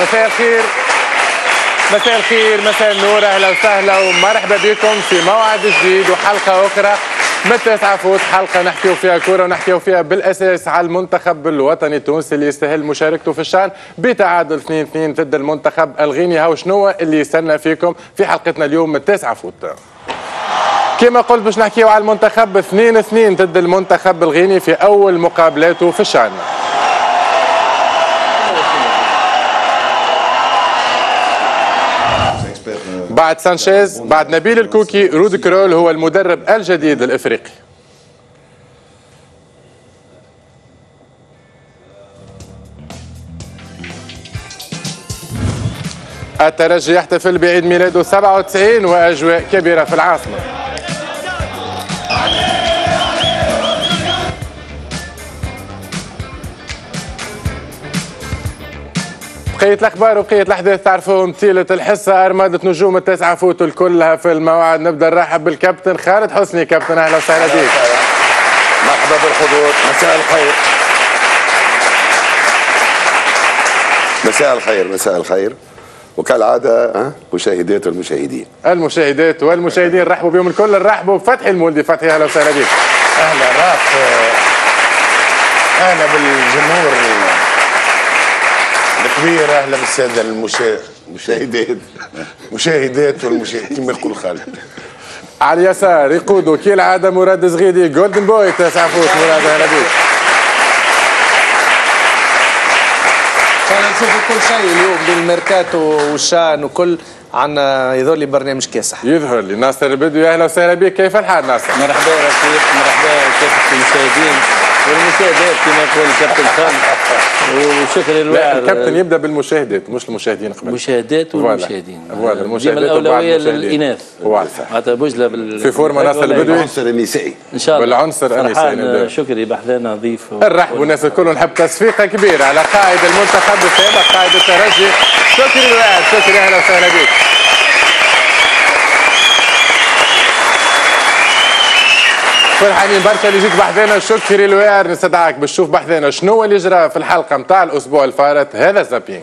مساء الخير، مساء الخير، مساء النور، اهلا وسهلا ومرحبا بكم في موعد جديد وحلقه اخرى من 9 فوت، حلقه نحكيو فيها كوره ونحكيو فيها بالاساس على المنتخب الوطني التونسي اللي يستاهل مشاركته في الشان بتعادل 2-2 ضد المنتخب الغيني. هاو شنو اللي يستنى فيكم في حلقتنا اليوم من 9 فوت. كما قلت باش نحكيو على المنتخب 2-2 ضد المنتخب الغيني في اول مقابلاته في الشان. بعد سانشيز، بعد نبيل الكوكي، رود كرول هو المدرب الجديد الافريقي. الترجي يحتفل بعيد ميلاده 97 واجواء كبيره في العاصمه. بقية الأخبار وبقية الأحداث تعرفوهم طيلة الحصة. أرمادة نجوم التسعة فوت كلها في الموعد. نبدأ نرحب بالكابتن خالد حسني. كابتن أهلا وسهلا بك. مرحبا بالحضور، مساء الخير. مساء الخير، مساء الخير. وكالعادة مشاهدات والمشاهدين. المشاهدات والمشاهدين رحبوا بهم الكل. نرحبوا بفتحي المولدي. فتحي أهلا وسهلا بك. أهلا راف، أهلا بالجمهور الكبير، اهلا بالساده المشاهدات والمشاهدين كما يقول خالد. على اليسار يقودوا كالعاده مراد زغيدي جولدن بوي 9 فوت. مراد اهلا بك. انا نشوف كل شيء اليوم بين الميركاتو والشان وكل عنا يظهر لي برنامج كاسح. يظهر لي ناصر البدوي. اهلا وسهلا بك. كيف الحال ناصر؟ مرحبا رفيق، مرحبا كافة المشاهدين والمشاهدات كما يقول الكابتن خالد. وشكرا للواعر. الكابتن يبدا بالمشاهدات مش المشاهدين قبل. المشاهدات والمشاهدين. فوالا المشاهدات الاولويه للاناث. معناتها بوجله في فورما ناصر البدوي. بالعنصر النسائي. ان شاء الله. بالعنصر النسائي. شكري بحذانا ضيف. نرحبوا الناس الكل ونحب تصفيقه كبيره على قائد المنتخب السابق قائد الترجي شكري الواعر. شكري اهلا وسهلا بك. فرحانين برشا اللي جيت بحذانا. شكري الواعر نستدعاك باش تشوف بحذانا شنو اللي جرى في الحلقه نتاع الاسبوع الفارط. هذا زابينج.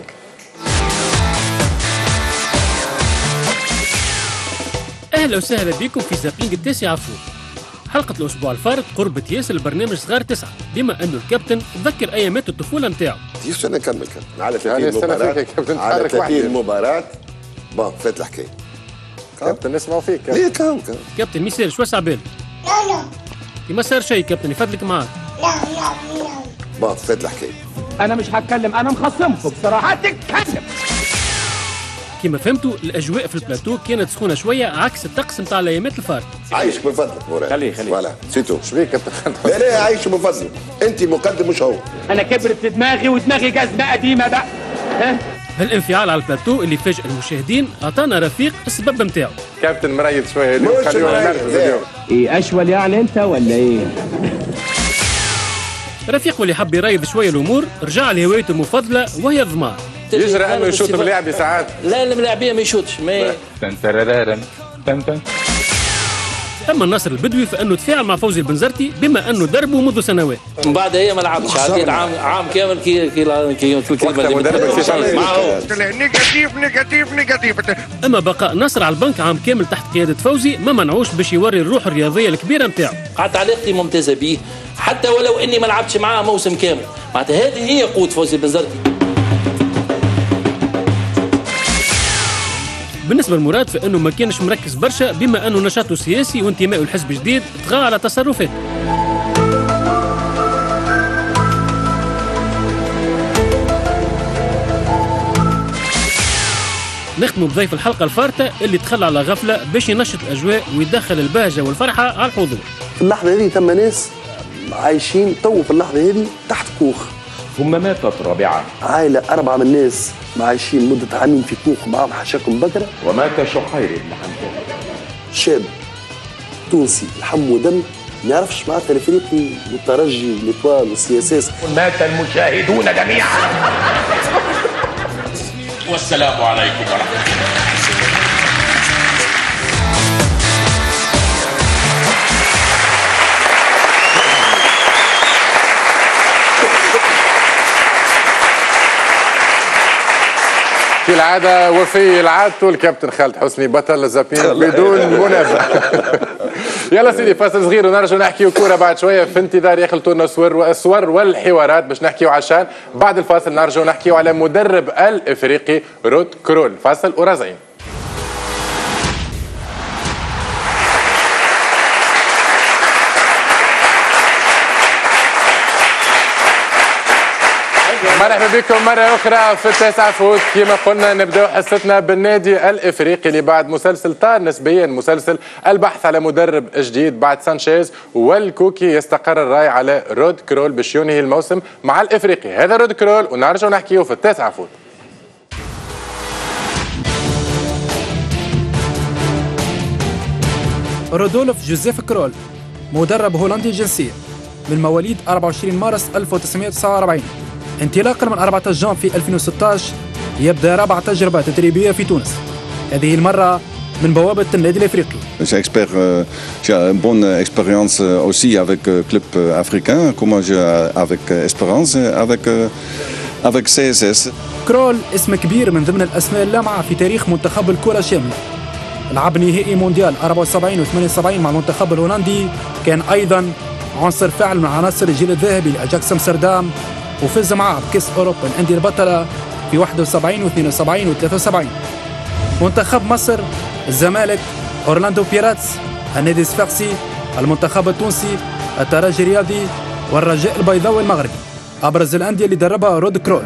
اهلا وسهلا بكم في زابينج التاسع فوت. حلقه الاسبوع الفارط قربت ياسر البرنامج صغار 9 بما انه الكابتن تذكر ايامات الطفوله نتاعو. كيف انا نكمل كابتن على 30 مباراه على 30 مباراه. بون فات الحكايه كابتن نسمعوا فيك. ليه كام كابتن ما يصيرش واسع بالك. لا ما صار شيء كابتن يفضلك معاك. لا بون فات الحكايه. انا مش هتكلم، انا مخصمكم بصراحه. هتتكلم. كما فهمتوا الاجواء في البلاتو كانت سخونه شويه عكس الطقس نتاع الايامات الفارط. عايش من فضلك مراد. خليه فوالا سيتو. شبيك كابتن؟ لا عايش من فضلك، انت مقدم مش هو. انا كبرت في دماغي ودماغي جزمه قديمه بقى. هالانفعال على البلاتو اللي فاجئ المشاهدين اعطانا رفيق السبب نتاعو. كابتن مريض شويه اليوم. خلينا نركز اليوم. ايه اشول يعني انت ولا ايه؟ رفيق واللي حب يريض شويه الامور رجع لهوايته المفضله وهي الضمان. يجرى انه يشوط بلاعبي ساعات. لا الملاعبيه ما يشوطش. اما الناصر البدوي فانه تفاعل مع فوزي البنزرتي بما انه دربه منذ سنوات. من بعد هي ما لعبش، عديت عام كامل كي الكلمه نيجاتيف. اما بقاء نصر على البنك عام كامل تحت قياده فوزي ما منعوش باش يوري الروح الرياضيه الكبيره نتاعو. قعدت علاقتي ممتازه به حتى ولو اني ما لعبتش معاه موسم كامل. معناتها هذه هي قوه فوزي البنزرتي. بالنسبه لمراد فانه ما كانش مركز برشا بما انه نشاطه سياسي وانتمائه لحزب جديد طغى على تصرفاته. نختم بضيف الحلقه الفارطه اللي دخل على غفله باش ينشط الاجواء ويدخل البهجه والفرحه على الحضور. في اللحظه هذه ثم ناس عايشين تو في اللحظه هذه تحت كوخ. ثم ماتت رابعه. عائله 4 من الناس عايشين مده عامين في كوخ معاهم حشاكم بكره. ومات شحير بن حمدان، شاب تونسي لحم ودم ما يعرفش معناتها الافريقي والترجي والاطوال والسياسات. مات المشاهدون جميعا. والسلام عليكم ورحمه الله. كالعادة وفي عادته الكابتن خالد حسني بطل الزابين بدون منازع. يلا سيدي فاصل صغير ونرجع نحكيو كورة بعد شوية في انتظار يخلطونا الصور والحوارات باش نحكيو عشان بعد الفاصل نرجع نحكيو على مدرب الافريقي رود كرول. فاصل وراجعين. مرحبا بكم مرة أخرى في التاسعة فوت. كما قلنا نبدأ حصتنا بالنادي الإفريقي اللي بعد مسلسل طار نسبيا مسلسل البحث على مدرب جديد بعد سانشيز والكوكي يستقر الرأي على رود كرول باش ينهي الموسم مع الإفريقي. هذا رود كرول ونرجع نحكيه في التاسعة فوت. رودولف جوزيف كرول مدرب هولندي الجنسية من مواليد 24 مارس 1949. انطلاقا من 14 جان في 2016 يبدأ رابع تجربة تدريبية في تونس، هذه المرة من بوابة النادي الافريقي. J'ai une bonne expérience aussi avec club africain, comment avec Espérance, avec CSS. كرول اسم كبير من ضمن الاسماء اللامعة في تاريخ منتخب الكرة شاملة. لعب نهائي مونديال 74 و 78 مع المنتخب الهولندي، كان ايضا عنصر فاعل من عناصر الجيل الذهبي لاجاكس امستردام، وفاز معه بكأس أوروبا الأندية البطلة في 71 و 72 و 73. منتخب مصر، الزمالك، أورلاندو بيراتس، النادي الصفاقسي، المنتخب التونسي، الترجي الرياضي والرجاء البيضاوي المغربي، أبرز الأندية اللي دربها رود كرول.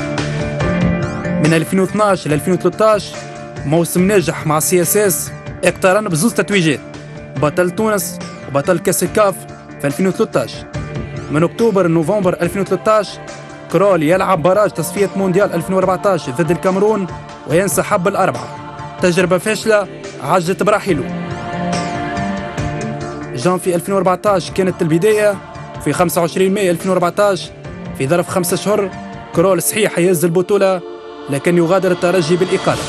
من 2012 ل 2013 موسم ناجح مع CSS، اقترن بزوز تتويجات، بطل تونس وبطل كأس الكاف في 2013. من أكتوبر لنوفمبر 2013 كرول يلعب براج تصفية مونديال 2014 ضد الكاميرون وينسحب بالأربعة. تجربة فاشلة عجت براحيله. جانفي 2014 كانت البداية. في 25 ماي 2014 في ظرف 5 أشهر كرول صحيح يهز البطولة لكن يغادر الترجي بالإقالة.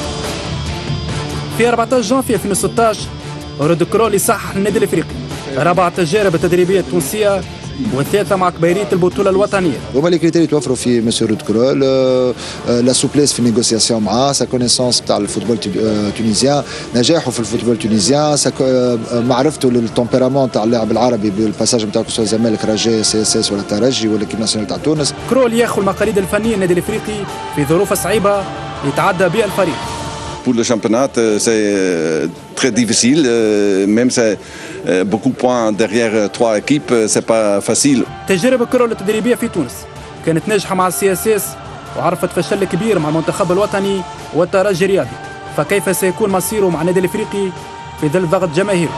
في 14 جانفي 2016 رود كرول يصحح النادي الافريقي. رابع تجارب التدريبية التونسية والثالثة مع كبيرية البطولة الوطنية. هما لي كريتير يتوفروا في مسيو رود كرول، لا سوبليس في النيغوسياسيون معاه، سا كونيسونس تاع الفوتبول تونيزيان، نجاحه في الفوتبول تونيزيان، معرفته للتمبيرامون تاع اللاعب العربي بالباساج نتاعو سواء الزمالك رجاء CSS ولا الترجي ولا كيب ناسيونال تاع تونس. كرول ياخذ المقاليد الفنية النادي الافريقي في ظروف صعيبة يتعدى بها الفريق. Pour le championnat, c'est très difficile. Même c'est beaucoup de points derrière 3 équipes, c'est pas facile. تجربة كرول التدريبية في تونس كانت ناجحة مع CSS وعرفت فشل كبير مع المنتخب الوطني والترجي الرياضي، فكيف سيكون مصيره مع النادي الافريقي في ظل ضغط جماهيره؟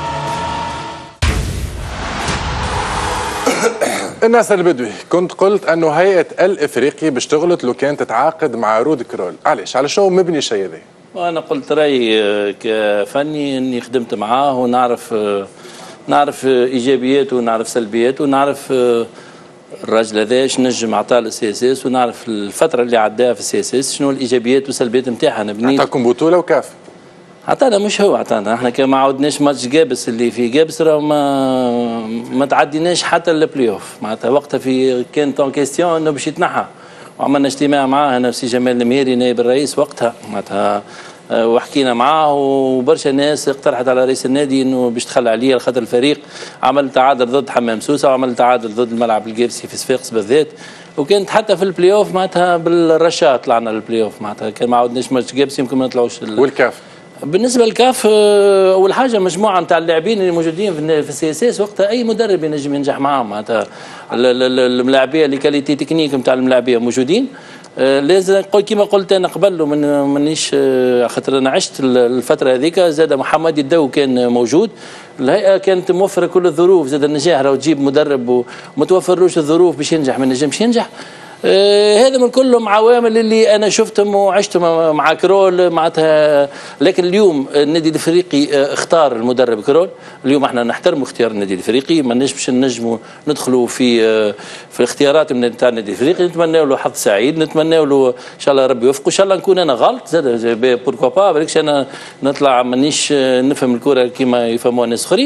الناس البدوي، كنت قلت انه هيئة الافريقي باش تغلط لو كانت تتعاقد مع رود كرول، علاش؟ على شو مبني الشيء هذا؟ وانا قلت رايي كفني اني خدمت معاه ونعرف ايجابياته ونعرف سلبياته ونعرف الراجل هذا ايش نجم عطاه للCSS، ونعرف الفتره اللي عداها في الCSS شنو الايجابيات والسلبيات نتاعها. عطاكم بطوله وكاف؟ عطانا، مش هو عطانا، احنا كان ما عودناش ماتش جابس اللي في جابس راه ما تعديناش حتى البلاي اوف، معناتها وقتها في كان طون كيستيون انه باش يتنحى، وعملنا اجتماع معاه انا وسي جمال المهيري نائب الرئيس وقتها، معناتها وحكينا معاه وبرشا ناس اقترحت على رئيس النادي انه باش تخلى عليه خاطر الفريق عمل تعادل ضد حمام سوسه وعمل تعادل ضد الملعب الجيرسي في صفاقس بالذات، وكانت حتى في البلاي اوف معناتها بالرشا طلعنا للبلاي اوف، معناتها كان ما عودناش ماتش جيبس يمكن ما نطلعوش. والكاف بالنسبه للكاف اول حاجه مجموعه نتاع اللاعبين اللي موجودين في CSS وقتها اي مدرب ينجم ينجح معاهم، معناتها الملاعبيه اللي كاليتي تكنيك نتاع الملاعبيه موجودين. لازم كما قلت انا قبل مانيش خاطر انا عشت الفتره هذيك، زاد محمد الدو كان موجود، الهيئه كانت موفره كل الظروف، زاد النجاح لو تجيب مدرب ومتوفرلوش الظروف باش ينجح ما نجمش ينجح. هذا من كلهم عوامل اللي انا شفتهم وعشتهم مع كرول معناتها. لكن اليوم النادي الافريقي اختار المدرب كرول، اليوم احنا نحترم اختيار النادي الافريقي، ما نجمش نجموا ندخلوا في الاختيارات من نتاع النادي الافريقي. نتمنى له حظ سعيد، نتمنى له ان شاء الله ربي يوفقه، ان شاء الله نكون انا غلط زاد بوركوا با، بالكش انا نطلع مانيش نفهم الكره كما يفهموها ناس اخرين،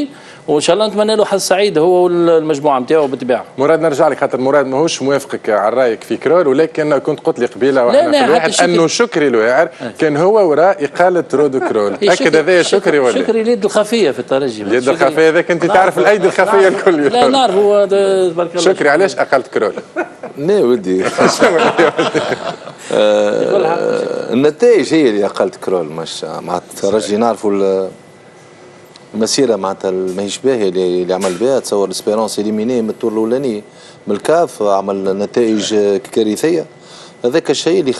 وان شاء الله نتمنى له حظ سعيد هو والمجموعه نتاعو بالطبيعه. مراد نرجع لك خاطر مراد ماهوش موافقك على رايك في كرول، ولكن كنت قلت لي قبيله واحنا في الواحد انه شكري الواعر كان هو وراء اقاله رود كرول. اكد هذا شكري ولا؟ شكري اليد الخفيه في الترجي. اليد الخفيه هذاك انت تعرف الايدي الخفيه الكل. لا نعرف هو تبارك الله. شكري علاش اقلت كرول؟ لا ودي النتائج هي اللي اقلت كرول. مش مع الترجي نعرفوا المسيره معناتها ماهيش باهيه اللي عمل بها. تصور اسبيرونس اليميني من الطور الاولاني من الكاف، عمل نتائج كارثيه. هذاك الشيء اللي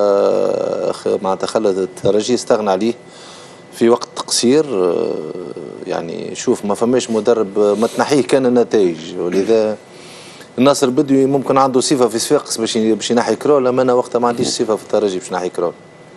خلى الترجي يستغنى عليه في وقت قصير. يعني شوف ما فماش مدرب ما تنحيه كان النتائج، ولذا الناصر البدوي ممكن عنده صفه في صفاقس باش ينحي كرول، اما انا وقتها ما عنديش صفه في الترجي باش نحي كرول.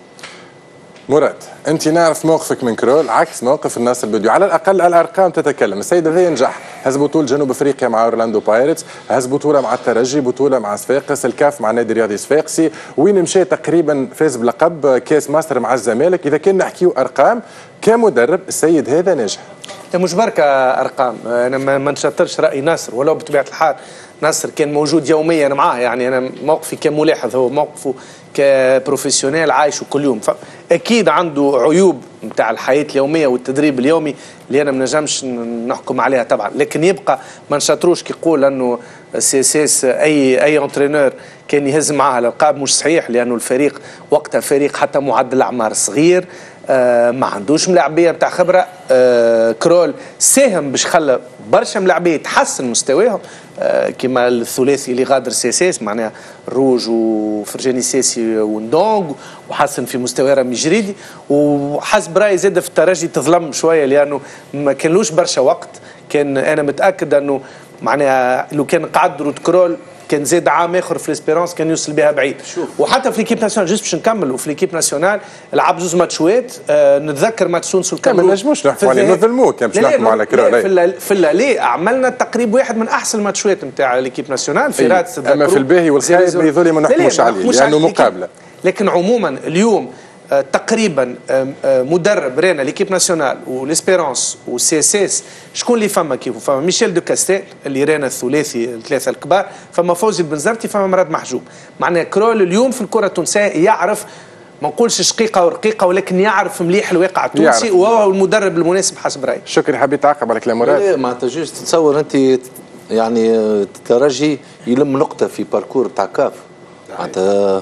مراد انت نعرف موقفك من كرول عكس موقف الناصر البدوي، على الاقل الارقام تتكلم. السيد هذا ينجح، هز بطوله جنوب افريقيا مع اورلاندو بايرتس، هز بطوله مع الترجي، بطوله مع صفاقس، الكاف مع النادي الرياضي صفاقسي، وين مشى تقريبا فاز بلقب كاس ماستر مع الزمالك. اذا كان نحكيو ارقام كمدرب السيد هذا ناجح. مش بركه ارقام، انا ما نشطرش راي ناصر ولو بطبيعه الحال. ناصر كان موجود يوميا معاه، يعني انا موقفي كملاحظ هو موقفه كبروفيسيونيل عايشه كل يوم. اكيد عنده عيوب نتاع الحياه اليوميه والتدريب اليومي اللي انا ما نجمش نحكم عليها طبعا، لكن يبقى ما نشطروش كي يقول انه سي اس اس اي انترينور كان يهز معاه الالقاب. مش صحيح، لانه الفريق وقتها فريق حتى معدل الاعمار صغير، ما عندوش ملاعبيه بتاع خبره. كرول ساهم باش خلى برشا ملاعبيه تحسن مستواهم، كما الثلاثي اللي غادر سي اس اس معناها روج وفرجاني ساسي وندونغ، وحسن في مستوى رامي جريدي. وحسب رايي زاد في الترجي تظلم شويه لانه ما كانلوش برشا وقت. كان انا متاكد انه معناها لو كان قعد رود كرول كان زاد عام اخر في الاسبيرونس كان يوصل بها بعيد. وحتى في ليكيب ناسيونال جست باش نكمل، وفي ليكيب ناسيونال لعب زوز ماتشوات. نتذكر ماتش تونس والكاميرون ما نجموش نحكوا عليه نظلموه كان باش نحكوا على كرول. في اللالي عملنا تقريبا واحد من احسن الماتشوات نتاع ليكيب ناسيونال في رادس. اما في الباهي والخايب يظل ما نحكموش عليه لانه مقابله. لكن عموما اليوم تقريبا مدرب رينا ليكيب ناسيونال والاسبيرونس والسي اس اس شكون اللي فما كيف؟ فما ميشيل دو كاستيل اللي رينا الثلاثي الثلاثه الكبار، فما فوزي البنزرتي، فما مراد محجوب. معناها كرول اليوم في الكره التونسيه يعرف، ما نقولش شقيقه ورقيقه، ولكن يعرف مليح الواقع التونسي وهو المدرب المناسب حسب رايي. شكري حبيت تعقب على كلام مراد؟ معناتها جوج تتصور انت يعني الترجي يلم نقطه في باركور تاع كاف، معناتها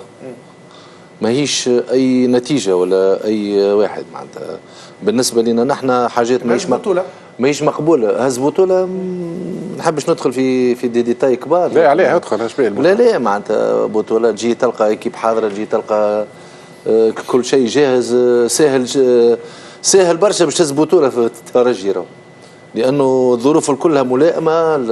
ماهيش اي نتيجه ولا اي واحد. معناتها بالنسبه لنا نحن حاجات ماهيش مقبوله. هز بطوله نحبش ندخل في ديتاي كبار. لا عليها ادخل اش بيه لا معناتها بطوله تجي تلقى ايكيب حاضره، تجي تلقى كل شيء جاهز. سهل برشا باش تهز بطوله في الترجي، لانه الظروف كلها ملائمه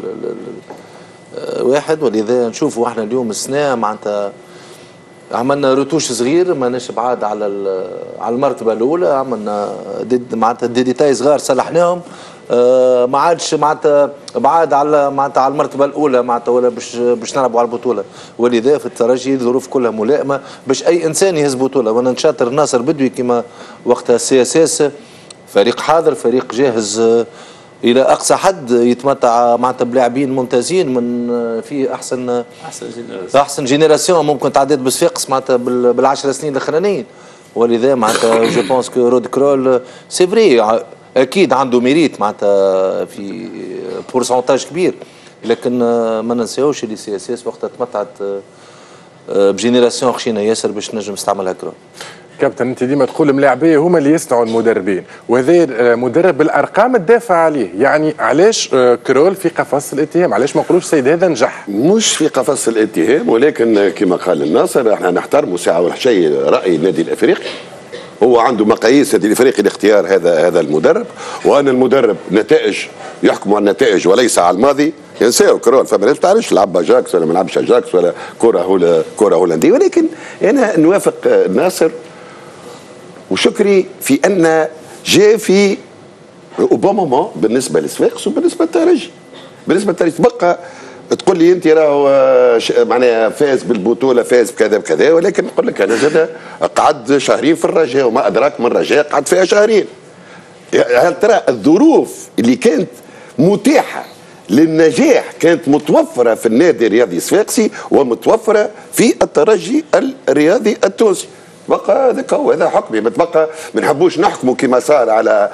واحد. ولذا نشوفوا احنا اليوم السنه معناتها عملنا روتوش صغير، ماناش بعاد على المرتبه الاولى. عملنا معناتها ديتاي صغار صلحناهم، ما عادش معناتها بعاد على معناتها على المرتبه الاولى معناتها ولا باش نلعبوا على البطوله. ولذا في الترجي الظروف كلها ملائمه باش اي انسان يهز بطوله. وانا نشاطر ناصر بدوي كما وقتها السي اس اس، فريق حاضر، فريق جاهز الى اقصى حد، يتمتع معناتها بلاعبين ممتازين من في احسن جينيراسيون ممكن تعدد بصفاقس معناتها بالعشر سنين الاخرانيين. ولذا معناتها جو بونس كو رود كرول سي فري اكيد عنده ميريت معناتها في بورسنتاج كبير، لكن ما ننساوش اللي سي اس اس وقتها تمتعت بجينيراسيون خشينه ياسر باش نجم نستعملها كرول. كابتن انت ديما تقول الملاعبيه هما اللي يصنعوا المدربين، وهذا مدرب بالارقام تدافع عليه. يعني علاش كرول في قفص الاتهام؟ علاش ما نقولوش السيد هذا نجح؟ مش في قفص الاتهام، ولكن كما قال الناصر احنا نحترموا ساعه ولا شيء راي النادي الافريقي. هو عنده مقاييس النادي الافريقي لاختيار هذا المدرب، وان المدرب نتائج يحكم على النتائج وليس على الماضي. ينساو كرول فما ناس تعرفش لعب اجاكس ولا ما لعبش اجاكس ولا كره هولنديه. ولكن انا نوافق ناصر وشكري في ان جاء في او مومون بالنسبه لصفاقس وبالنسبه للترجي. بالنسبه للترجي تبقى تقول لي انت راهو معناها فاز بالبطوله، فاز بكذا بكذا، ولكن نقول لك انا زاد قعد شهرين في الرجاء، وما ادراك من الرجاء قعد فيها شهرين. هل ترى الظروف اللي كانت متاحة للنجاح كانت متوفرة في النادي الرياضي الصفاقسي ومتوفرة في الترجي الرياضي التونسي. بقى هذاك هو، هذا حكمي. بتبقى ما نحبوش نحكموا كما صار على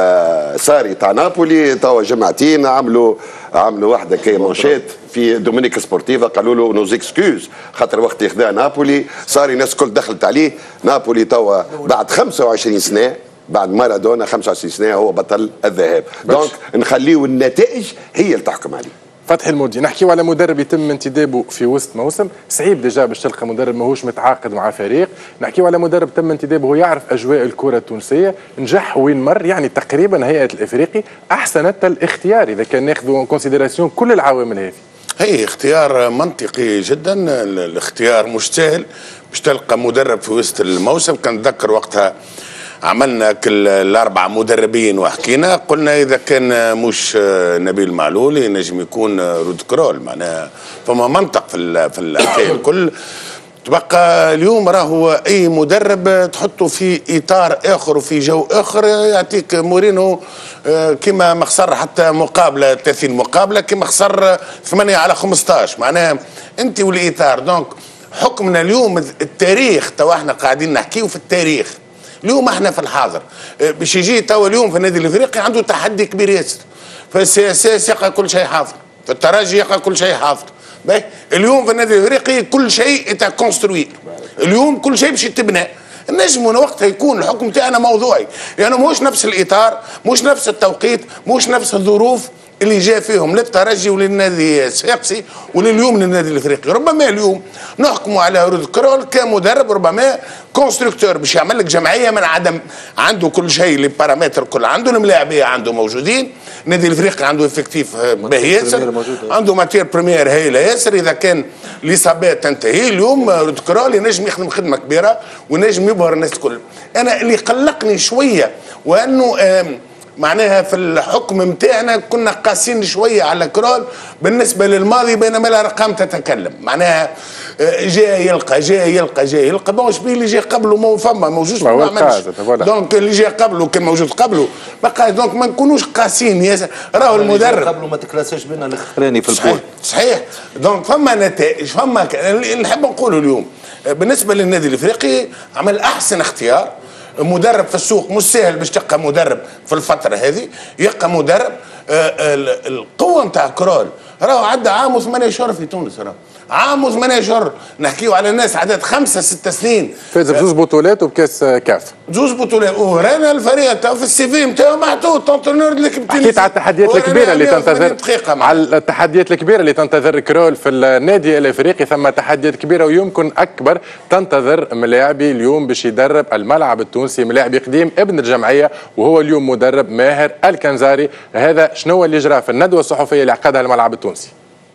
ساري تاع نابولي. توا جماعتين عملوا واحده كي مانشيت في دومينيك سبورتيفا، قالوا له نوز اكسكيوز خاطر وقت يخذا نابولي صار الناس الكل دخلت عليه. نابولي توا بعد 25 سنه بعد مارادونا 25 سنه هو بطل الذهاب. دونك نخليو النتائج هي اللي تحكم عليه. فتحي المودي، نحكيو على مدرب يتم انتدابه في وسط موسم، صعيب ديجا باش تلقى مدرب ماهوش متعاقد مع فريق. نحكيو على مدرب تم انتدابه يعرف اجواء الكره التونسيه، نجح وين مر. يعني تقريبا هيئه الافريقي احسنت الاختيار اذا كان ناخذوا كونسيديراسيون كل العوامل هذه. هي اختيار منطقي جدا، الاختيار مش سهل باش تلقى مدرب في وسط الموسم. كنتذكر وقتها عملنا كل الاربعه مدربين وحكينا، قلنا اذا كان مش نبيل معلول ينجم يكون رود كرول. معناها فما منطق في الحكايه الكل. تبقى اليوم راهو اي مدرب تحطه في اطار اخر وفي جو اخر. يعطيك مورينو كما ما خسر حتى مقابله 30 مقابله، كما خسر 8 على 15. معناها انت والاطار. دونك حكمنا اليوم التاريخ، تو احنا قاعدين نحكيو في التاريخ. اليوم احنا في الحاضر باش يجي توا اليوم في النادي الافريقي عنده تحدي كبير ياسر. في السي اس اس يلقى كل شيء حاضر، في الترجي يلقى كل شيء حاضر. اليوم في النادي الافريقي كل شيء اتا كونستروي. اليوم كل شيء باش يتبنى. النجم وقتها يكون الحكم تاعنا موضوعي، يعني مش نفس الاطار، مش نفس التوقيت، مش نفس الظروف اللي جاء فيهم للترجي وللنادي الصفاقسي ولليوم للنادي الافريقي. ربما اليوم نحكموا على رود كرول كمدرب، ربما كونستركتور باش يعمل لك جمعيه من عدم، عنده كل شيء، لي بارامتر كل عنده، الملاعبيه عنده موجودين، النادي الافريقي عنده افكتيف باهي ياسر، عنده ماتير بريمير هايله ياسر. اذا كان الاصابات تنتهي اليوم رود كرول ينجم يخدم خدمه كبيره وينجم يبهر الناس الكل. انا اللي قلقني شويه وانه معناها في الحكم متاعنا كنا قاسين شويه على كرول بالنسبه للماضي، بينما الارقام تتكلم. معناها جاء يلقى بون شبيه اللي جاء قبله مو فما موجود ما عملش. دونك اللي جاء قبله كان موجود قبله بقى. دونك ما نكونوش قاسين ياسر. راهو المدرب قبله ما تكلاساش بينا الاخراني في البول. صحيح. دونك فما نتائج، فما اللي نحب نقوله اليوم بالنسبه للنادي الافريقي عمل احسن اختيار. مدرب في السوق مش سهل باش تلقى مدرب في الفتره هذه، يلقى مدرب. القوه نتاع كرول راهو عدى عام و8 شهور في تونس، راهو عام و8 شهور. نحكيو على ناس عدد 5-6 سنين، فاز بزوج بطولات وبكاس كاف، زوج بطولات. ورانا الفريق تاعو في السي في نتاعو محطوط انترنور ليكيب تونس. حكيت على التحديات الكبيره اللي تنتظر، على التحديات الكبيره اللي تنتظر كرول في النادي الافريقي. ثم تحديات كبيره ويمكن اكبر تنتظر ملاعبي اليوم باش يدرب الملعب التونسي، ملاعبي قديم ابن الجمعيه وهو اليوم مدرب ماهر الكنزاري. هذا شنو اللي جرى في الندوه الصحفيه اللي عقدها الملعب التونسي.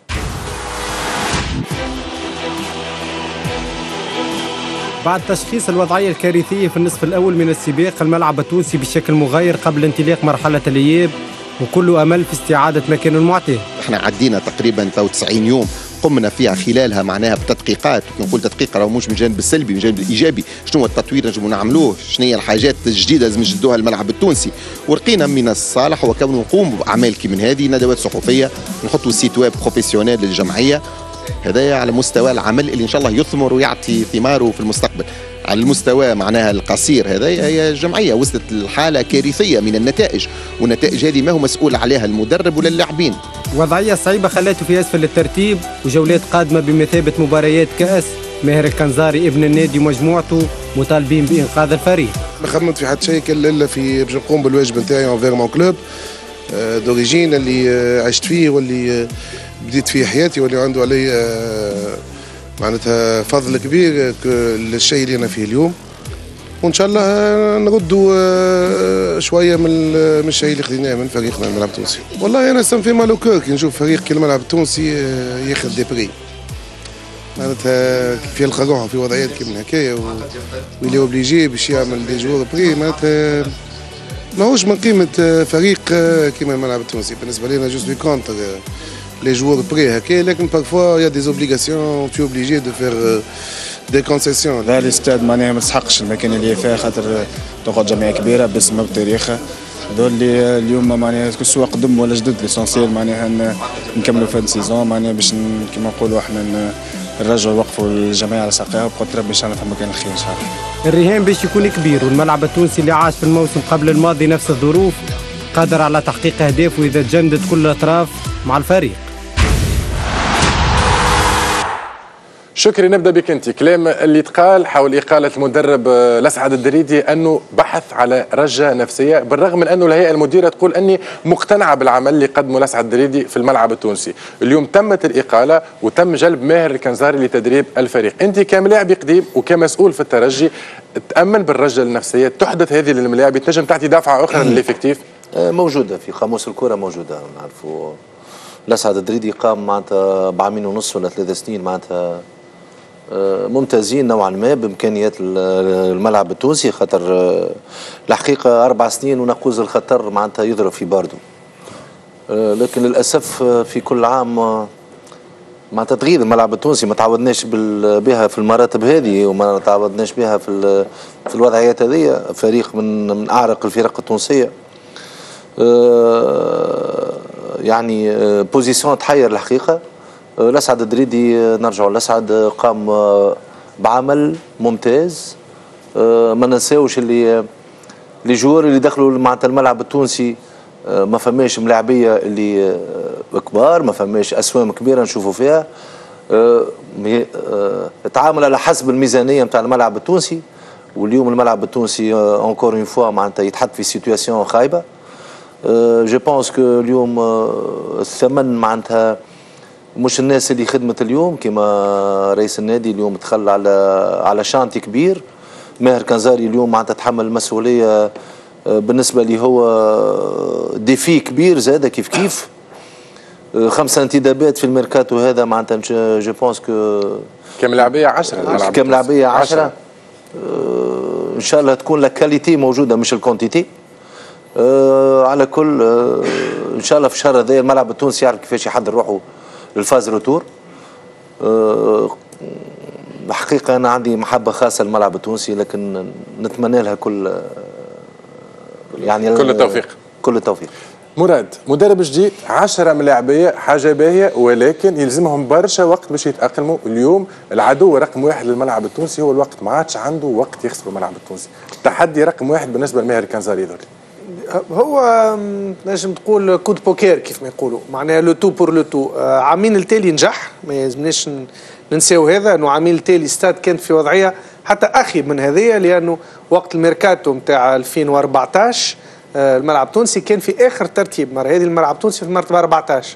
بعد تشخيص الوضعية الكارثية في النصف الأول من السباق، الملعب التونسي بشكل مغاير قبل انطلاق مرحلة الإياب وكل أمل في استعادة مكانه المعتاد. احنا عدينا تقريبا 90 يوم قمنا فيها خلالها معناها بتدقيقات. نقول تدقيق راهو مش من الجانب السلبي، من الجانب الايجابي. شنو هو التطوير نجموا نعملوه، شنو هي الحاجات الجديده لازم نجدوها الملعب التونسي. ورقينا من الصالح هو كونه نقوم باعمال كي من هذه، ندوات صحفيه، نحطوا سيت ويب بروفيسيونيل للجمعيه. هذايا على مستوى العمل اللي ان شاء الله يثمر ويعطي ثماره في المستقبل. على المستوى معناها القصير هذايا هي الجمعيه وصلت لحاله كارثيه من النتائج، والنتائج هذه ما هو مسؤول عليها المدرب ولا اللاعبين. وضعيه صعيبه خلاته في اسفل الترتيب، وجولات قادمه بمثابه مباريات كاس. ماهر الكنزاري ابن النادي ومجموعته مطالبين بانقاذ الفريق. ما خممت في حد شيء الا في باش نقوم بالواجب نتاعي انفير مون كلوب دوريجين اللي عشت فيه واللي بديت فيه حياتي، واللي عنده علي معناتها فضل كبير للشيء اللي انا فيه اليوم. وان شاء الله نردوا شويه من الشيء اللي خديناه من فريقنا الملعب التونسي. والله انا سنفي مالو كور كي نشوف فريق كي الملعب التونسي ياخذ دي بري، معناتها كيف يلقى روحه في وضعيات كي من هكايا واللي اوبليجي باش يعمل دي جوور بري، معناتها ماهوش من قيمه فريق كيما الملعب التونسي. بالنسبه لنا جو سوي كونتر les joueurs prêts هكا، لكن parfois il y a des obligations tu es obligé de faire des concessions. لا الاستاد معناها ما تسحقش المكان اللي فيها، خاطر تقعد جمعيه كبيره باسمها وتاريخها. هذول اللي اليوم معناها سواء قدم ولا جدد ليسونسيال معناها نكملوا في السيزون معناها باش كما نقولوا احنا نرجعوا وقفوا الجماعه على ساقها وبقدر ربي ان شاء الله في مكان الخير ان شاء الله. الرهان باش يكون كبير والملعب التونسي اللي عاش في الموسم قبل الماضي نفس الظروف قادر على تحقيق اهدافه اذا تجندت كل الاطراف مع الفريق. شكري، نبدا بك انت. كلام اللي تقال حول اقاله المدرب الاسعد الدريدي انه بحث على رجه نفسيه، بالرغم من انه الهيئه المديره تقول اني مقتنعه بالعمل اللي قدمه الاسعد الدريدي في الملعب التونسي. اليوم تمت الاقاله وتم جلب ماهر الكنزاري لتدريب الفريق. انت كملاعب قديم وكمسؤول في الترجي تامن بالرجه النفسيه تحدث هذه للملاعب، تنجم تعطي دفعه اخرى للافكتيف؟ موجوده في قاموس الكره، موجوده نعرفوا. الاسعد الدريدي قام معناتها بعامين ونص ولا 3 سنين معناتها ممتازين نوعا ما بامكانيات الملعب التونسي، خاطر الحقيقه 4 سنين ونقوز الخطر معناتها يضرب في باردو. لكن للاسف في كل عام معناتها تغير الملعب التونسي، ما تعودناش بها في المراتب هذه وما تعودناش بها في الوضعيات هذه. فريق من اعرق الفرق التونسيه يعني بوزيسيون تحير الحقيقه. الاسعد الدريدي نرجعوا الاسعد قام بعمل ممتاز. ما ننساوش اللي جوار اللي دخلوا معناتها الملعب التونسي ما فماش ملاعبيه اللي كبار، ما فماش اسوام كبيره نشوفوا فيها. تعامل على حسب الميزانيه نتاع الملعب التونسي، واليوم الملعب التونسي اونكور اون فوا معناتها يتحط في سيتواسيون خايبه. جو بونس كو اليوم الثمن معناتها مش الناس اللي خدمت اليوم، كما رئيس النادي اليوم تخلى على شانتي كبير. ماهر كنزاري اليوم معناتها تحمل المسؤوليه بالنسبه لي هو ديفي كبير زاده كيف 5 انتدابات في الميركاتو هذا معناتها جو بونس كو كملاعبيه 10 كملاعبيه 10 ان شاء الله تكون لا كاليتي موجوده مش الكونتيتي. على كل ان شاء الله في الشهر هذا الملعب التونسي يعرف كيفاش يحضر روحه للفاز روتور. الحقيقه انا عندي محبه خاصه للملعب التونسي، لكن نتمنى لها كل يعني كل التوفيق. كل التوفيق. مراد، مدرب جديد 10 ملاعبيه حاجه باهيه، ولكن يلزمهم برشا وقت باش يتاقلموا. اليوم العدو رقم 1 للملعب التونسي هو الوقت، ما عادش عنده وقت يخسر الملعب التونسي. التحدي رقم 1 بالنسبه لماهر الكنزاري ذولي. هو نجم تقول كود بوكير كيف ما يقولوا، معناها لو تو بور لو تو. عامين التالي نجح، ما يلزمناش ننساو هذا، انه عامين التالي ستاد كانت في وضعيه حتى اخي من هذه، لانه وقت الميركاتو نتاع 2014 الملعب التونسي كان في اخر ترتيب. مره هذه الملعب التونسي في المرتبه 14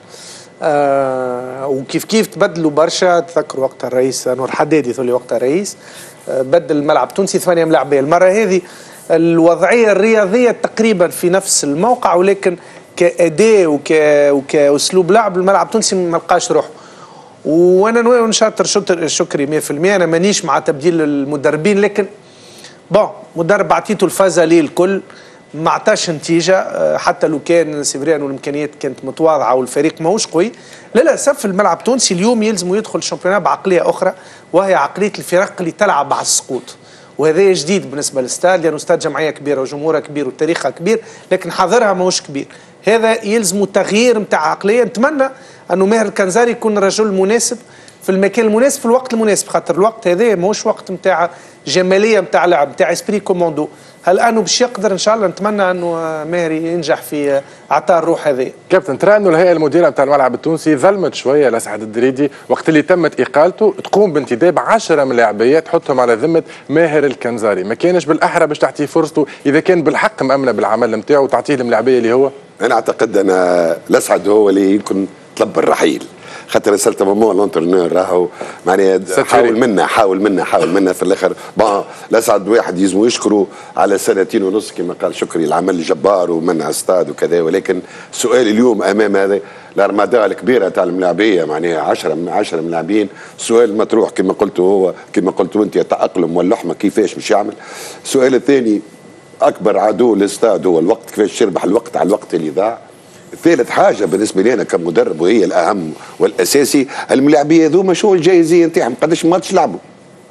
وكيف تبدلوا برشا. تذكر وقتها الرئيس انور حدادي ثولي وقتها رئيس بدل الملعب التونسي 8 ملاعبيه. المره هذه الوضعيه الرياضيه تقريبا في نفس الموقع، ولكن كاداء وكاسلوب لعب الملعب التونسي ما لقاش روحه. وانا نشاطر شكري 100%. انا مانيش مع تبديل المدربين، لكن مدرب عطيته الفازه ليه الكل ما عطاش نتيجه. حتى لو كان سيفريان والامكانيات كانت متواضعه والفريق ماهوش قوي، للاسف الملعب التونسي اليوم يلزم يدخل الشامبيونات بعقليه اخرى، وهي عقليه الفرق اللي تلعب على السقوط. وهذا جديد بالنسبه للاستاد، لانه استاد جمعيه كبيره وجمهورها كبير وتاريخها كبير، لكن حاضرها ماهوش كبير. هذا يلزم تغيير نتاع عقليه. نتمنى انه ماهر الكنزاري يكون الرجل المناسب في المكان المناسب في الوقت المناسب، خاطر الوقت هذا ماهوش وقت نتاع جماليه نتاع لعب نتاع اسبري كوموندو. هل انه باش يقدر ان شاء الله؟ نتمنى انه ماهري ينجح في اعطاء الروح هذه. كابتن، ترى انه الهيئه المديره نتاع الملعب التونسي ظلمت شويه لاسعد الدريدي وقت اللي تمت اقالته، تقوم بانتداب 10 ملاعبيه تحطهم على ذمه ماهر الكنزاري. ما كانش بالاحرى باش تعطيه فرصته اذا كان بالحق مامنه بالعمل نتاعو وتعطيه الملاعبيه اللي هو؟ انا اعتقد ان الاسعد هو اللي يمكن طلب الرحيل، خاطر رسالة مامو لونترنور راهو معناها حاول منا في الاخر. الاسعد واحد يلزمو يشكروا على 2.5 سنين كما قال شكري، العمل الجبار ومنع استاد وكذا. ولكن السؤال اليوم امام هذا الارمادا الكبيره تاع الملاعبيه معناها 10 ملاعبين، السؤال مطروح كما قلتوا انت التاقلم واللحمه كيفاش باش يعمل. السؤال الثاني، اكبر عدو للاستاد هو الوقت، كيفاش يربح الوقت على الوقت اللي ضاع. ثالث حاجه بالنسبه لي انا كمدرب وهي الاهم والاساسي، الملاعبيه هذوما شو الجايزيه نتاعهم؟ قداش ماتش لعبوا؟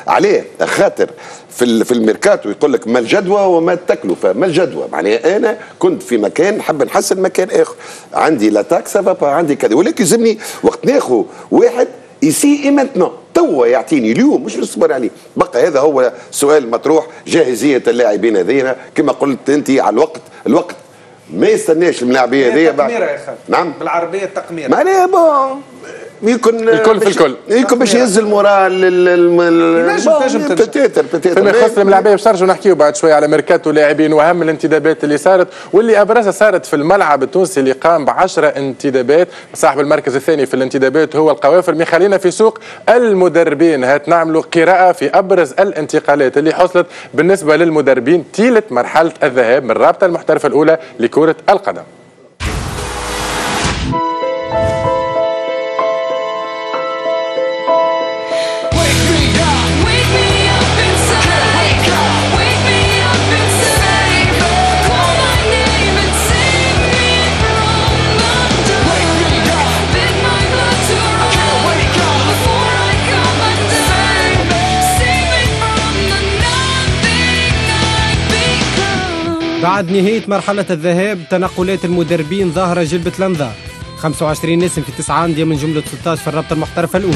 عليه خاطر في الميركاتو يقول لك ما الجدوى وما التكلفه، ما الجدوى معناها انا كنت في مكان حب نحسن مكان اخر، عندي لا تاكس عندي كذا، ولكن يلزمني وقت ناخذ واحد يسي اي ماتنون توا يعطيني اليوم مش نصبر عليه. بقى هذا هو السؤال المطروح، جاهزيه اللاعبين هذين كما قلت انت على الوقت ما يستناش اللاعبين هذيا بعد تقميره يا خالد. نعم بالعربيه التقميره معناها بون يكون الكل في الكل يكون باش يهز المورال فيما يخص الملاعبيه باش نرجعوا نحكيو بعد شويه على ميركاتو لاعبين واهم الانتدابات اللي صارت واللي ابرزها صارت في الملعب التونسي اللي قام ب10 انتدابات. صاحب المركز الثاني في الانتدابات هو القوافل. مخلينا في سوق المدربين هات نعملوا قراءه في ابرز الانتقالات اللي حصلت بالنسبه للمدربين طيله مرحله الذهاب من الرابطه المحترفه الاولى لكره القدم. بعد نهاية مرحلة الذهاب تنقلات المدربين ظاهرة جلبة الأنظار. 25 اسم في 9 أندية من جملة 16 في الرابطة المحترفة الأولى.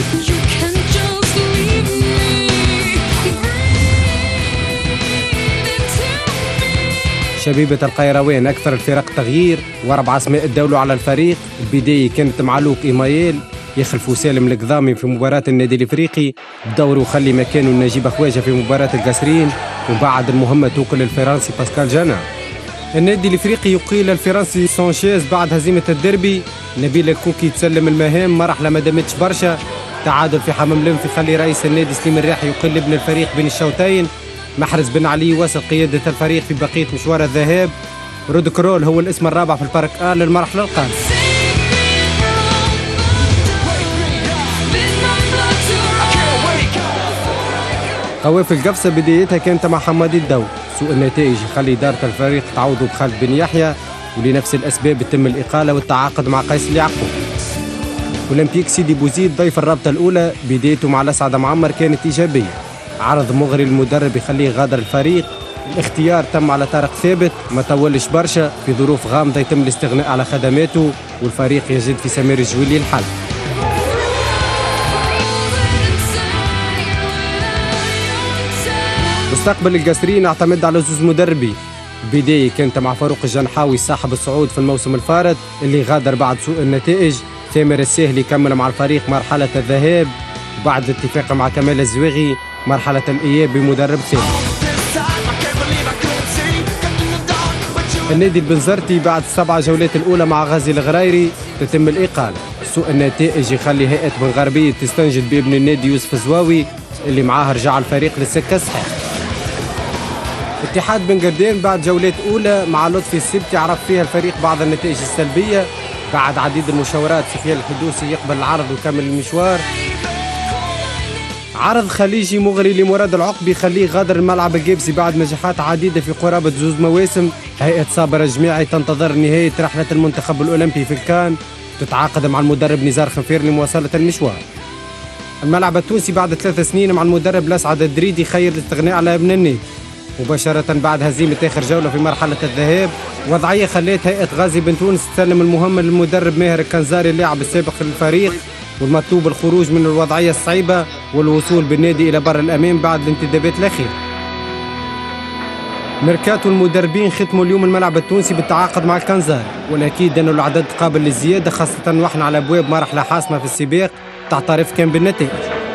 شبيبة القيروان أكثر الفرق تغيير، و4 أسماء تداولوا على الفريق. البداية كانت معلوك إيمايل يخلفوا سالم القضامي في مباراة النادي الإفريقي بدور وخلي مكانه نجيب أخواجة في مباراة القصرين، وبعد المهمة توكل الفرنسي باسكال جانا. النادي الإفريقي يقيل الفرنسي سانشيز بعد هزيمة الديربي. نبيل الكوكي تسلم المهام، مرحلة ما دامتش برشا. تعادل في حمام لمف يخلي رئيس النادي سليم الراحي يقيل ابن الفريق بين الشوطين. محرز بن علي وصل قيادة الفريق في بقية مشوار الذهاب. رود كرول هو الاسم الرابع في البارك آل للمرحلة القادمة. قوافل قفصة بدايتها كانت مع حمادي الدو. سوء النتائج يخلي إدارة الفريق تعوض بخالد بن يحيى، ولنفس الأسباب يتم الإقالة والتعاقد مع قيس اليعقوب. أولمبيك سيدي بوزيد ضيف الرابطة الأولى بدايته مع الأسعد معمر كانت إيجابية. عرض مغري للمدرب يخليه غادر الفريق. الاختيار تم على طارق ثابت، ما طولش برشا، في ظروف غامضة يتم الاستغناء على خدماته والفريق يجد في سمير الجويلي الحل. مستقبل القصرين اعتمد على زوز مدربين. البداية كانت مع فاروق الجنحاوي صاحب الصعود في الموسم الفارط اللي غادر بعد سوء النتائج. ثامر الساهلي كمل مع الفريق مرحلة الذهاب، وبعد الاتفاق مع كمال الزويغي مرحلة الإياب بمدرب ثاني. النادي البنزرتي بعد 7 جولات الأولى مع غازي الغرايري تتم الإقالة. سوء النتائج يخلي هيئة بن غربية تستنجد بابن النادي يوسف الزواوي اللي معاه رجع الفريق للسكة الصحيحة. اتحاد بن قردين بعد جولات أولى مع لطفي السبتي عرف فيها الفريق بعض النتائج السلبية. بعد عديد المشاورات سفيان الحدوسي يقبل العرض ويكمل المشوار. عرض خليجي مغري لمراد العقبي يخليه غادر الملعب الجيبسي بعد نجاحات عديدة في قرابة 2 مواسم. هيئة صابر الجماعي تنتظر نهاية رحلة المنتخب الأولمبي في الكان، تتعاقد مع المدرب نزار خفير لمواصلة المشوار. الملعب التونسي بعد 3 سنين مع المدرب الأسعد الدريدي خير الاستغناء على ابن النادي مباشرة بعد هزيمة آخر جولة في مرحلة الذهاب. وضعية خلت هيئة غازي بن تونس تسلم المهمة للمدرب ماهر الكنزاري اللاعب السابق للفريق، والمطلوب الخروج من الوضعية الصعيبة والوصول بالنادي إلى بر الأمان بعد الانتدابات الأخيرة. ميركاتو المدربين ختموا اليوم الملعب التونسي بالتعاقد مع الكنزاري، والأكيد أنه العدد قابل للزيادة خاصة وإحنا على أبواب مرحلة حاسمة في السباق تعترف كان بالنتائج.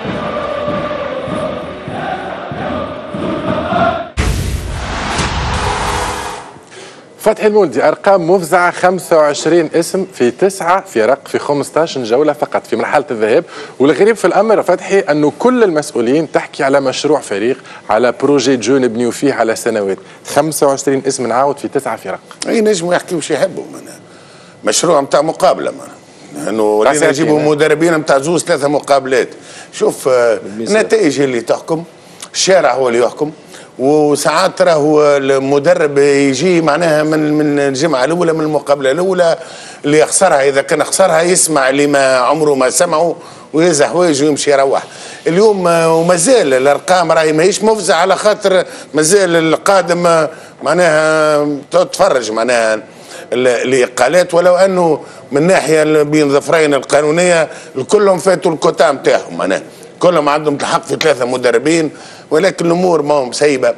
فتحي المولدي أرقام مفزعة، 25 اسم في 9 فرق في 15 جولة فقط في مرحلة الذهاب. والغريب في الأمر فتحي أنه كل المسؤولين تحكي على مشروع فريق، على بروجي جو نبنيو فيه على سنوات. 25 اسم نعاود في 9 فرق. أي نجم يحكي وش يحبوا مشروع متاع مقابلة انه ولينا نجيبوا مدربين نتاع 2-3 مقابلات. شوف النتائج اللي تحكم، الشارع هو اللي يحكم، وساعات راهو المدرب يجي معناها من الجمعه الاولى من المقابله الاولى اللي يخسرها، اذا كان خسرها يسمع اللي ما عمره ما سمعه ويهز حوايجه ويمشي يروح. اليوم ومازال الارقام راهي ماهيش مفزعه، على خاطر مازال القادم معناها تتفرج معناها الاقالات، ولو انه من ناحيه بين ظفرين القانونيه الكلهم فاتوا الكوتا نتاعهم، معناها كلهم عندهم الحق في 3 مدربين، ولكن الامور ما هم سايبه.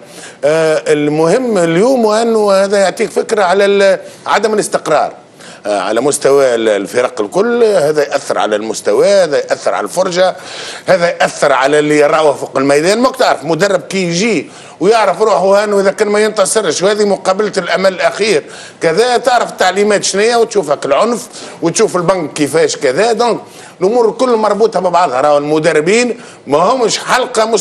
المهم اليوم وانه هذا يعطيك فكره على عدم الاستقرار على مستوى الفرق الكل. هذا يأثر على المستوى، هذا يأثر على الفرجة، هذا يأثر على اللي يراه فوق الميدان. ما تعرف مدرب كي يجي ويعرف روحه انه اذا كان ما ينتصرش، وهذه مقابلة الامل الاخير كذا، تعرف التعليمات شنية وتشوفك العنف وتشوف البنك كيفاش كذا. دونك الامور الكل مربوطة ببعضها. راهو المدربين ما همش حلقة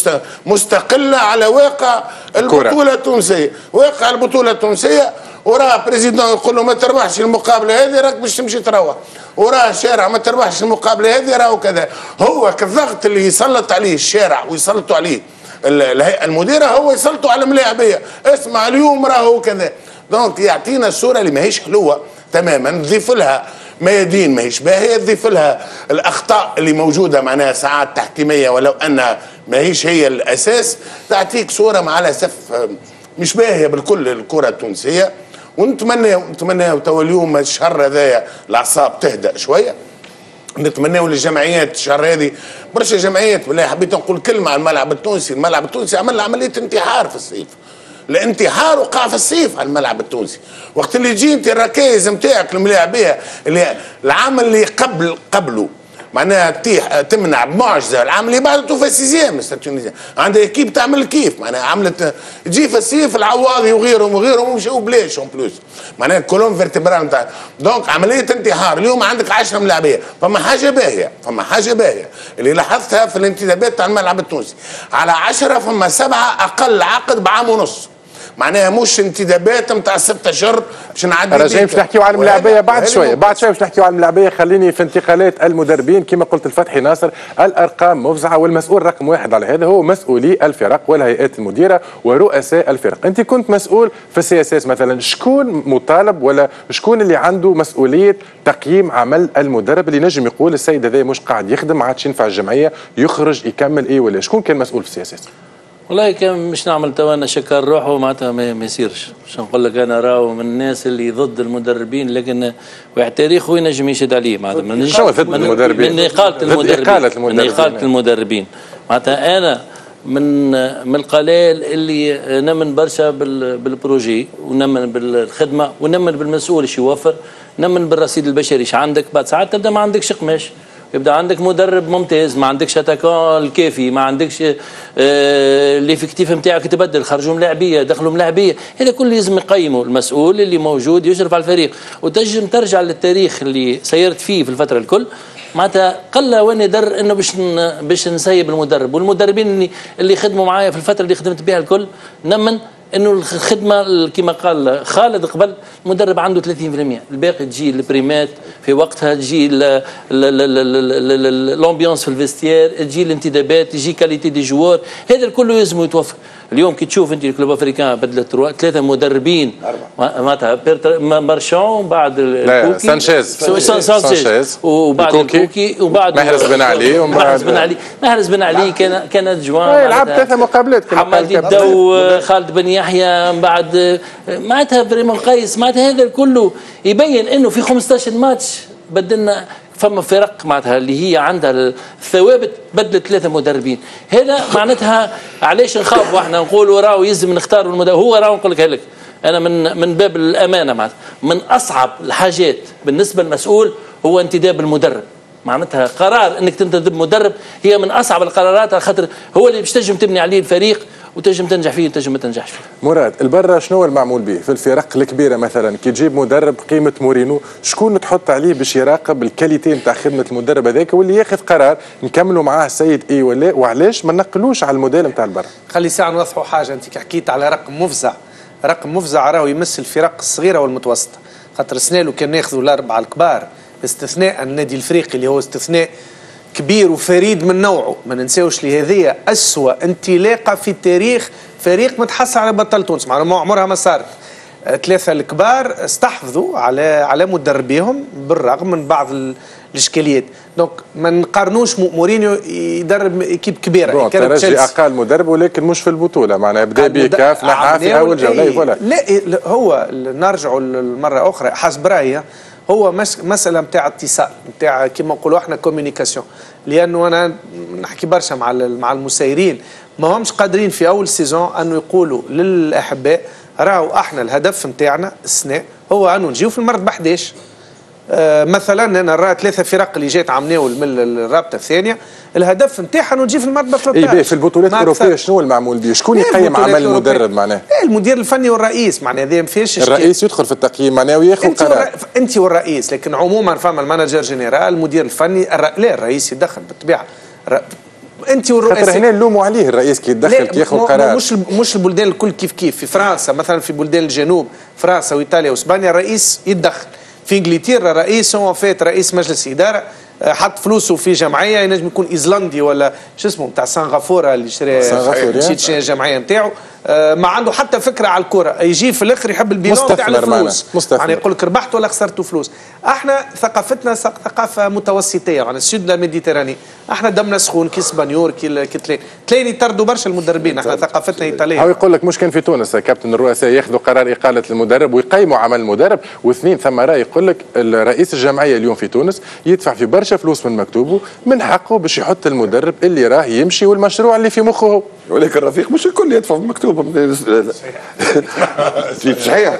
مستقلة على واقع البطولة التونسية. واقع البطولة التونسية وراه بريزيدون يقول له ما تربحش المقابله هذه راك باش تمشي تروح، وراه الشارع ما تربحش المقابله هذه راهو كذا. هو كالضغط اللي يسلط عليه الشارع ويسلطوا عليه الهيئه المديره، هو يسلطوا على الملاعبيه. اسمع اليوم راهو كذا. دونك يعطينا الصوره اللي ماهيش حلوه تماما، تضيف لها ميادين ماهيش باهيه، تضيف لها الاخطاء اللي موجوده معناها ساعات تحكيميه ولو انها ماهيش هي الاساس، تعطيك صوره مع الاسف مش باهيه بالكل الكره التونسيه. ونتمنى تو اليوم الشهر هذايا الاعصاب تهدأ شويه. نتمنى للجمعيات الشهر هذه برشا جمعيات، بالله حبيت نقول كلمه على الملعب التونسي. الملعب التونسي عمل عمليه انتحار في الصيف، الانتحار وقع في الصيف على الملعب التونسي. وقت اللي تجي انت الركائز نتاعك الملاعبيه اللي العام اللي قبله معناها تمنع بمعجزه، العام اللي بعده توفى سيزيام تونيزيان عندها اكيب تعمل كيف معناها عملت تجي في الصيف العواضي وغيرهم ومشاو بلاش اون بلوس معناها كلهم فيرتبرال نتاع. دونك عمليه انتحار. اليوم عندك 10 ملاعبيه، فما حاجه باهيه اللي لاحظتها في الانتدابات تاع الملعب التونسي، على 10 فما 7 اقل عقد بعام ونص، معناها مش انتدابات نتاع 6 اشهر باش نعدي. راجعين باش نحكيو على الملاعبيه بعد شويه باش نحكيو على الملاعبيه. خليني في انتقالات المدربين كما قلت الفتحي ناصر، الارقام مفزعه، والمسؤول رقم 1 على هذا هو مسؤولي الفرق والهيئات المديره ورؤساء الفرق. انت كنت مسؤول في السي اس اس مثلا، شكون مطالب ولا شكون اللي عنده مسؤوليه تقييم عمل المدرب اللي نجم يقول السيد هذا مش قاعد يخدم، ما عادش ينفع الجمعيه، يخرج يكمل ايه ولا شكون كان مسؤول في السي اس اس؟ والله كان مش نعمل تو انا شكر روحه معناتها ما يصيرش. باش نقول لك انا راهو من الناس اللي ضد المدربين، لكن واحد تاريخه ينجم يشهد عليه معناتها من إقالة المدربين معناتها انا من القلائل اللي نمن برشا بالبروجي ونمن بالخدمه ونمن بالمسؤول ايش يوفر، نمن بالرصيد البشري ايش عندك. بعد ساعات تبدا ما عندكش قماش، يبدا عندك مدرب ممتاز، ما عندكش اتاكون الكافي، ما عندكش ليفيكتيف نتاعك تبدل، خرجوا ملاعبيه دخلوا ملاعبيه، هذا كله لازم يقيمه المسؤول اللي موجود يشرف على الفريق. وتنجم ترجع للتاريخ اللي سيرت فيه في الفتره الكل، معناتها قل وندر انه باش نسيب المدرب. والمدربين اللي خدموا معايا في الفتره اللي خدمت بها الكل نمن انه الخدمه كما قال خالد قبل، المدرب عنده 30%، الباقي تجي البريمات في وقتها، تجي الامبيونس في الفيستير، تجي الانتدابات، تجي كاليتي دي جوار، هذا الكل لازم يتوفر. اليوم كي تشوف انت الكلوب افريكان بدلت 3 مدربين معناتها مارشون بعد الكوكي سانشيز وبعد الكوكي وبعد محرز بن علي كان جوان لعب 3 مقابلات حمادي الدو خالد بن يحيى من بعد معناتها فريمون قيس. معناتها هذا كله يبين انه في 15 ماتش بدلنا فما فرق معناتها اللي هي عندها الثوابت بدلت 3 مدربين. هذا معناتها علاش نخاف واحنا نقولوا راهو يلزم نختار المدرب. هو راهو نقول لك انا من باب الامانه معناتها من اصعب الحاجات بالنسبه للمسؤول هو انتداب المدرب. معناتها قرار انك تنتدب مدرب هي من اصعب القرارات، على خاطر هو اللي باش تنجم تبني عليه الفريق وتنجم تنجح فيه وتنجم ما تنجحش فيه. مراد البرا شنو المعمول به في الفرق الكبيره مثلا كي تجيب مدرب قيمه مورينو، شكون تحط عليه باش يراقب الكاليتي نتاع خدمه المدرب هذاك واللي ياخذ قرار نكملوا معاه السيد اي ولا، وعلاش ما نقلوش على الموديل نتاع البرا؟ خلي ساعه نوضحوا حاجه. انت كي حكيت على رقم مفزع راهو يمس الفرق الصغيره والمتوسطه، خاطر سنالو كان ناخذوا الاربعه الكبار باستثناء النادي الافريقي اللي هو استثناء كبير وفريد من نوعه. ما ننساوش لي هذه أسوأ انطلاقه في تاريخ فريق متحصل على بطل تونس، معناها عمرها ما صارت. ثلاثة الكبار استحفظوا على مدربيهم بالرغم من بعض الاشكاليات. دونك ما نقارنوش مورينيو يدرب ايكيب كبيره. الترجي اقل مدرب ولكن مش في البطوله، معناها بدا بكاف نحا في اول جوله. ولا لا هو نرجعوا لمره اخرى حسب رايي هو مساله نتاع اتصال نتاع كيما نقولوا احنا كوميونيكاسيون، لانه انا نحكي برشا مع المسيرين ما همش قادرين في اول سيزون انه يقولوا للاحباء راهو احنا الهدف نتاعنا السنه هو انه نجيو في المرتبه 11. مثلا انا نرى 3 فرق اللي جات عمناول من الرابطه الثانيه الهدف نتاعها انه تجي في المرتبه 13. اي في البطولات الاوروبيه شنو المعمول به؟ شكون يقيم عمل المدرب معناه؟ المدير الفني والرئيس معناه هذا ما فيهاش الرئيس يدخل في التقييم معناه وياخذ قرار. انت والرئيس، لكن عموما فما المانجر جينيرال المدير الفني لا الرئيس يدخل بالطبيعه. انت والرئيس خاطر هنا نلوموا عليه الرئيس كي يتدخل كي ياخذ قرار. مش البلدان الكل كيف في فرنسا مثلا في بلدان الجنوب فرنسا وايطاليا واسبانيا الرئيس يتدخل. في انجلترا رئيس هو فات رئيس مجلس اداره حط فلوسه في جمعيه ينجم يكون ايزلندي ولا شو اسمه نتاع سنغافوره اللي شرى نسيت الجمعيه نتاعو ما عنده حتى فكره على الكره يجي في الاخر يحب البيلون تاع الفلوس يعني يقول لك ربحت ولا خسرت فلوس. احنا ثقافتنا ثقافه متوسطيه يعني السود الميديتراني احنا دمنا سخون كي اسبانيور كي تلاقي يطردوا برشا المدربين احنا ثقافتنا ايطاليه. هو يقول لك مش كان في تونس كابتن الرؤساء ياخذوا قرار اقاله المدرب ويقيموا عمل المدرب واثنين ثم راي يقول لك رئيس الجمعيه اليوم في تونس يدفع في برشا فلوس من مكتوبه من حقه باش يحط المدرب اللي راه يمشي والمشروع اللي في مخه هو. ولكن الرفيق مش الكل يدفع في مكتوبه صحيح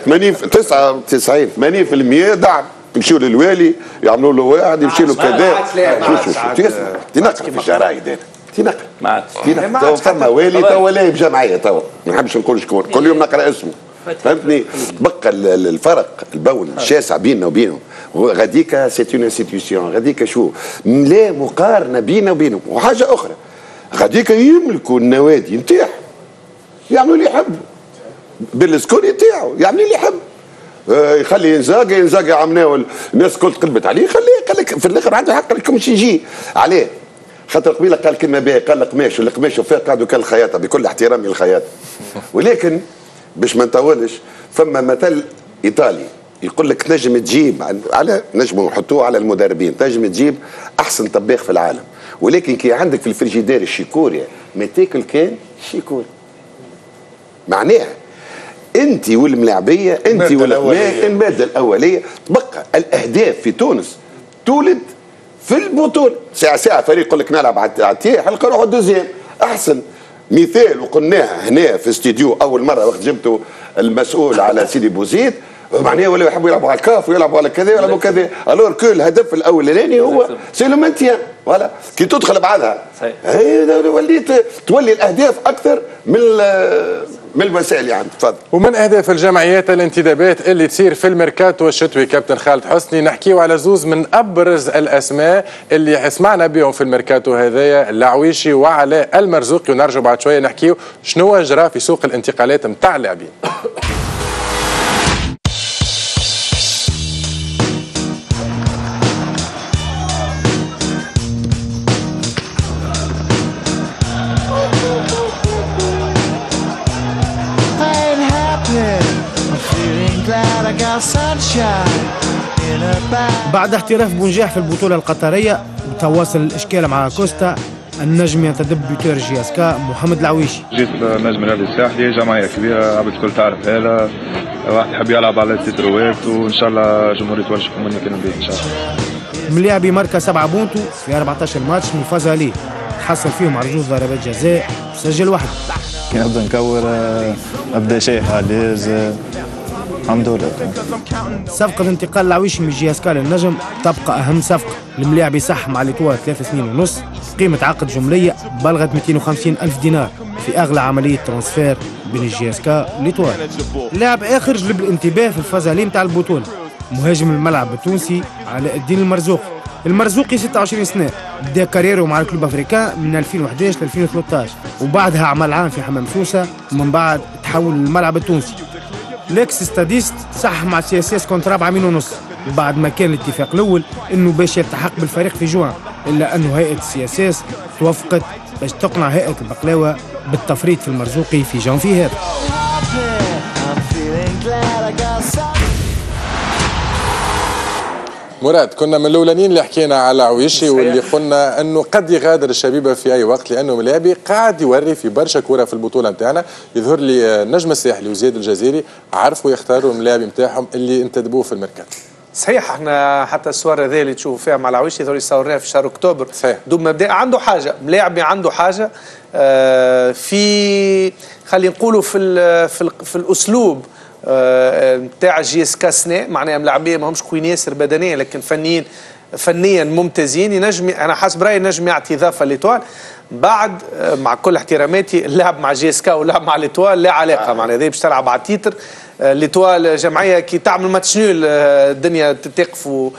80% دعم يمشيوا للوالي يعملوا له واحد يمشي له كذا تنقل في الجرايد تنقل تو فما والي تو ولا بجمعيه تو ما نحبش نقول شكون كل يوم نقرا اسمه فهمتني. بقى الفرق البون الشاسع بيننا وبينهم غاديكا سيت اون انستيتيوشن غاديكا شو لا مقارنه بيننا وبينهم. وحاجه اخرى غاديكا يملكوا النوادي نتاعهم يعملوا اللي يحبوا بالسكوري نتاعو يعمل اللي يحب يخلي ينزاقي عمناول الناس الكل تقلبت عليه خليه قال لك في الاخر عنده حق لكم مش يجي عليه خاطر قبيله قال كلمه باهيه قال القماش والقماش وفاق قعدوا كالخياطه بكل احترامي للخياطه. ولكن باش ما نطولش فما مثل ايطالي يقول لك تنجم تجيب على نجموا نحطوه على المدربين تنجم تجيب احسن طباخ في العالم ولكن كي عندك في الفريجيدير الشيكوريا ما تاكل كان شيكوري معناها انت والملاعبيه انت الماده الاوليه تبقى الاهداف في تونس تولد في البطوله ساعه فريق يقول لك نلعب على التيه حلقه نروحوا الدوزيام احسن مثال وقلناها هنا في استديو اول مره وقت جبتوا المسؤول على سيدي بوزيد معناها ولا يحبوا يلعبوا على الكاف ويلعبوا على كذا ويلعبوا كذا الور كل الهدف الاولاني هو سي لو مانتيان ولا كي تدخل بعدها وليت تولي الاهداف اكثر من المسائل يعني. تفضل. ومن اهداف الجمعيات الانتدابات اللي تصير في الميركاتو الشتوي كابتن خالد حسني نحكيو على زوز من ابرز الاسماء اللي سمعنا بهم في الميركاتو هذايا العويشي وعلى المرزوقي ونرجع بعد شويه نحكيو شنو جرى في سوق الانتقالات نتاع اللاعبين. بعد احتراف بونجاح في البطولة القطرية وتواصل الإشكال مع كوستا النجم ينتدب بيوتر جياسكا محمد العويشي. جيت نجم النادي الساحلي جمعية كبيرة عبد الكل تعرف هذا واحد يحب يلعب على التتروات وإن شاء الله جمهورية ورشة كومونيا كان به إن شاء الله. ملاعب ماركا 7 بونتو في 14 ماتش من فاز عليه تحصل فيهم على جوز ضربات جزاء وسجل واحد. كي نبدا نكور ابدا شيء حاليز الحمد لله. صفقة انتقال العويشي من جياسكا للنجم تبقى أهم صفقة. الملاعب يصح مع ليتوال 3 سنين ونص قيمة عقد جملية بلغت 250 ألف دينار في أغلى عملية ترانسفير بين جياسكا وليتوال. لاعب آخر جلب الانتباه في الفازالين نتاع البطولة مهاجم الملعب التونسي علاء الدين المرزوقي 26 سنة بدا كاريره مع الكلوب افريكان من 2011 ل 2013 وبعدها عمل عام في حمام سوسة ومن بعد تحول للملعب التونسي. ليكس ستاديست صح مع سي اس اس كونترا بعامين ونص بعد ما كان الاتفاق الاول انه باش يلتحق بالفريق في جوان الا انه هيئه السي اس اس توافقت باش تقنع هيئه البقلاوه بالتفريط في المرزوقي في جانفي هذا. مراد، كنا من الاولانيين اللي حكينا على عويشي واللي قلنا انه قد يغادر الشبيبه في اي وقت، لانه ملاعبي قاعد يوري في برشا كوره في البطوله نتاعنا. يظهر لي النجم الساحلي وزياد الجزيري عرفوا يختاروا الملاعبي نتاعهم اللي انتدبوه في الميركاتو. صحيح، احنا حتى الصور هذه اللي تشوفوا فيها مع العويشي ثوري صورناها في شهر اكتوبر. صحيح. دوب مبدأ عنده حاجه، ملاعبي عنده حاجه في خلينا نقولوا في الاسلوب نتاع جي اس كا سنة، معناها ملاعبيه ماهمش كوين ياسر بدنيا لكن فنيا ممتازين. ينجم انا حسب رايي نجم يعطي اضافه ليتوال. بعد مع كل احتراماتي اللعب مع جي اس كا واللعب مع ليتوال لا علاقه، معناها هذه باش تلعب على التيتر. ليتوال جمعيه كي تعمل ماتش نول الدنيا تقفوا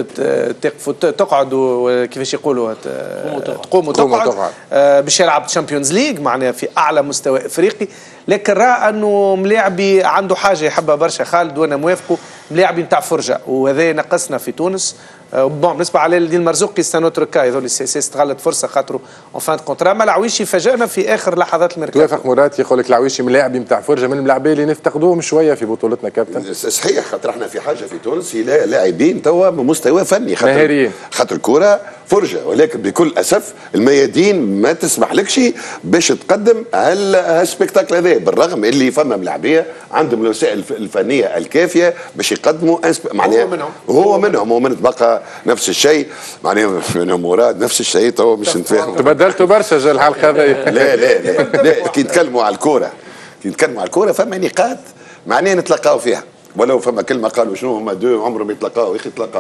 تقعدوا كيفاش يقولوا تقوموا تقعد باش يلعب تشامبيونز ليج معناها في اعلى مستوى افريقي. لكن راه انه ملاعبي عنده حاجه يحبها برشا خالد وانا موافقه، ملاعبي نتاع فرجه وهذا نقصنا في تونس. بون بالنسبه على الدين المرزوقي سانوتر كا يظل السي اس استغلت فرصه خاطره اون فان كونترا. ما العويشي فاجئنا في اخر لحظات الميركاتو. توافق مراد يقول لك العويشي ملاعبي نتاع فرجه من الملاعبيه اللي نفتقدوهم شويه في بطولتنا كابتن. صحيح، خاطر احنا في حاجه في تونس لاعبين توا بمستوى فني، مهاريين، خاطر الكره فرجه، ولكن بكل اسف الميادين ما تسمح لكش باش تقدم هالسبيكتاكل هذا، بالرغم اللي فما ملاعبيه عندهم الوسائل الفنيه الكافيه باش يقدموا معناها هو منهم ومن بقى نفس الشيء معناها منهم مراد نفس الشيء. تو مش نتفاهموا، تبدلتوا برشا الحلقه هذه. لا كي نتكلموا على الكوره فما نقاط معناها نتلقاو فيها، ولو فما كلمه قالوا شنو هما دو عمرهم يتلقاو يا اخي يتلقاو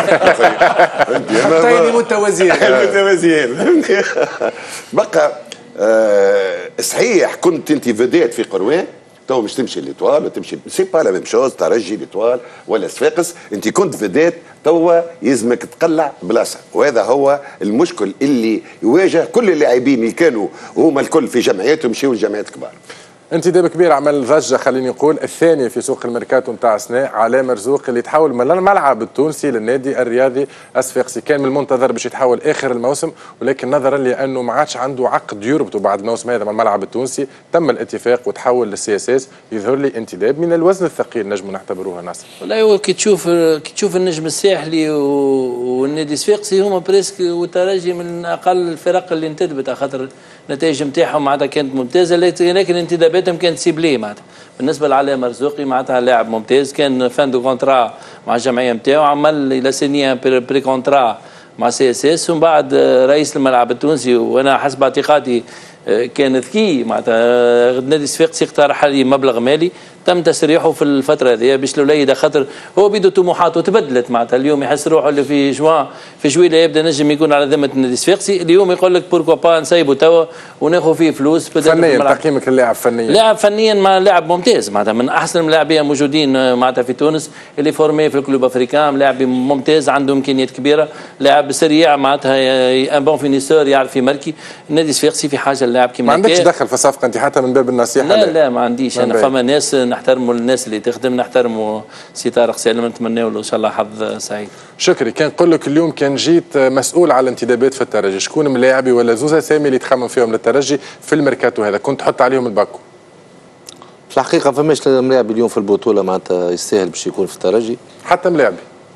خطين متوازيين بقى صحيح. كنت انت فيديت في قروان تو مش تمشي ليتوال وتمشي سي با لا ميم شوز، ترجي ليتوال ولا صفاقس، انت كنت فيديت توا يلزمك تقلع بلاصه، وهذا هو المشكل اللي يواجه كل اللاعبين اللي كانوا هما الكل في جمعيات ومشيوا لجمعيات كبار. انتداب كبير عمل ضجه خليني نقول الثاني في سوق الميركاتو نتاع سناء على مرزوق اللي تحول من الملعب التونسي للنادي الرياضي الصفاقسي. كان من المنتظر باش يتحول اخر الموسم، ولكن نظرا لانه ما عادش عنده عقد يربطه بعد الموسم هذا مع الملعب التونسي تم الاتفاق وتحول للسي اس اس. يظهر لي انتداب من الوزن الثقيل نجم نعتبروها ناصر. والله هو كي تشوف النجم الساحلي والنادي الصفاقسي هما بريسك والترجي من اقل الفرق اللي انتدبت، خاطر النتائج نتاعهم معناتها كانت ممتازه، لكن انتداباتهم كانت سيبلي معناتها. بالنسبه لعلي مرزوقي معناتها لاعب ممتاز، كان فان دو كونترا مع الجمعيه نتاعو، عمل الى سينيا بري كونترا مع سي اس اس، ومن بعد رئيس الملعب التونسي وانا حسب اعتقادي كان ذكي معناتها النادي الصفاقسي اقترح عليه مبلغ مالي تم تسريحه في الفتره هذه باش الوليد، خاطر هو بيدو طموحاته تبدلت معناتها. اليوم يحس روحه اللي في جويله يبدا نجم يكون على ذمه النادي الصفاقسي، اليوم يقول لك بوركوا با نسيبه توا وناخذ فيه فلوس. فنيا تقييمك للاعب فنيا؟ لاعب فنيا ما لاعب ممتاز معناتها، من احسن اللاعبين موجودين معناتها في تونس اللي فورمي في الكلوب افريكان، لاعب ممتاز عنده امكانيات كبيره، لاعب سريع معناتها ان بون فينيسور يعرف يماركي. النادي الصفاقسي في حاجه للاعب كيما ما عندكش دخل في الصفقه انت حتى من باب النصيحه؟ لا ما عنديش انا. فما ناس نحترموا الناس اللي تخدم، نحترموا سي طارق سالم، نتمنى له ان شاء الله حظ سعيد. شكري. كان نقول لك اليوم كان جيت مسؤول على الانتدابات في الترجي، شكون ملاعبي ولا زوز اسامي اللي تخمم فيهم للترجي في الميركاتو هذا كنت تحط عليهم الباكو؟ في الحقيقه فماش ملاعبي اليوم في البطوله معناتها يستاهل باش يكون في الترجي، حتى ملاعبي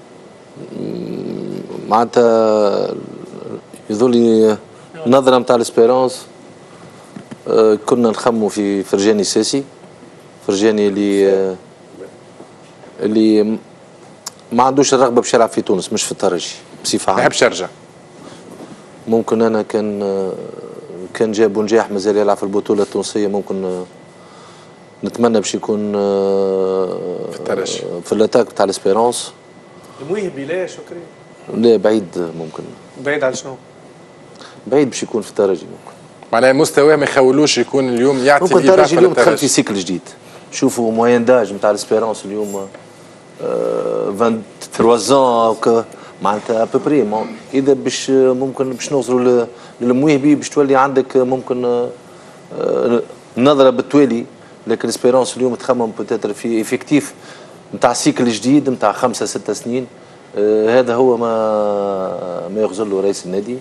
معناتها يظل نظره نتاع الاسبيرونس. كنا نخموا في فرجاني ساسي، فرجاني اللي ما عندوش الرغبه باش يلعب في تونس مش في الترجي بصفه عامه، ما يحبش يرجع. ممكن انا كان جاب نجاح مازال يلعب في البطوله التونسيه، ممكن نتمنى باش يكون في الترجي في الاتاك بتاع الاسبيرونس. الموهبي لا شكري؟ لا بعيد، ممكن بعيد على شنو؟ بعيد باش يكون في الترجي ممكن. معناها مستواه ما يخولوش يكون اليوم يعطي ممكن الترجي اليوم دخل في سيكل جديد. شوفوا موين داج نتاع الاسبيرونس اليوم 23 معناتها ابوبري. اذا باش ممكن باش نوصلوا للموهبي باش تولي عندك ممكن نظره بالتوالي، لكن الاسبيرونس اليوم تخمم بوتيتر في افكتيف نتاع سيكل جديد نتاع 5-6 سنين. هذا هو ما يخزر له رئيس النادي،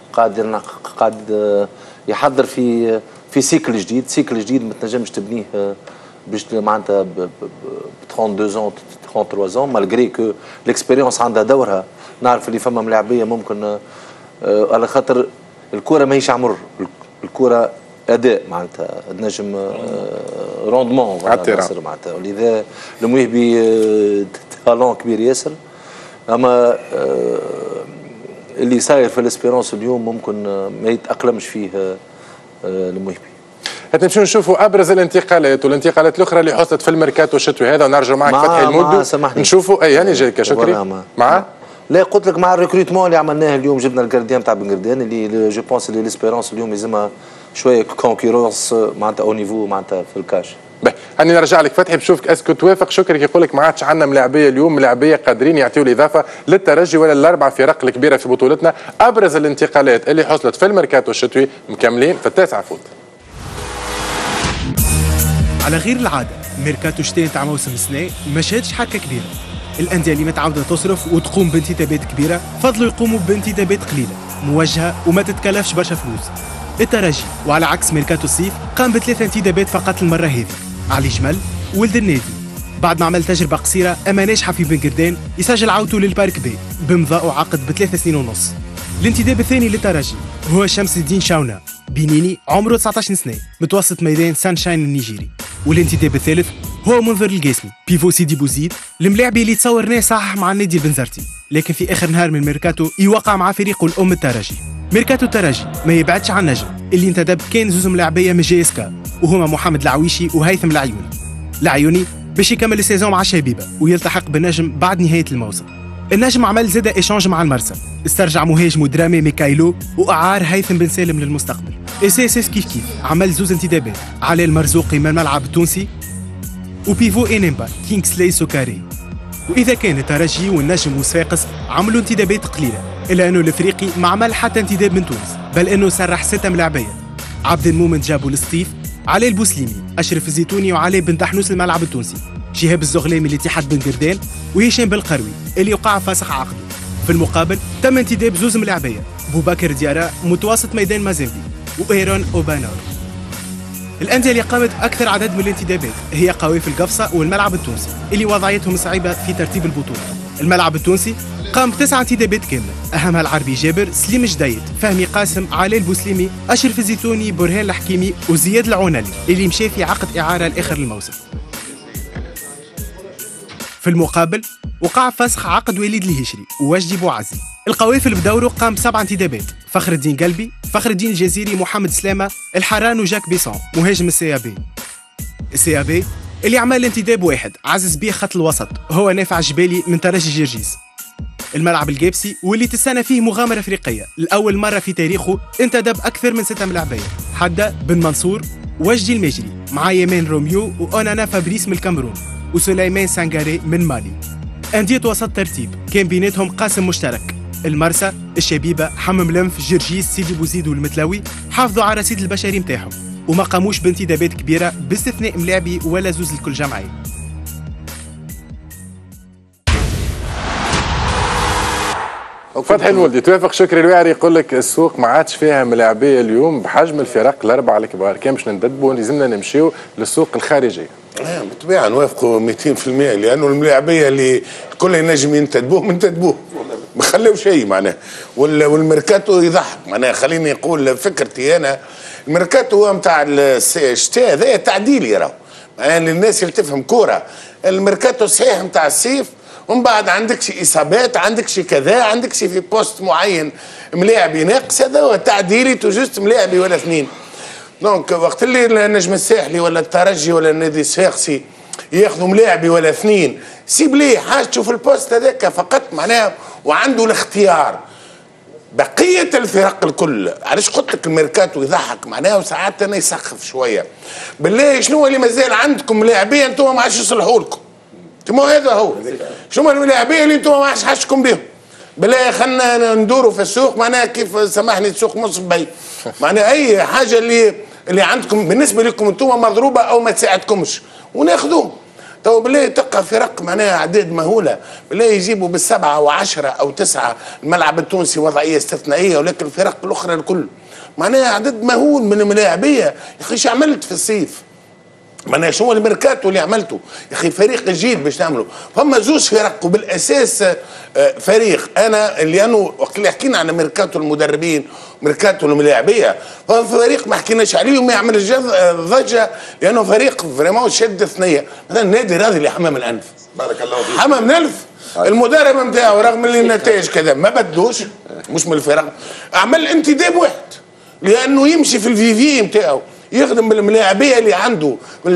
قاعد يحضر في سيكل جديد ما تنجمش تبنيه باش معناتها ب 32 ans 33 ans مالغري كو ليكسبيريونس عندها دورها. نعرف اللي فما ملاعبيه ممكن على خاطر الكره ماهيش عمر، الكره اداء معناتها تنجم روندمون معناتها. ولذا الموهبي تالون كبير ياسر، اما اللي صاير في الاسبيرونس اليوم ممكن ما يتاقلمش فيه الموهبي. نمشيو نشوفوا ابرز الانتقالات والانتقالات الاخرى اللي حصلت في الميركاتو الشتوي هذا، ونرجع معك فتحي المودو نشوفوا. اي هاني جايك شكري مع لا قلت لك مع الريكروتمون اللي عملناه اليوم، جبنا الجارديان تاع بن قردان اللي جو بونس اللي ليسبيرونس اليوم يلزمها شويه كونكورونس معناتها او نيفو معناتها في الكاش. هاني نرجع لك فتحي بشوفك اسكو توافق شكري يقول لك ما عادش عندنا ملاعبيه اليوم، ملاعبيه قادرين يعطيوا الاضافه للترجي ولا الاربع فرق الكبيره في بطولتنا. ابرز الانتقالات اللي حصلت في الميركاتو الشتوي مكملين في التاسعه فوت. على غير العاده ميركاتو شتاء تاع موسم السنه ما شهدش حركه كبيره. الانديه اللي متعوده تصرف وتقوم بانتدابات كبيره فضلوا يقوموا بانتدابات قليله موجهه وما تتكلفش برشا فلوس. الترجي وعلى عكس ميركاتو الصيف قام ب3 انتدابات فقط المره هذه. علي جمل ولد النادي بعد ما عمل تجربه قصيره اما ناجحه في بن قردان يسجل عودته للبارك بي بمضاء عقد ب3 سنين ونص. الانتداب الثاني للترجي هو شمس الدين شاونا بنيني عمره 19 سنه متوسط ميدان سانشاين النيجيري. والانتداب الثالث هو منذر القاسمي بيفو سيدي بوزيد الملاعبي اللي تصورناه صحح مع النادي البنزرتي، لكن في اخر نهار من الميركاتو يوقع مع فريقه الام الترجي. ميركاتو الترجي ما يبعدش عن نجم اللي انتدب كان زوز ملاعبيه من جي اس كا وهما محمد العويشي وهيثم العيوني. العيوني باش يكمل السيزون مع شبيبه ويلتحق بالنجم بعد نهايه الموسم. النجم عمل زاد ايشانج مع المرسى، استرجع مهاجمه درامي ميكايلو واعار هيثم بن سالم للمستقبل. اس كيف كيف عمل زوز انتدابات على المرزوقي من الملعب التونسي وبيفو انيمبا كينغسلي سوكاري. واذا كان الترجي والنجم وصفاقس عملوا انتدابات قليله الا انه الافريقي ما عمل حتى انتداب من تونس، بل انه سرح 6 ملاعبيه. عبد المؤمن جابوا للسطيف، علي البوسليمي، اشرف الزيتوني وعلي بن تحنوس الملعب التونسي، شهاب الزغلامي لاتحاد بن قردان وهشام بالقروي اللي وقع فاسخ عقده. في المقابل تم انتداب زوز ملاعبيه بوبكر ديارا متوسط ميدان مازيمبي وايرون اوبانور. الانديه اللي قامت اكثر عدد من الانتدابات هي قوافل القفصه والملعب التونسي اللي وضعيتهم صعيبه في ترتيب البطوله. الملعب التونسي قام ب9 انتدابات كامله، اهمها العربي جابر، سليم جديد، فهمي قاسم، علي البوسليمي، اشرف الزيتوني، برهان الحكيمي وزياد العونلي اللي مشى في عقد اعاره لاخر الموسم. في المقابل وقع فسخ عقد وليد الهشري ووجدي بوعزي. القوافل بدوره قام ب7 انتدابات، فخر الدين قلبي، فخر الدين الجزيري، محمد سلامه، الحران وجاك بيسون مهاجم السي بي اللي عمل انتداب واحد عزز بيه خط الوسط هو نافع الجبالي من ترجي جرجيس. الملعب الجابسي واللي تستنى فيه مغامره افريقيه لاول مره في تاريخه انتدب اكثر من 6 ملاعبيه، حدا بن منصور، وجدي المجري مع يمان روميو واونانا فابريس من الكاميرون وسليمان سانغاري من مالي. أندية وسط ترتيب كان بيناتهم قاسم مشترك، المرسى، الشبيبة، حمم لنف، جرجيس، سيدي بوزيد والمتلاوي حافظوا على رصيد البشري متاعهم وما قاموش بانتدابات كبيرة باستثناء ملاعبي ولا زوز لكل جمعية. فتحي المولدي توافق شكري الوعري يقول لك السوق ما عادش فيها ملاعبيه اليوم بحجم الفرق الاربعه الكبار، كان باش نندبوا لازمنا نمشيو للسوق الخارجيه. بالطبيعه نوافقوا 200% لانه الملاعبيه اللي الكل ينجم ينتدبوه ما خلوا شيء معناه. والميركاتو يضحك معناه. خليني نقول فكرتي انا، الميركاتو هو نتاع الشتاء هذا تعديل يراو يعني للناس اللي تفهم كوره. الميركاتو صحيح نتاع الصيف ومن بعد عندك شي اصابات، عندك شي كذا، عندك شي في بوست معين ملاعبي ناقص، هذا هو تعديلي توجست ملاعبي ولا اثنين. دونك وقت اللي النجم الساحلي ولا الترجي ولا النادي الصفاقسي ياخذوا ملاعبي ولا اثنين، سيب ليه حاجته في البوست هذاك فقط معناها وعنده الاختيار. بقيه الفرق الكل علاش قلت لك الميركاتو يضحك معناها وساعات انا يسخف شويه. بالله شنو اللي مازال عندكم ملاعبيه انتم ما عادش يصلحوا لكم؟ انتم هذا هو شنو الملاعبيه اللي انتم ما عادش حاجتكم بهم؟ بالله خلينا ندوروا في السوق معناها كيف سامحني السوق مصبي معناها اي حاجه اللي عندكم بالنسبه لكم انتم مضروبه او ما تساعدكمش وناخذوه. تو بالله تلقى فرق معناها اعداد مهوله بالله يجيبوا بالسبعه و10 او 9 الملعب التونسي وضعيه استثنائيه، ولكن الفرق الاخرى الكل معناها عدد مهول من الملاعبيه. يا اخي ايش عملت في الصيف؟ معناها شنو الميركاتو اللي عملته يا اخي؟ فريق جيد باش نعمله. فما زوج فرق وبالاساس فريق انا لانه وقت اللي حكينا عن ميركاتو المدربين وميركاتو الملاعبيه فريق ما حكيناش عليه وما يعمل ضجه لانه فريق فريمون شد ثنيه. مثلا النادي الرياضي اللي حمام الانف بارك الله فيك حمام الانف المدرب نتاعو رغم اللي النتائج كذا ما بدوش مش من الفرق عمل انتداب واحد لانه يمشي في الفيفي نتاعو يخدم بالملاعبيه اللي عنده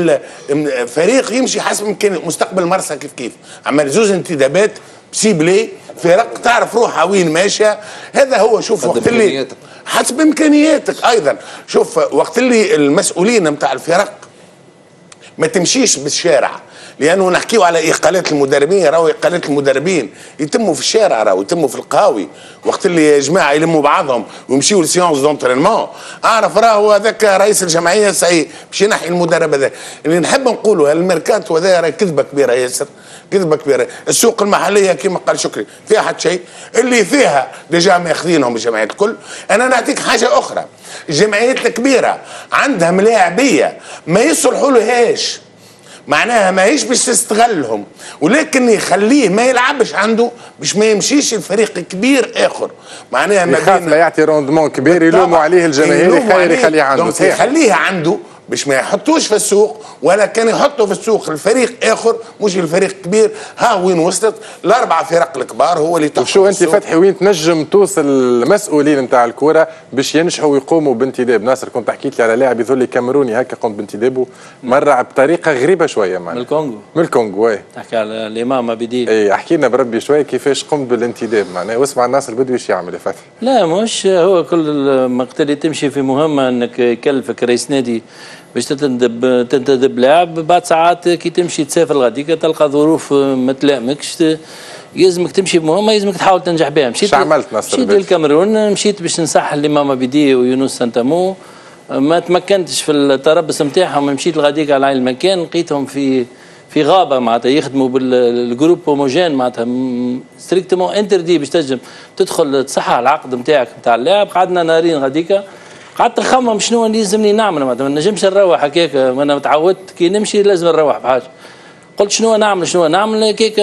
فريق يمشي حسب امكانيه مستقبل مرسى كيف عمل زوج انتدابات سيبلي فرق تعرف روحها وين ماشيه. هذا هو شوف وقت اللي حسب امكانياتك ايضا شوف وقت اللي المسؤولين نتاع الفرق ما تمشيش بالشارع لانه نحكيو على اقالات المدربين. راهو اقالات المدربين يتموا في الشارع راهو يتموا في القهاوي وقت اللي يا جماعه يلموا بعضهم ويمشيوا لسيونس دونترينمون. اعرف راهو هذاك رئيس الجمعيه سعيد باش ينحي المدرب هذا. اللي نحب نقوله الميركاتو هذا راه كذبه كبيره ياسر كذبه كبيره. السوق المحليه كما قال شكري فيها حد شيء اللي فيها ديجا ماخذينهم الجمعيات الكل. انا نعطيك حاجه اخرى الجمعيات الكبيره عندها ملاعبيه ما يصلحوا لهاش معناها ماهيش باش تستغلهم ولكن يخليه ما يلعبش عنده باش ما يمشيش الفريق كبير اخر معناها ما يخاف لا يعطي روندمون كبير يلوموا عليه الجماهير خير يخليه عنده صحيح يخليه عنده باش ما يحطوش في السوق ولا كان يحطوا في السوق الفريق اخر مش الفريق كبير. ها وين وصلت الاربع فرق الكبار هو اللي تحكم. وشو انت فتحي وين تنجم توصل المسؤولين نتاع الكره باش ينجحوا ويقوموا بانتداب؟ ناصر كنت حكيت لي على لاعب يظل كاميروني هكا قمت بانتدابه مره بطريقه غريبه شويه معناها من الكونغو وي تحكي على الامام بديل. اي احكي لنا بربي شويه كيفاش قمت بالانتداب معناها واسمع ناصر بدوي ايش يعمل يا فتحي. لا مش هو كل وقت اللي تمشي في مهمه انك يكلفك رئيس نادي باش تنتدب لاعب بعد ساعات كي تمشي تسافر غاديك تلقى ظروف ما تلائمكش يلزمك تمشي بمهمه يلزمك تحاول تنجح بها. مشيت عملت نصر مشيت للكاميرون مشيت باش نصح الامام بدي ويونس سانتامو ما تمكنتش في التربص نتاعهم. مشيت لغاديك على عين المكان لقيتهم في غابه معناتها يخدموا بالجروب هوموجين معناتها ستريكتومون انتردي باش تنجم تدخل تصحح العقد نتاعك نتاع اللاعب. قعدنا نارين غاديك قعدت نخمم شنو اللي يلزمني نعمل ما نجمش نروح هكاك وانا متعودت كي نمشي لازم نروح بحاجه. قلت شنو نعمل هكاك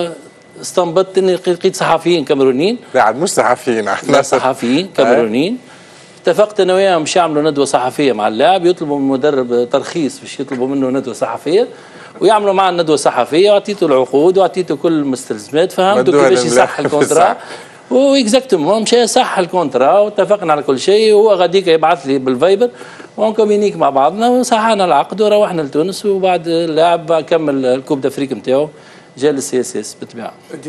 استنبطت اني لقيت صحفيين كاميرونيين لا مش صحفيين صحفيين كاميرونيين اتفقت انا وياهم باش يعملوا ندوه صحفيه مع اللاعب يطلبوا من المدرب ترخيص باش يطلبوا منه ندوه صحفيه ويعملوا معنا ندوه صحفيه واعطيته العقود واعطيته كل المستلزمات فهمته كيفاش يصح الكونترا واكزاكتومون مشى صح الكونترا واتفقنا على كل شيء وهو غاديك يبعث لي بالفايبر ونكومينيك مع بعضنا وصححنا العقد وروحنا لتونس وبعد اللاعب كمل الكوب دافريك نتاعو جا للسي اس اس بالطبيعه. انت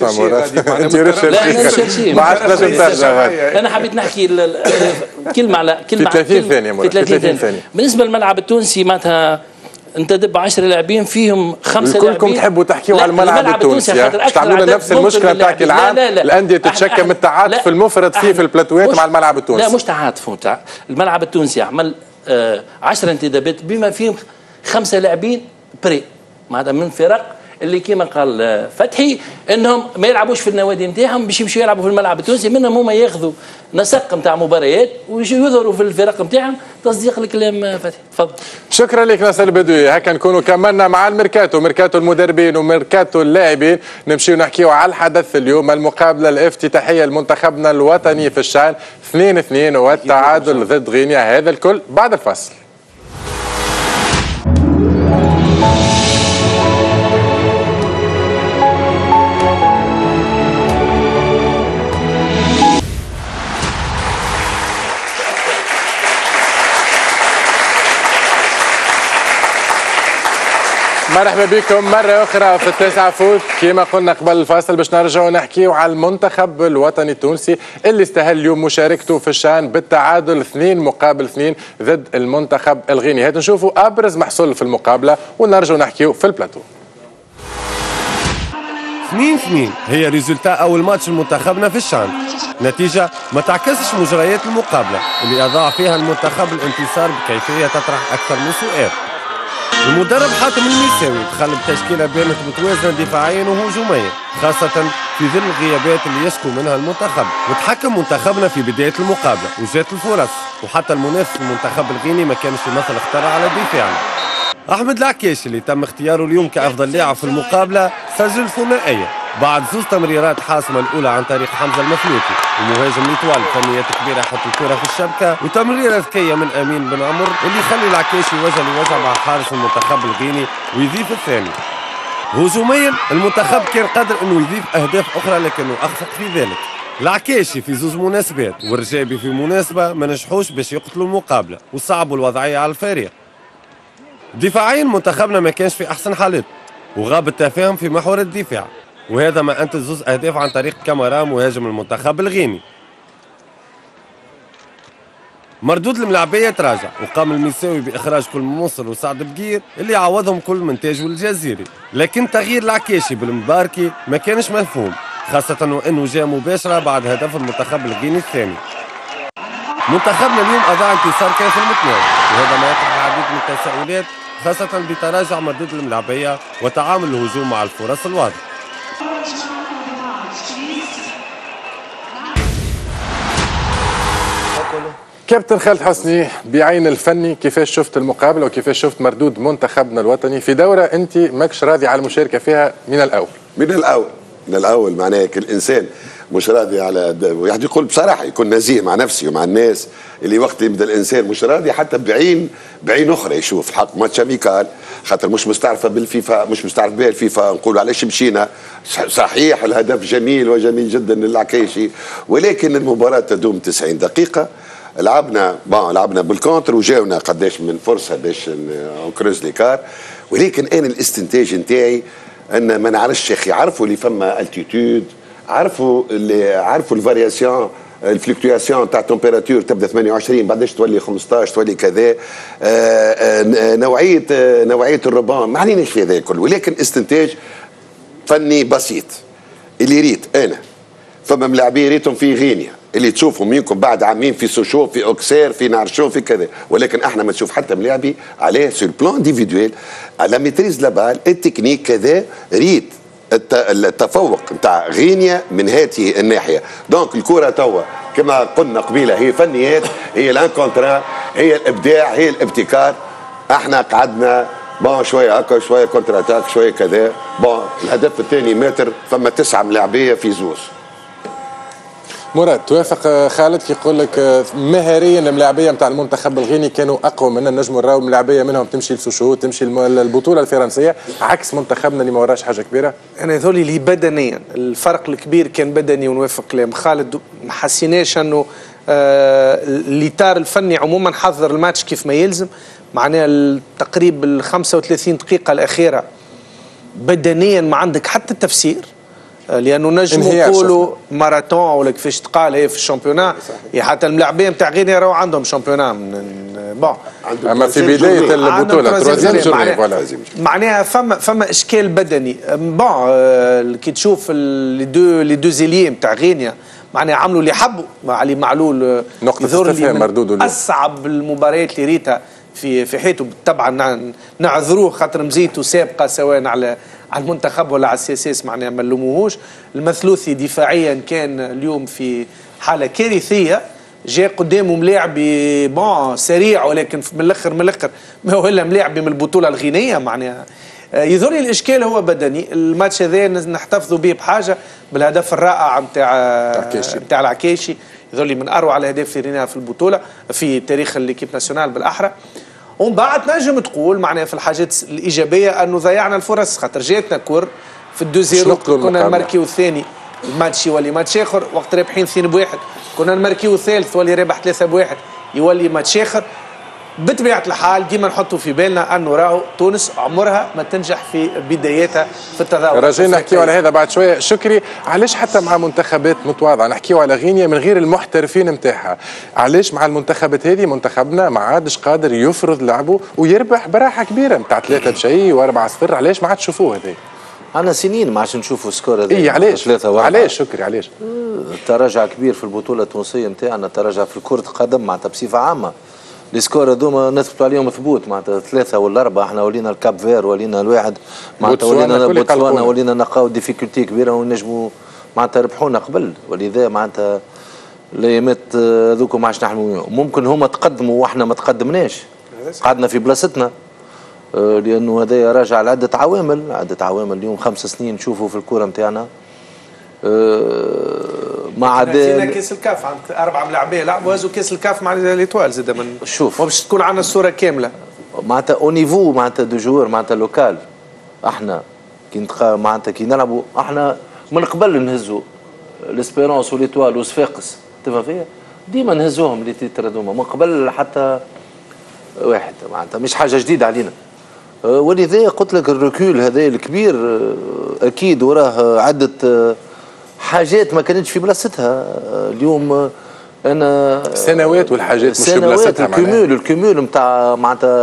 تورش ما عادش انا حبيت نحكي كلمه على كلمه في 30 ثانيه في 30 ثانيه. بالنسبه للملعب التونسي معناتها انت دب 10 لاعبين فيهم 5 لاعبين كلكم تحبوا تحكيوا على الملعب التونسي تعملوا لنا نفس المشكله نتاعك العام الانديه تتشكى من التعاطف المفرط فيه في البلاتوات مع الملعب التونسي. لا مش تعاطف الملعب التونسي عمل 10 انتدابات بما فيهم 5 لاعبين بري معناتها من فرق اللي كما قال فتحي انهم ما يلعبوش في النوادي نتاعهم باش يمشوا يلعبوا في الملعب التونسي منهم هما ياخذوا نسق نتاع مباريات ويظهروا في الفرق نتاعهم. تصديق الكلام فتحي تفضل. شكرا لك ناصر البدوي. هكا نكونوا كملنا مع الميركاتو ميركاتو المدربين وميركاتو اللاعبين. نمشيو نحكيو على الحدث اليوم المقابله الافتتاحيه لمنتخبنا الوطني في الشان 2-2 والتعادل ضد غينيا. هذا الكل بعد الفاصل. مرحبا بكم مرة أخرى في 9 فوت. كما قلنا قبل الفاصل باش نرجعوا نحكيو على المنتخب الوطني التونسي اللي استهل اليوم مشاركته في الشان بالتعادل 2-2 ضد المنتخب الغيني. هات نشوفوا أبرز محصول في المقابلة ونرجعوا نحكيو في البلاتو. 2-2 هي ريزولتا أول ماتش لمنتخبنا في الشان. نتيجة ما تعكسش مجريات المقابلة اللي أضاع فيها المنتخب الانتصار بكيفية تطرح أكثر من سؤال. المدرب حاتم الميساوي دخل بتشكيله بانت متوازنه دفاعيا وهجوميا خاصه في ظل الغيابات اللي يشكو منها المنتخب. وتحكم منتخبنا في بدايه المقابله وجات الفرص وحتى المنافس المنتخب الغيني ما كانش يمثل خطر على دفاعنا. أحمد العكاشي اللي تم اختياره اليوم كأفضل لاعب في المقابلة سجل ثنائية بعد زوج تمريرات حاسمة الأولى عن طريق حمزة المفلوتي المهاجم ليطوال فنيات كبيرة يحط الكرة في الشبكة، وتمريرة ذكية من أمين بن عمر اللي يخلي العكاشي وجه لوجه مع حارس المنتخب الغيني ويضيف الثاني. هجوميا المنتخب كان قادر انه يضيف اهداف اخرى لكنه اخفق في ذلك. العكاشي في زوج مناسبات والرجابي في مناسبة ما نجحوش باش يقتلوا المقابلة وصعبوا الوضعية على الفريق. دفاعيا منتخبنا ما كانش في احسن حالات وغاب التفاهم في محور الدفاع، وهذا ما انتج زوج اهداف عن طريق كامارا مهاجم المنتخب الغيني. مردود الملاعبية تراجع وقام المساوي باخراج كل منصر وسعد بقير اللي عوضهم كل من تاج والجزيري، لكن تغيير العكاشي بالمباركي ما كانش مفهوم، خاصة وانه جاء مباشرة بعد هدف المنتخب الغيني الثاني. منتخبنا اليوم اضاع انتصار كان في المتناول، وهذا ما يطرح العديد من التساؤلات خاصة بتراجع مردود الملاعبية وتعامل الهجوم مع الفرص الواضحة. كابتن خالد حسني بعين الفني كيفاش شفت المقابله وكيفاش شفت مردود منتخبنا الوطني في دوره انت ماكش راضي على المشاركه فيها من الاول؟ من الاول معناه الانسان مش راضي على واحد يقول بصراحه يكون نزيه مع نفسه ومع الناس اللي وقت يبدا الانسان مش راضي حتى بعين اخرى يشوف حق ماتش اميكال خاطر مش مستعرفه بالفيفا، مش مستعرف بها الفيفا، نقولوا علاش مشينا. صحيح الهدف جميل وجميل جدا للعكاشي، ولكن المباراه تدوم 90 دقيقه. لعبنا بالكونتر وجاونا قداش من فرصه باش نكروز ليكار، ولكن انا الاستنتاج نتاعي ان ما نعرفش يا اخي، عرفوا اللي فما التيتود، عرفوا الفارياسيون الفلكتواسيون تاع التمبيراتور تبدا 28 بعدش تولي 15 تولي كذا، نوعيه الربان ما عليناش في هذا الكل، ولكن استنتاج فني بسيط اللي ريت انا فما ملاعبين ريتهم في غينيا اللي تشوفوا منكم بعد عامين في سوشو في اوكسير في نارشو في كذا، ولكن احنا ما تشوف حتى ملاعبي عليه سور بلان انديفيدويل على ميتريز لابال التكنيك كذا ريت التفوق نتاع غينيا من هذه الناحيه. دونك الكره توا كما قلنا قبيله هي فنيات، هي الانكونترا، هي الابداع، هي الابتكار. احنا قعدنا شويه هكا شويه كونتر اتاك شويه كذا. الهدف الثاني متر فما 9 ملاعبيه في زوز. مراد توافق خالد كي يقول لك مهاريا الملاعبيه نتاع المنتخب الغيني كانوا اقوى من النجم الراو، الملاعبيه منهم تمشي لسوشو تمشي البطوله الفرنسيه عكس منتخبنا اللي ما وراش حاجه كبيره. انا ذولي اللي بدنيا الفرق الكبير كان بدني، ونوافق كلام خالد. ما حسيناش انه الاطار الفني عموما حضر الماتش كيف ما يلزم، معناها تقريبا ال 35 دقيقه الاخيره بدنيا ما عندك حتى تفسير، لانه نجموا نقولوا ماراثون ولا كيفاش تقال هي في الشامبيونات، حتى الملاعبين نتاع غينيا راهو عندهم شامبيونات من اما في بدايه البطوله تروازيام جورني معناها فما اشكال بدني. كي تشوف لي دو زيليي نتاع غينيا معناها عملوا اللي حبوا. علي معلول نقطه استفهام مردود اصعب المباريات اللي ريتها في حياته. طبعا نعذروه خاطر مزيته سابقه سواء على المنتخب ولا على السياسيس، معناها ما نلوموهوش. المثلوثي دفاعيا كان اليوم في حاله كارثيه، جاء قدامه ملاعبي سريع ولكن من الاخر ما هو الا ملاعبي من البطوله الغينيه. معناها يظهر الاشكال هو بدني. الماتش هذا نحتفظوا به بحاجه بالهدف الرائع نتاع العكاشي، يظهر لي من اروع الاهداف اللي ريناها في البطوله في تاريخ الكيب ناسيونال بالاحرى. ومن بعد نجم تقول معناها في الحاجات الايجابيه انه ضيعنا الفرص، خاطر جاتنا كور في الدو زيرو كنا نماركيو الثاني الماتش يولي ماتش اخر، وقت رابحين 2-1 كنا نماركيو الثالث ولي رابح 3-1 يولي ماتش اخر. بطبيعه الحال ديما نحطوا في بالنا انه راهو تونس عمرها ما تنجح في بداياتها في التظاهر. راجعين نحكيو على هذا بعد شويه. شكري، علاش حتى مع منتخبات متواضعه نحكيو على غينيا من غير المحترفين نتاعها، علاش مع المنتخبات هذه منتخبنا ما عادش قادر يفرض لعبه ويربح براحه كبيره نتاع 3 بشيء و4-0؟ علاش ما عادش تشوفوه هذا؟ عندنا سنين ما عادش نشوفوا سكور هذا. اي علاش شكري علاش؟ تراجع كبير في البطوله التونسيه نتاعنا، تراجع في كره القدم معناتها بصفه عامه. السكور هذوما نثبتوا عليهم ثبوت، معناتها 3 ولا 4. احنا ولينا الكاب فير، ولينا الواحد، معناتها ولينا بوتسوانا، ولينا نلقاو ديفيكولتي كبيره ونجموا معناتها ربحونا قبل. ولذا معناتها الايامات هذوك ما عادش نحلموا. ممكن هما تقدموا واحنا ما تقدمناش، قعدنا في بلاصتنا. لانه هذا راجع لعده عوامل. اليوم 5 سنين نشوفوا في الكره نتاعنا مع نسينا كاس الكاف عند 4 ملاعبيه لعبوا هزوا كاس الكاف مع ليتوال زاد من شوف باش تكون عندنا الصوره كامله معناتها او نيفو معناتها دو جوور معناتها لوكال. احنا معناتها كي نلعبوا احنا من قبل نهزوا ليسبيرونس وليتوال وصفاقس تفهم فيها ديما نهزوهم لي تيتر هذوما من قبل حتى واحد معناتها مش حاجه جديده علينا. ولذا قلت لك الركول هذا الكبير اكيد وراه عده حاجات ما كانتش في بلاصتها. اليوم انا السنوات والحاجات مش في بلاصتها. الكمول نتاع معناتها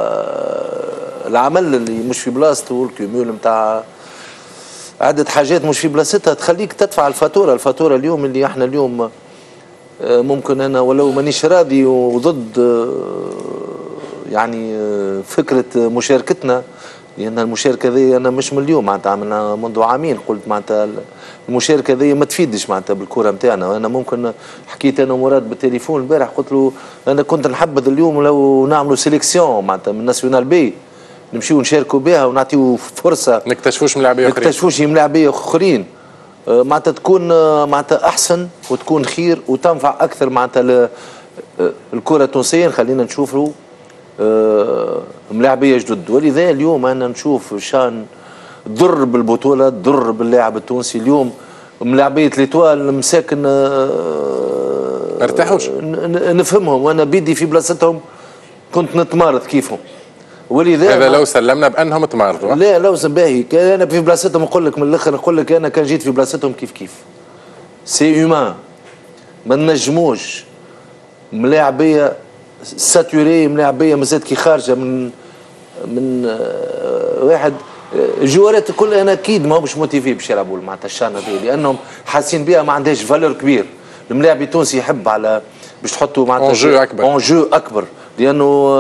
العمل اللي مش في بلاصته والكمول نتاع عدة حاجات مش في بلاصتها تخليك تدفع الفاتورة اليوم اللي احنا اليوم ممكن انا ولو مانيش راضي وضد يعني فكرة مشاركتنا لان المشاركة ذي انا مش من اليوم معناتها عملنا منذ عامين قلت معناتها المشاركة ذي ما تفيدش معناتها بالكرة نتاعنا. وانا ممكن حكيت انا مراد بالتليفون البارح قلت له انا كنت نحبذ اليوم لو نعملوا سيليكسيون معناتها من ناسيونال بي نمشيو نشاركوا بها ونعطيو فرصه نكتشفوش ملاعبيه اخرين معناتها تكون معناتها احسن وتكون خير وتنفع اكثر معناتها الكره التونسيه. خلينا نشوفوا ملاعبيه جدد. ولذا اليوم انا نشوف شان ضر بالبطوله ضر باللاعب التونسي. اليوم ملاعبيه ليتوال مساكن ارتاحوش نفهمهم وانا بيدي في بلاصتهم كنت نتمارض كيفهم. ولذا هذا لو سلمنا بانهم تمارضوا. لا لو باهي كان انا في بلاصتهم نقول لك من الاخر نقول لك انا كان جيت في بلاصتهم كيف سي هيومان. ما نجموش ملاعبيه ساتوري ملاعبيه مازالت كي خارجه من واحد جوارات الكل انا اكيد ما مش موتيفي باش يلعبوا معناتها الشان هذه لانهم حاسين بها ما عندهاش فالور كبير. الملاعب التونسي يحب على باش تحطوا معناتها اونجو اكبر لانه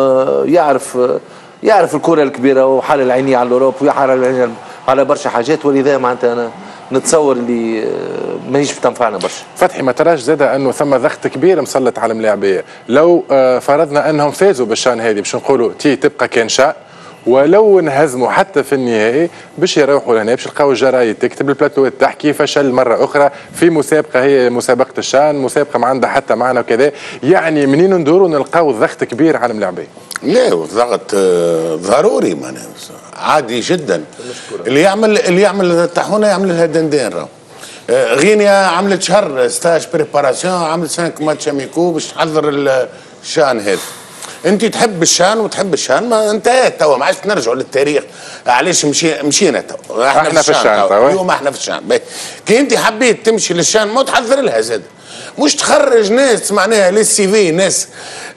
يعرف الكره الكبيره وحال العيني على الاوروب ويحال على برشا حاجات. ولذا معناتها انا نتصور اللي ماهيش بتنفعنا برشا. فتحي ما تراش زاد انه ثم ضغط كبير مسلط على الملاعبيه. لو فرضنا انهم فازوا بالشان هذه باش نقولوا تبقى كان شاء ولو انهزموا حتى في النهائي باش يروحوا لهنا باش يلقاو الجرايد تكتب البلاتوات تحكي فشل مره اخرى في مسابقه هي مسابقه الشان مسابقه ما عندها حتى معنى وكذا. يعني منين ندوروا نلقاو ضغط كبير على الملاعبيه. لا الضغط ضروري معناها عادي جدا. اللي يعمل الطاحونه يعمل لها دندان راهو. غينيا عملت شهر ستاج بريباراسيون عملت 5 ماتش اميكو باش تحضر الشان هذا. انت تحب الشان وتحب الشان ما انتهت توا ما عادش نرجعوا للتاريخ علاش مشينا توا احنا في الشان توا اليوم احنا في الشان. كي انت حبيت تمشي للشان ما تحضر لها زاد مش تخرج ناس معناها للسي في ناس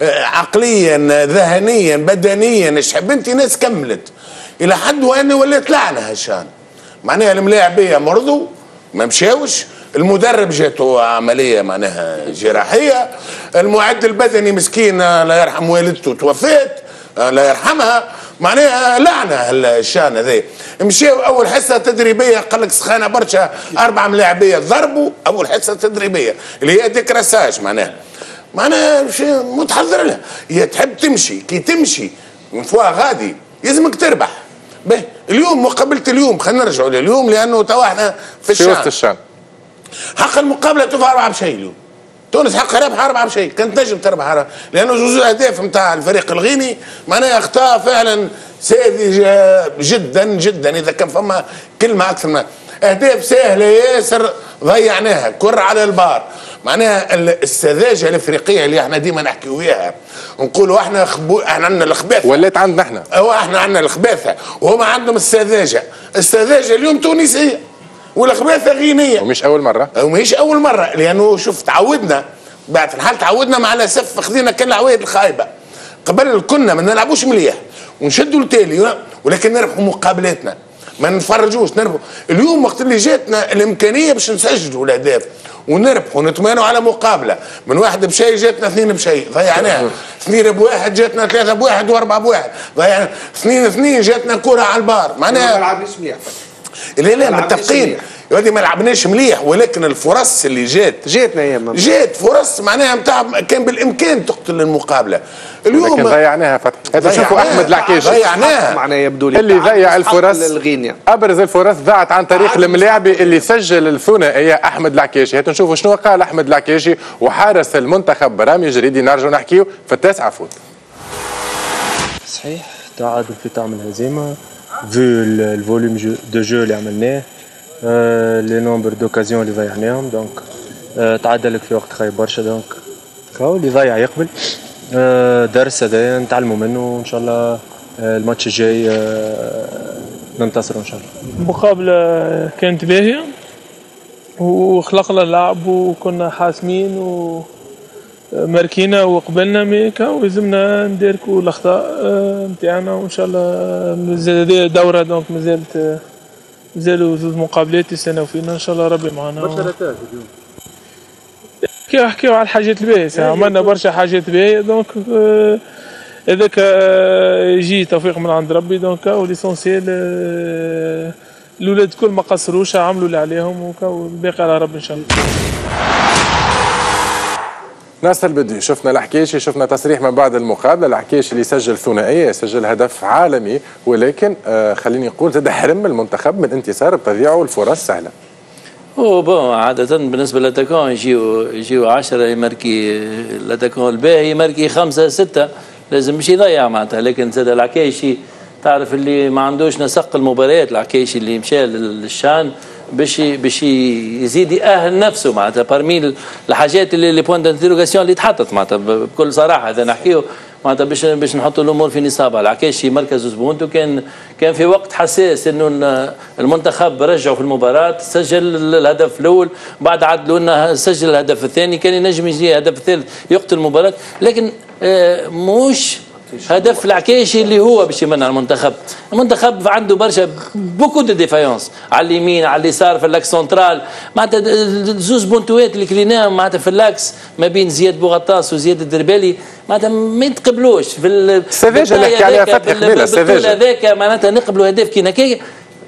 عقليا ذهنيا بدنيا تحب انت ناس كملت الى حد وان ولات لعنه هالشان معناها الملاعبيه مرضوا ما مشاوش المدرب جاته عمليه معناها جراحيه المعد البدني مسكين الله يرحم والدته توفات الله يرحمها معناها لعنه الشان هذا. مشاو اول حصه تدريبيه قال لك سخانه برشا 4 ملاعبيه ضربوا اول حصه تدريبيه اللي هي ديكراساج معناها متحضر لها. هي تحب تمشي كي تمشي من فوا غادي يلزمك تربح. اليوم مقابله اليوم خلينا نرجعوا لليوم لانه توا احنا في الشان حق المقابله تدفع 4 بشيء اليوم. تونس حقها ربح 4 بشيء كانت نجم تربح لانه جزء الاهداف نتاع الفريق الغيني معناها اخطاء فعلا ساذجه جدا جدا. اذا كان فما كلمه اكثر من اهداف سهله ياسر ضيعناها كره على البار معناها السذاجه الافريقيه اللي احنا ديما نحكيو وياها ونقولوا احنا عندنا الخباثه ولات عندنا احنا احنا عندنا الخباثه وهم عندهم السذاجه اليوم تونسيه والخباثه غينيه ومش اول مره لانه شوف تعودنا بعد الحال تعودنا مع الاسف خذينا كل العوايد الخايبه. قبل كنا ما نلعبوش مليح ونشدوا التالي ولكن نربحوا مقابلاتنا ما نتفرجوش نربحوا. اليوم وقت اللي جاتنا الامكانيه باش نسجلوا الاهداف ونربحوا ونتمانوا على مقابله من 1 بشيء جاتنا 2 بشيء ضيعناها 2 بواحد جاتنا 3 بواحد و4 بواحد ضيعنا 2 جاتنا كره على البار معناها ما لعبناش مليح. لا متفقين يا ودي ما لعبناش مليح، ولكن الفرص اللي جات فرص معناها نتاع كان بالامكان تقتل المقابله. اليوم لكن ضيعناها فتح. هذا شوفوا احمد العكاشي ضيعناها معناها يبدو لي اللي ضيع الفرص. ابرز الفرص ضاعت عن طريق الملاعبي اللي سجل الثنائيه احمد العكاشي. هات نشوفوا شنو قال احمد العكاشي وحارس المنتخب رامي جريدي. نرجعوا نحكيو في التاسعه فوت. صحيح تعادل في طعم الهزيمه فو الفوليوم دو جو اللي عملناه، لي نومبر دوكازيون اللي ضيعناهم. دونك تعادلك في وقت خايب برشا. دونك اللي ضيع يقبل. درس هذا نتعلموا منه وان شاء الله الماتش الجاي ننتصروا ان شاء الله. المقابله كانت باهيه وخلقنا اللعب وكنا حاسمين وماركينا وقبلنا، مي كان لازمنا نداركوا الاخطاء نتاعنا وان شاء الله مازال دوره. دونك مازالوا زوج مقابلات يستناو فينا ان شاء الله. ربي معنا. حكيو على الحاجات الباهية، عملنا برشا حاجات باهية. دونك هذاك يجي توفيق من عند ربي. دونك وليسونسيال الاولاد الكل ما قصروش، عملوا اللي عليهم والباقي على ربي ان شاء الله. ناصر البدري، شفنا العكاشي، شفنا تصريح من بعد المقابله. العكاشي اللي سجل ثنائيه، سجل هدف عالمي، ولكن خليني نقول زاد حرم المنتخب من انتصار بتضييعه الفرص سهله. بون عادة بالنسبة للاتاكون يجيو 10 يماركي الاتاكون الباهي يماركي 5 6 لازم مش يضيع معناتها. لكن زاد العكايشي تعرف اللي ما عندوش نسق المباريات، العكايشي اللي مشى للشان باش يزيد يأهل نفسه معناتها بارمي الحاجات اللي لي بوان دانتيروغاسيون اللي تحطت معناتها بكل صراحة. هذا نحكيه معناتها باش نحطوا الامور في نصابها. العكاشي مركز زبونته كان في وقت حساس انه المنتخب رجعوا في المباراه، سجل الهدف الاول بعد عدلوا لنا سجل الهدف الثاني، كان ينجم يجي الهدف الثالث يقتل المباراه. لكن مش هدف العكاشي اللي هو باش يمنع المنتخب عنده برشا بوكو دو ديفايونس على اليمين على اليسار في اللاكس سنترال. معناتها زوز بونتوات اللي كليناهم معناتها في اللاكس ما بين زياد بوغطاس وزياد الدربالي معناتها ما يتقبلوش في السذاجه اللي حكى عليها فتحي قبيله. السذاجه هذاك معناتها نقبلوا هدف كي نكاية.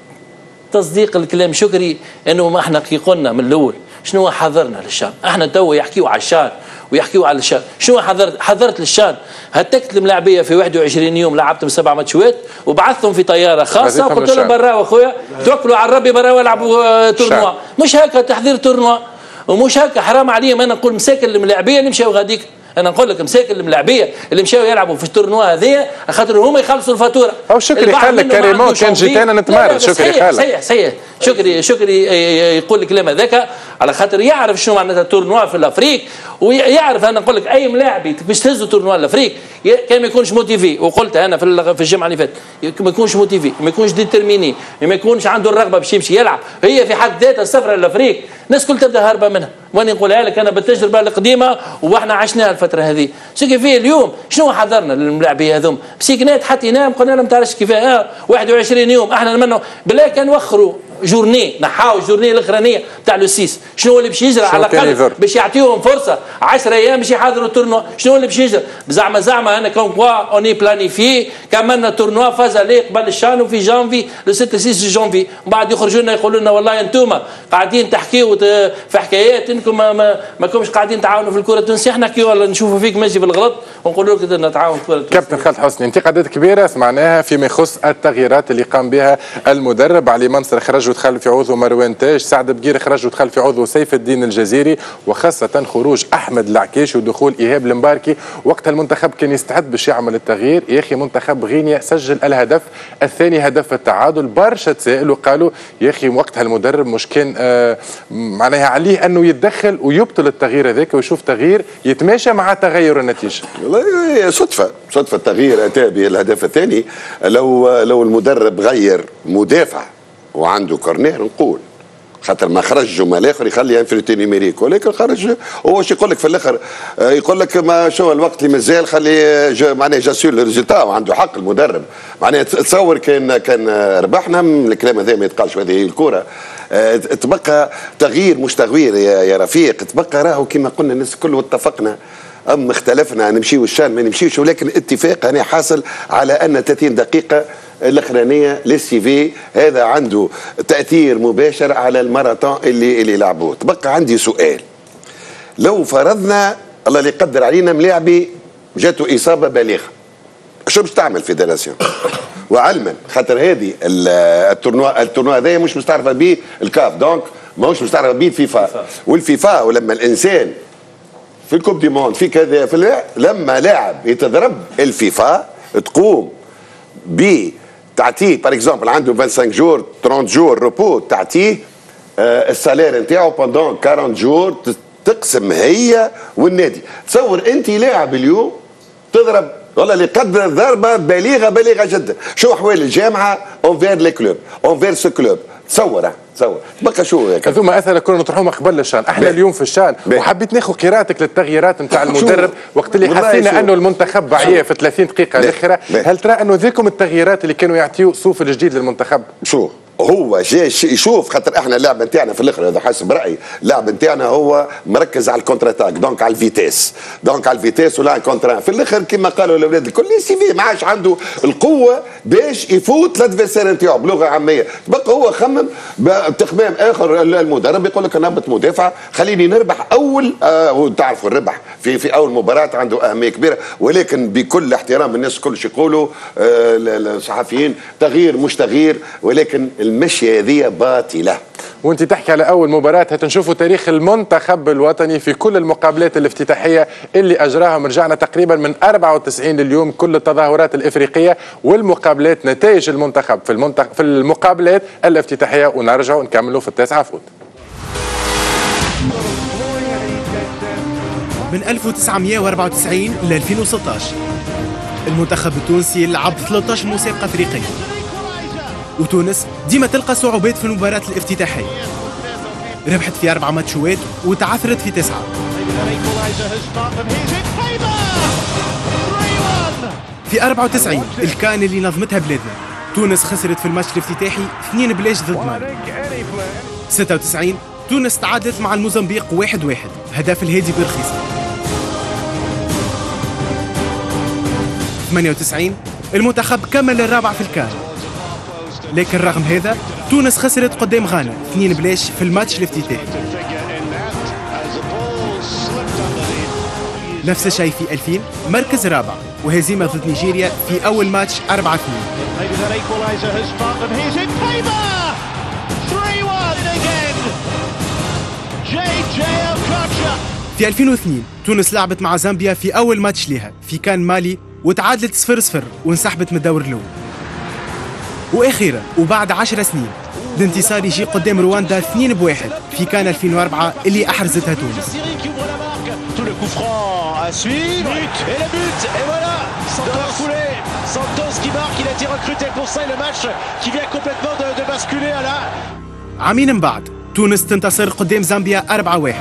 تصديق الكلام شكري انه احنا كي قلنا من الاول شنو حضرنا للشان. احنا تو يحكيوا على الشان ويحكيوا على الشان. شنو حضرت للشان؟ هتكت الملاعبيه في 21 يوم، لعبتهم 7 ماتشات وبعثتهم في طياره خاصه وقلت لهم برا اخويا توكلوا على الربي برا ويلعبوا تورنوا. مش هكا تحضير تورنوا، ومش هكا حرام عليهم. انا نقول مساكن الملاعبيه اللي مشاو غاديك، انا نقول لك مساكن الملاعبيه اللي مشاو يلعبوا في التورنوا هذيا خاطر هما يخلصوا الفاتوره. او شكري قال لك كريمون كان جيت انا نتمارد. شكري قال صحيح شكري يقول الكلام هذاك على خاطر يعرف شنو معناتها تورنوا في الافريق، ويعرف. انا نقول لك اي ملاعبي باش تهزوا تورنوا الافريق كان ما يكونش موتيفي، وقلت انا في الجمعه اللي فاتت ما يكونش موتيفي، ما يكونش ديترميني، ما يكونش عنده الرغبه باش يمشي يلعب. هي في حد ذاتها السفره للافريق الناس كل تبدا هاربه منها، وانا نقولها لك انا بالتجربه القديمه واحنا عشناها الفتره هذه. شو كيفيه اليوم شنو حضرنا للملاعبيه هذوم؟ مسكنات حطيناهم قلنا لهم تعرفش كيفاه 21 يوم احنا منه بالله كان وخروا جورني، نحاو الجورني الاخرانيه تاع لو 6. شنو اللي باش يجرى على الاقل باش يعطيوهم فرصه 10 ايام باش يحضروا التورنوا؟ شنو اللي باش يجرى؟ زعما انا كون كوا اوني بلانيفي كملنا تورنوا فاز عليه قبل الشان وفي جانفي لو 6 جانفي، ومن بعد يخرجوا لنا يقولوا لنا والله انتم قاعدين تحكيوا في حكايات انكم ما كومش قاعدين تعاونوا في الكره التونسيه. احنا نحكيوا ولا نشوفوا فيك ماشي بالغلط ونقولوا لك نتعاون في الكره التونسيه. كابتن خالد حسني، انتقادات كبيره سمعناها فيما يخص التغييرات اللي قام بها المدرب. علي منصر خرج ودخل في عضو مروان تاج، سعد بقير خرج ودخل في عضو سيف الدين الجزيري، وخاصه خروج احمد العكاشي ودخول ايهاب المباركي. وقت المنتخب كان يستعد باش يعمل التغيير. يا اخي منتخب غينيا سجل الهدف الثاني، هدف التعادل. برشا تسائلوا قالوا يا اخي وقتها المدرب مش كان معناها عليه انه يتدخل ويبطل التغيير هذاك ويشوف تغيير يتماشى مع تغير النتيجه. والله صدفه التغيير اتى بالهدف الثاني. لو المدرب غير مدافع وعنده كورنير نقول خاطر ما خرج جمال اخر يخلي انفيريتي نيميريك، ولكن خرج هو واش يقول لك في الاخر؟ يقول لك ما شو الوقت اللي مازال خلي معناها جاسيور الريزلتا، وعنده حق المدرب. معناها تصور كان ربحنا من الكلام هذا ما يتقالش، هذه هي الكره. تبقى تغيير مش تغيير يا رفيق، تبقى راهو كما قلنا الناس الكل واتفقنا اختلفنا نمشيو الشان ما نمشيوش، ولكن اتفاق انا حاصل على ان 30 دقيقه الاخرانيه للسي في، هذا عنده تاثير مباشر على الماراثون اللي لعبوه. تبقى عندي سؤال، لو فرضنا الله اللي يقدر علينا ملاعبي جاته اصابه بالغه، شو باش تعمل فيدراسيون؟ وعلما خاطر هذه التورنوا هذايا مش مستعرفه به الكاف، دونك ماهوش مستعرفه به الفيفا، والفيفا ولما الانسان في الكوب دي موند في كذا في لما لاعب يتضرب الفيفا تقوم تعطيه باغ اكزومبل عنده 25 جور 30 جور روبو، تعطيه السالير نتاعو بوندون 40 جور، تقسم هي والنادي. تصور انت لاعب اليوم تضرب والله اللي قدر ضربه بالغه جدا، شو احوال الجامعه اونفير لي كلوب اونفير سو كلوب؟ تصور بقى شو هذوما اسئله كنا نطرحوهم قبل الشان، احنا اليوم في الشان وحبيت ناخذ قراءتك للتغييرات نتاع المدرب وقت اللي حسينا انه المنتخب ضعيف في 30 دقيقه الاخيره، هل ترى انه ذيكم التغييرات اللي كانوا يعطيوا صوف الجديد للمنتخب؟ شو هو جاي يشوف، خاطر احنا اللعب نتاعنا في الاخر هذا حسب رايي، اللعب نتاعنا هو مركز على الكونتر اتاك، دونك على الفيتيس ولا كونتر في الاخر كما قالوا الاولاد الكل سي في ما عادش عنده القوه باش يفوت الادفيرسير نتاعو بلغه عاميه، تبقى هو خمم بتخمام اخر. المدرب يقول لك انا هبط مدافع خليني نربح اول وتعرفوا الربح في اول مباراه عنده اهميه كبيره، ولكن بكل احترام الناس كلش يقولوا الصحفيين تغيير مش تغيير، ولكن المشي هذه باطله. وانت تحكي على اول مباراه هتنشوفوا تاريخ المنتخب الوطني في كل المقابلات الافتتاحيه اللي اجراها، رجعنا تقريبا من 94 لليوم كل التظاهرات الافريقيه والمقابلات، نتائج المنتخب في المقابلات الافتتاحيه، ونرجعوا نكملوا في 9 فوت. من 1994 ل 2016 المنتخب التونسي لعب 13 مسابقه افريقيه، وتونس ديما تلقى صعوبات في المباراة الافتتاحية، ربحت في 4 ماتشات وتعثرت في 9. في 94 الكان اللي نظمتها بلادنا، تونس خسرت في الماتش الافتتاحي 2 بلاش ضد مالي. 96 تونس تعادلت مع الموزمبيق 1-1، هدف الهادي برخيصة. 98 المنتخب كمل الرابع في الكان، لكن رغم هذا تونس خسرت قدام غانا 2 بلاش في الماتش الافتتاحي. نفس الشيء في 2000 مركز رابع وهزيمة ضد نيجيريا في أول ماتش 4-2. في 2002 تونس لعبت مع زامبيا في أول ماتش لها في كان مالي وتعادلت 0-0 وانسحبت من الدور الأول. واخيرا وبعد 10 سنين الانتصار يجي قدام رواندا 2-1 في كان 2004 اللي احرزتها تونس. عامين من بعد تونس تنتصر قدام زامبيا 4-1،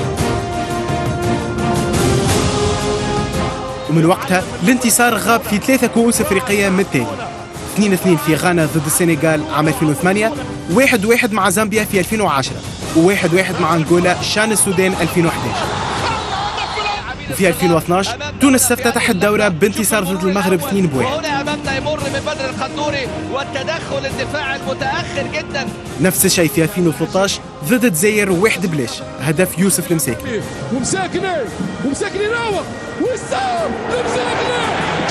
ومن وقتها الانتصار غاب في 3 كؤوس افريقيه من التالي: 2-2 في غانا ضد السنغال عام 2008، 1-1 مع زامبيا في 2010، و1-1 مع انغولا شان السودان 2011. وفي 2012 تونس تفتتح الدورة بانتصار ضد المغرب 2-1. هنا امامنا يمر من بدر القندوري والتدخل الدفاعي المتاخر جدا. نفس الشيء في 2013 ضد الجزائر 1 بلاش، هدف يوسف المساكني. ومساكني راوغ والسام المساكني.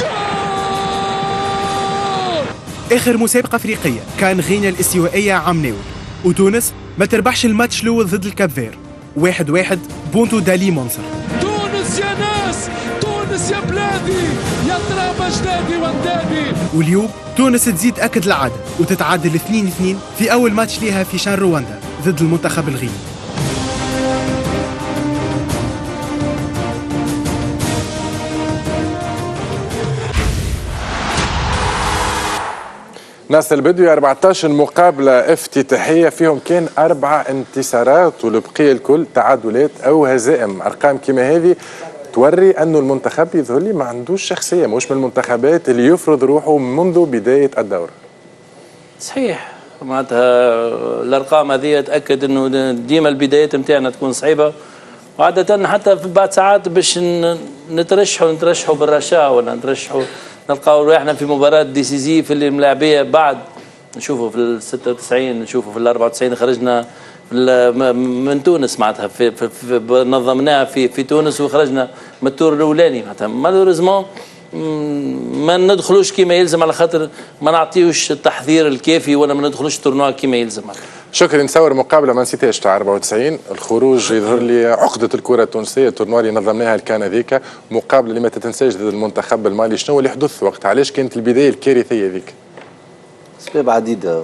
آخر مسابقة أفريقية كان غينيا الاستوائية عام ناول، وتونس ما تربحش الماتش الأول ضد الكابفير 1-1 بونتو دالي منصر. تونس يا ناس، تونس يا بلادي، يا ترى أجدادي واندادي. واليوم تونس تزيد تأكد العادة وتتعادل 2-2 في أول ماتش ليها في شان رواندا ضد المنتخب الغيني. ناس البدوي 14 مقابلة افتتاحية فيهم كان 4 انتصارات والبقية الكل تعادلات أو هزائم. أرقام كما هذه توري أنه المنتخب يظهر لي ما عندوش شخصية، مش من المنتخبات اللي يفرض روحه منذ بداية الدورة. صحيح، معناتها الأرقام هذه تأكد أنه ديما البدايات نتاعنا تكون صعيبة، وعادة حتى في بعض ساعات باش نترشحوا بالرشاة ولا نترشحوا نلقاو رواحنا في مباراه ديسيزيف اللي ملاعبيه بعد نشوفوا في ال 96 نشوفوا في ال 94 خرجنا من تونس معناتها نظمناها في تونس وخرجنا من التور الاولاني معناتها مالوريزمون ما ندخلوش كما يلزم على خاطر ما نعطيوش التحضير الكافي ولا ما ندخلوش التورنوا كما يلزم. شكرا. نصور مقابله ما نسيتهاش تاع 94 الخروج يظهر لي عقده الكره التونسيه التورنوا اللي نظمناها كان هذيك مقابله اللي ما تتنساش ضد المنتخب المالي. شنو اللي حدث وقتها؟ علاش كانت البدايه الكارثيه هذيك؟ اسباب عديده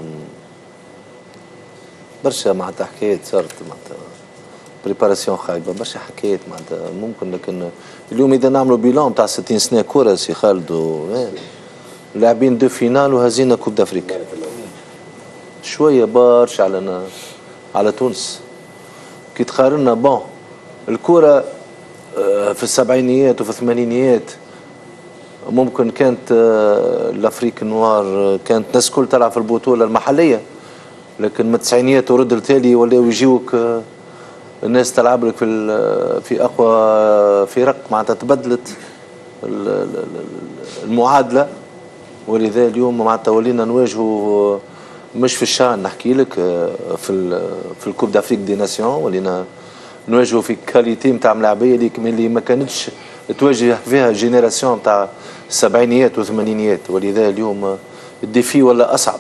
برشا معناتها حكايات صارت معناتها بريباراسيون خايبه برشا حكايات معناتها ممكن. لكن اليوم اذا نعملوا بيلون تاع 60 سنه كره سي خالد لاعبين دو فينال وهزينا كوب دافريك شويه برشا على تونس كي تقارنا بون الكره في السبعينيات وفي الثمانينيات ممكن كانت الافريك النوار كانت الناس الكل تلعب في البطوله المحليه. لكن من التسعينيات ورد التالي ولاو يجيوك الناس تلعب لك في اقوى فرق معناتها تبدلت المعادله. ولذا اليوم معناتها ولينا نواجهوا مش في الشان نحكي لك في الكوب دافريك دي ناسيون ولينا نواجهوا في كاليتي نتاع ملاعبيه اللي ما كانتش تواجه فيها جينيراسيون نتاع السبعينيات والثمانينيات. ولذا اليوم الديفي ولا اصعب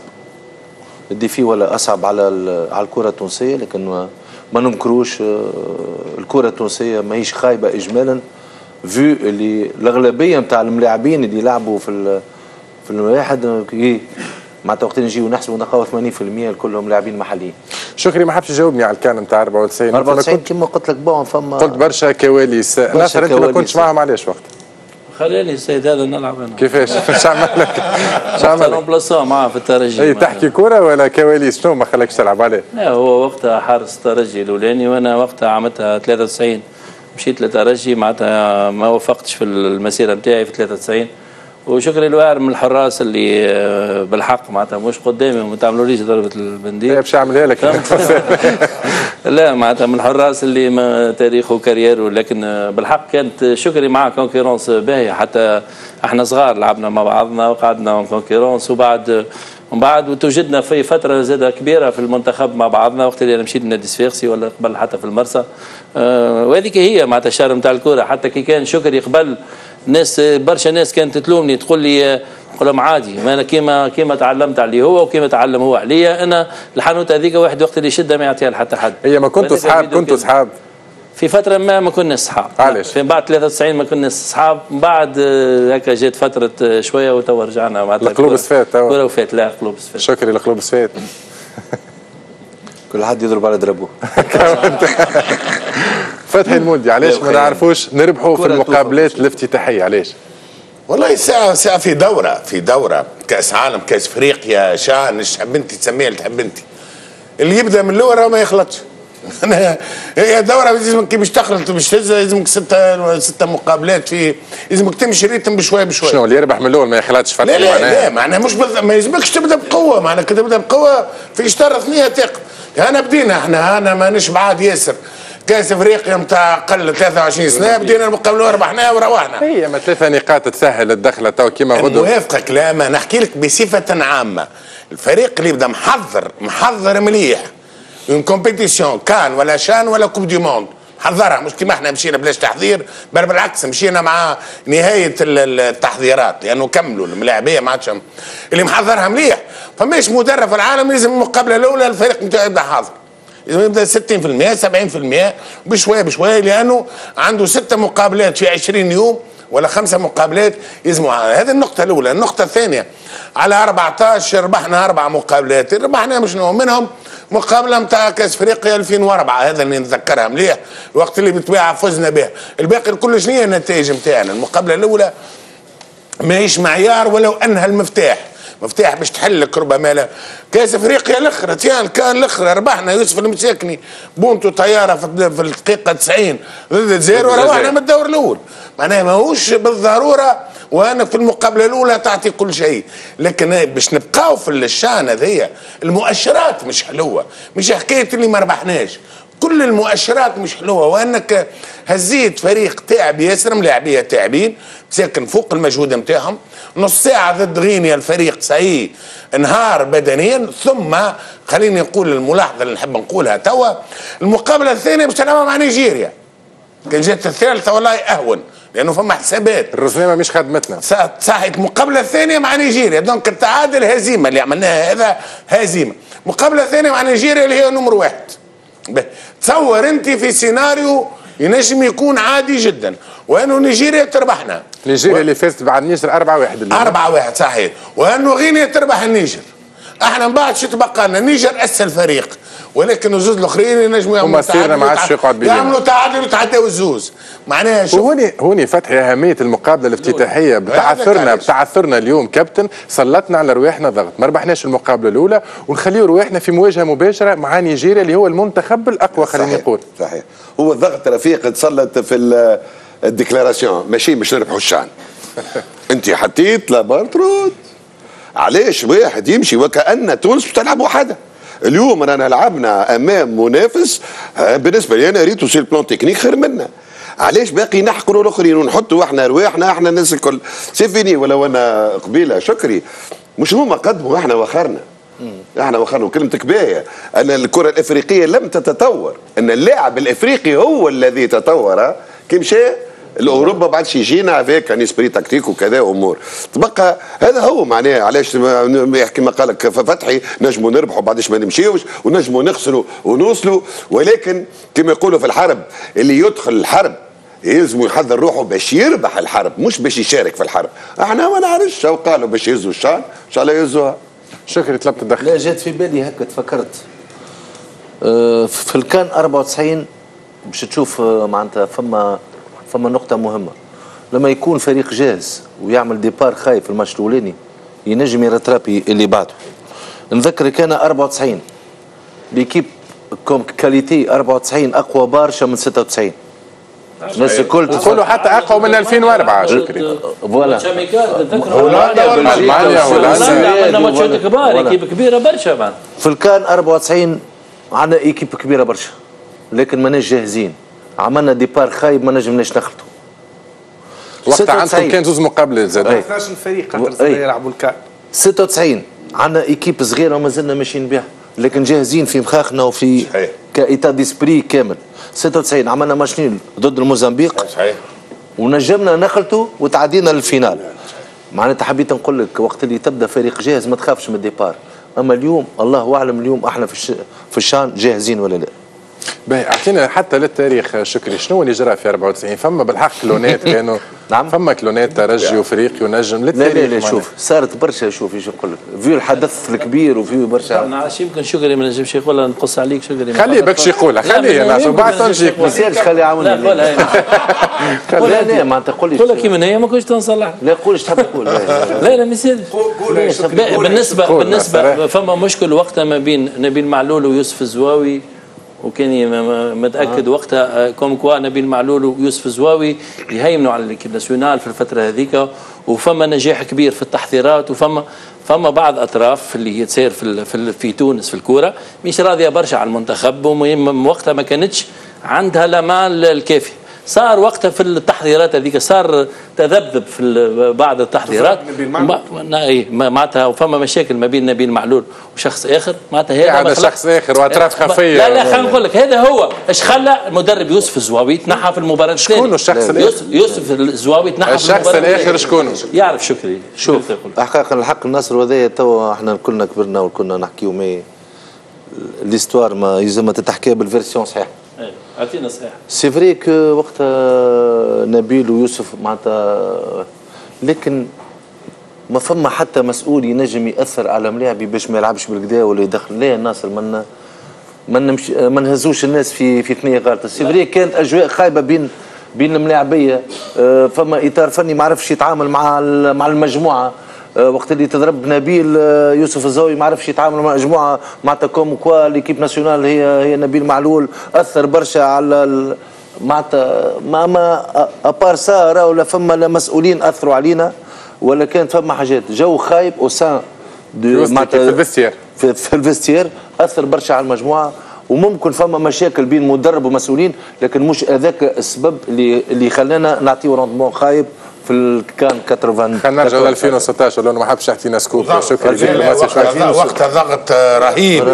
على الكره التونسيه. لكن ما ننكروش الكره التونسيه ماهيش خايبه اجمالا فيو اللي الاغلبيه نتاع الملاعبين اللي يلعبوا في الواحد معناتها وقت نجيو نحسبوا نلقاو 80% كلهم لاعبين محليين. شكري ما حبش تجاوبني على الكان نتاع 94 كما قلت لك بون فما قلت برشا كواليس. ناصر انت ما كنتش معهم علاش وقت؟ خليني السيد هذا نلعب انا. كيفاش؟ اش عمل لك؟ رومبلاسون معاه في الترجي. اي تحكي كوره ولا كواليس شنو ما خلاكش تلعب عليه؟ لا هو وقتها حارس الترجي الاولاني وانا وقتها عملتها 93 مشيت للترجي معناتها ما وفقتش في المسيره نتاعي في 93 وشكري الواعر من الحراس اللي بالحق معناتها مش قدامي وما تعملوليش ضربه البندير. باش اعملها لك. لا معناتها من الحراس اللي ما تاريخه كارير. لكن بالحق كانت شكري معاه كونكورونس باهيه حتى احنا صغار لعبنا مع بعضنا وقعدنا كونكورونس ومن بعد وتوجدنا في فتره زاده كبيره في المنتخب مع بعضنا وقت اللي انا مشيت لنادي صفاقسي ولا قبل حتى في المرسى. وهذيك هي معناتها الشهر نتاع الكوره. حتى كي كان شكري قبل ناس برشا ناس كانت تلومني تقول لي نقول لهم عادي ما انا كيما تعلمت عليه هو وكيما تعلم هو عليا. انا الحانوت هذيك واحد وقت اللي شده ما يعطيها لحتى حد. هي ما كنتوا صحاب في فتره ما كنا صحاب. علاش؟ في بعد 93 ما كنا صحاب. من بعد هكا جات فتره شويه وتوا رجعنا معناتها القلوب صفات كره وفات. لا قلوب صفات. شكري القلوب صفات. كل حد يضرب على دربه. فتحي المولدي علاش ما نعرفوش نربحوا في المقابلات الافتتاحيه علاش؟ والله ساعة في دورة كأس عالم كأس افريقيا شان تحب انت تسميها اللي تحب انت اللي يبدا من الاول ما يخلطش. هي دورة لازمك باش تخلط باش تهز لازمك ستة مقابلات في لازمك تمشي ريتم بشوي. شنو اللي يربح من الاول ما يخلطش فتحي؟ لا معناها مش ما يلزمكش تبدا بقوة. معناها كي تبدا بقوة في شطر ثنية ثقة. انا بدينا انا مانيش بعاد ياسر كاس افريقيا نتاع قل 23 سنه بدينا المقابله وربحناها وروحنا. هي ما 3 نقاط تسهل الدخله تو كيما غدو. موافقك. لا ما نحكي لك بصفه عامه الفريق اللي بدا محضر مليح اون كومبيتيسيون كان ولا شان ولا كوب دي موند حضرها مش كيما احنا مشينا بلاش تحضير بل بالعكس مشينا مع نهايه التحضيرات لانه كملوا الملاعبيه ما عادش اللي محضرها مليح. فماش مدرب في العالم لازم المقابله الاولى الفريق نتاعو يبدا حاضر يبدا 60% 70% بشويه لانه عنده 6 مقابلات في 20 يوم ولا 5 مقابلات يلزموا. هذه النقطة الأولى. النقطة الثانية على 14 ربحنا 4 مقابلات ربحنا مش منهم مقابلة نتاع كأس افريقيا 2004 هذا اللي نتذكرها مليح الوقت اللي بالطبيعة فزنا به. الباقي الكل شنو هي النتائج نتاعنا؟ المقابلة الأولى ماهيش معيار ولو أنها المفتاح باش تحلك ربما لا كاس افريقيا الاخرى كان الاخرى ربحنا يوسف المساكني بونتو طياره في الدقيقه 90 ضد الجزائر وروحنا من الدور الاول. معناها ماهوش بالضروره وانا في المقابله الاولى تعطي كل شيء. لكن باش نبقاو في الشان هذيا المؤشرات مش حلوه مش حكايه اللي ما ربحناش كل المؤشرات مش حلوه وانك هزيت فريق تعب ياسر ملاعبيه تعبين ساكن فوق المجهود نتاعهم نص ساعه ضد غينيا الفريق سعي انهار بدنيا، ثم خليني نقول الملاحظه اللي نحب نقولها توا، المقابله الثانيه باش تلعبها مع نيجيريا، كان جات الثالثه والله اهون لانه فما حسابات الرسميه مش خدمتنا صحيح. مقابله ثانيه مع نيجيريا، دونك التعادل هزيمه اللي عملناها هذا هزيمه. مقابله ثانيه مع نيجيريا اللي هي نمر واحد. تصور انت في سيناريو ينجم يكون عادي جدا وانه نيجيريا تربحنا، نيجيريا اللي فازت بعد النيجر 4-1 4-1 صحيح، وانه غينيا تربح النيجر. احنا من بعد شو تبقى لنا؟ النيجر اسهل فريق، ولكن الزوز الاخرين ينجموا يعملوا تعادل، ما عادش يقعد بيننا، يعملوا تعادل ويتعداو الزوز. معناها شوف هوني فتحي اهميه المقابله الافتتاحيه بتعثرنا اليوم كابتن، سلطنا على رواحنا ضغط، ما ربحناش المقابله الاولى ونخليو رواحنا في مواجهه مباشره مع نيجيريا اللي هو المنتخب الاقوى. خليني نقول صحيح هو الضغط رفيق تسلط في الديكلاراسيون، ماشي مش نربحوا الشان. انت حطيت لابار ترد، علاش واحد يمشي وكأن تونس تلعب وحده؟ اليوم رانا لعبنا امام منافس بالنسبه لي انا ريتو سي البلان تكنيك خير منا. علاش باقي نحقروا الاخرين ونحطوا احنا رواحنا احنا الناس الكل سي فيني؟ ولو انا قبيله شكري مش هما قدموا، احنا وخرنا. احنا وخرنا. وكلمتك باهيه ان الكره الافريقيه لم تتطور، ان اللاعب الافريقي هو الذي تطور. كي مشى الاوروبا بعدش يجينا افيك ان اسبري تكتيك وكذا امور. تبقى هذا هو معناه علاش يحكي ما قالك فتحي نجموا نربحوا بعدش ما نمشيوش ونجموا نخسروا ونوصلوا، ولكن كما يقولوا في الحرب اللي يدخل الحرب يلزم يحضر روحه باش يربح الحرب مش باش يشارك في الحرب. احنا ما نعرفش شو قالوا باش يهزوا الشان، ان شاء الله يهزوها. شكري طلبت الدخل. لا جات في بالي هكا تفكرت في الكان 94 باش تشوف معناتها فما نقطة مهمة. لما يكون فريق جاهز ويعمل ديبار خايف الماتش الأولاني ينجم يرترابي اللي بعده. نذكر كان 94 بيكيب كاليتي 94 أقوى برشا من 96. الناس الكل تقولوا حتى أقوى من 2004 شكري. فوالا. هولندا ألمانيا عندنا ماتشات كبار، ايكيب كبيرة برشا. في الكان 94 عندنا ايكيب كبيرة برشا لكن ماناش جاهزين. عملنا ديبار خايب ما نجمناش نخلطوا. وقتها عندكم كان زوز مقابلات زاد 12 فريق خاطر يلعبوا الكان. 96 عندنا ايكيب صغيره وما زلنا ماشيين بها لكن جاهزين في مخاخنا وفي كايتا ديسبري كامل. 96 عملنا ماتش نيل ضد الموزمبيق صحيح ونجمنا نخلطوا وتعدينا للفينال. معناتها حبيت نقول لك وقت اللي تبدا فريق جاهز ما تخافش من الديبار. اما اليوم الله اعلم اليوم احنا في الشان جاهزين ولا لا. باهي اعطينا حتى للتاريخ شكري شنو اللي جرى في 94؟ فما بالحق كلونات كانوا نعم فما كلونات ترجي وافريقي ونجم للتاريخ. لا شوف صارت برشا. شوف ايش نقول لك فيو الحدث الكبير وفيو برشا. ما نعرفش يمكن شكري ما نجمش يقولها نقص عليك شكري. خليه باكش يقولها خليه ناصر بعد تنجيك ما يصيرش خليه يعاونني. لا قولها لا لا معناتها قول لي قولها كيما هي ما كنتش تنصلح. لا قول ايش تحب تقول. لا ما يصيرش. بالنسبه فما مشكل وقتها ما بين نبيل معلول ويوسف الزواوي وكان متاكد وقتها كوم كوا نبيل معلول ويوسف الزواوي يهيمنوا على الكيب ناسيونال في الفتره هذيك، وفما نجاح كبير في التحضيرات، وفما بعض اطراف اللي هي تسير في تونس في الكوره مش راضيه برشا على المنتخب، وقتها ما كانتش عندها الامال الكافي. صار وقتها في التحضيرات هذيك صار تذبذب في بعض التحضيرات معناتها وفما مشاكل ما بين نبيل معلول وشخص اخر معناتها هذا شخص اخر واطراف خفيه. لا خلينا نقول لك هذا هو ايش خلى المدرب يوسف الزواوي تنحى في المباراه الثانيه. شكون الشخص الاخر؟ يوسف الزواوي تنحى في الشخص الاخر شكون؟ يعرف شكري. شوف حقيقه الحق النصر وهذايا توا احنا كلنا كبرنا وكنا نحكيو مي ليستوار ما يلزم تتحكي بالفيرسيون صحيحه. اعطينا صحيح. سي فري كو وقتها نبيل ويوسف معناتها لكن ما فما حتى مسؤول ينجم ياثر على ملاعبي باش ما يلعبش بالكدا ولا يدخل. لا الناصر ما نهزوش الناس في ثنيه غلطه. سي فري كانت اجواء خايبه بين الملاعبيه. فما اطار فني ما عرفش يتعامل مع المجموعه. وقت اللي تضرب نبيل يوسف الزاوي ما عرفش يتعامل مع مجموعه معناتها كوم كوا ليكيب ناسيونال هي نبيل معلول اثر برشا على معناتها ما ابار سا ولا فما مسؤولين اثروا علينا ولا كانت فما حاجات جو خايب اوسان معناتها في الفيستير في الفيستير اثر برشا على المجموعه. وممكن فما مشاكل بين مدرب ومسؤولين لكن مش هذاك السبب اللي خلانا نعطيو روندمون خايب في كان 80. خلينا نرجع ل 2016 لانه ما حبش يعطينا سكوب. شكرا لك. وقتها ضغط رهيب.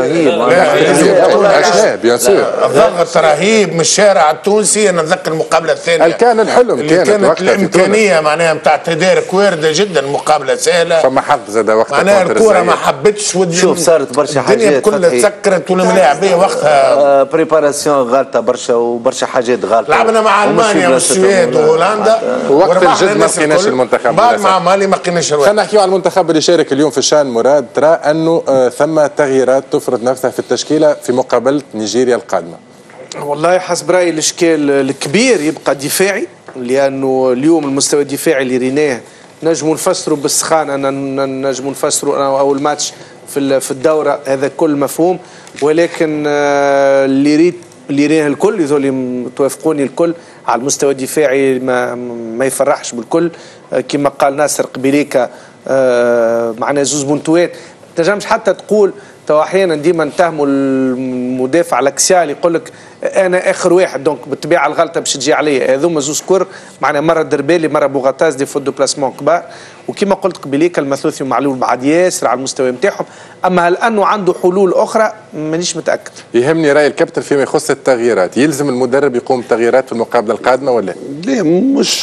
عشناه بيان سور. ضغط رهيب من الشارع التونسي. انا نتذكر المقابله الثانيه كان الحلم كانت الامكانيه معناها نتاع تدارك وارده جدا. المقابله سهله. فما حظ زاد وقتها. معناها الكوره ما حبتش. شوف صارت برشا حاجات. الدنيا كلها تسكرت والملاعبيه وقتها بريباراسيون غالطه برشا وبرشا حاجات غالطه. لعبنا مع المانيا والسويد وهولندا. وقت الجد ما لقيناش المنتخب. بعد مع مالي ما لقيناش الوقت. خلينا نحكيو على المنتخب اللي شارك اليوم في الشان. مراد ترى انه ثم تغييرات تفرض نفسها في التشكيله في مقابله نيجيريا القادمه؟ والله حسب رايي الاشكال الكبير يبقى دفاعي، لانه اليوم المستوى الدفاعي اللي ريناه نجموا نفسروا بالسخانه، نجموا نفسروا اول ماتش في الدوره، هذا كل مفهوم. ولكن اللي ريناه الكل يظل توافقوني الكل على المستوى الدفاعي ما يفرحش بالكل. كما قال ناصر قبيليكا معنا زوز بنتوات. تنجمش حتى تقول تو احيانا ديما نتهموا المدافع الاكسيال يقول لك انا اخر واحد دونك بالطبيعه الغلطه باش تجي عليا. هذوما زوز كور معنا مره دربالي مره بوغاتاز دي فوت دو بلاسمون كبار. وكما قلت قبيليكا المثلوثي معلول بعد ياسر على المستوى نتاعهم. اما هل انه عنده حلول اخرى مانيش متاكد. يهمني راي الكابتن فيما يخص التغييرات. يلزم المدرب يقوم بتغييرات في المقابله القادمه ولا لا؟ مش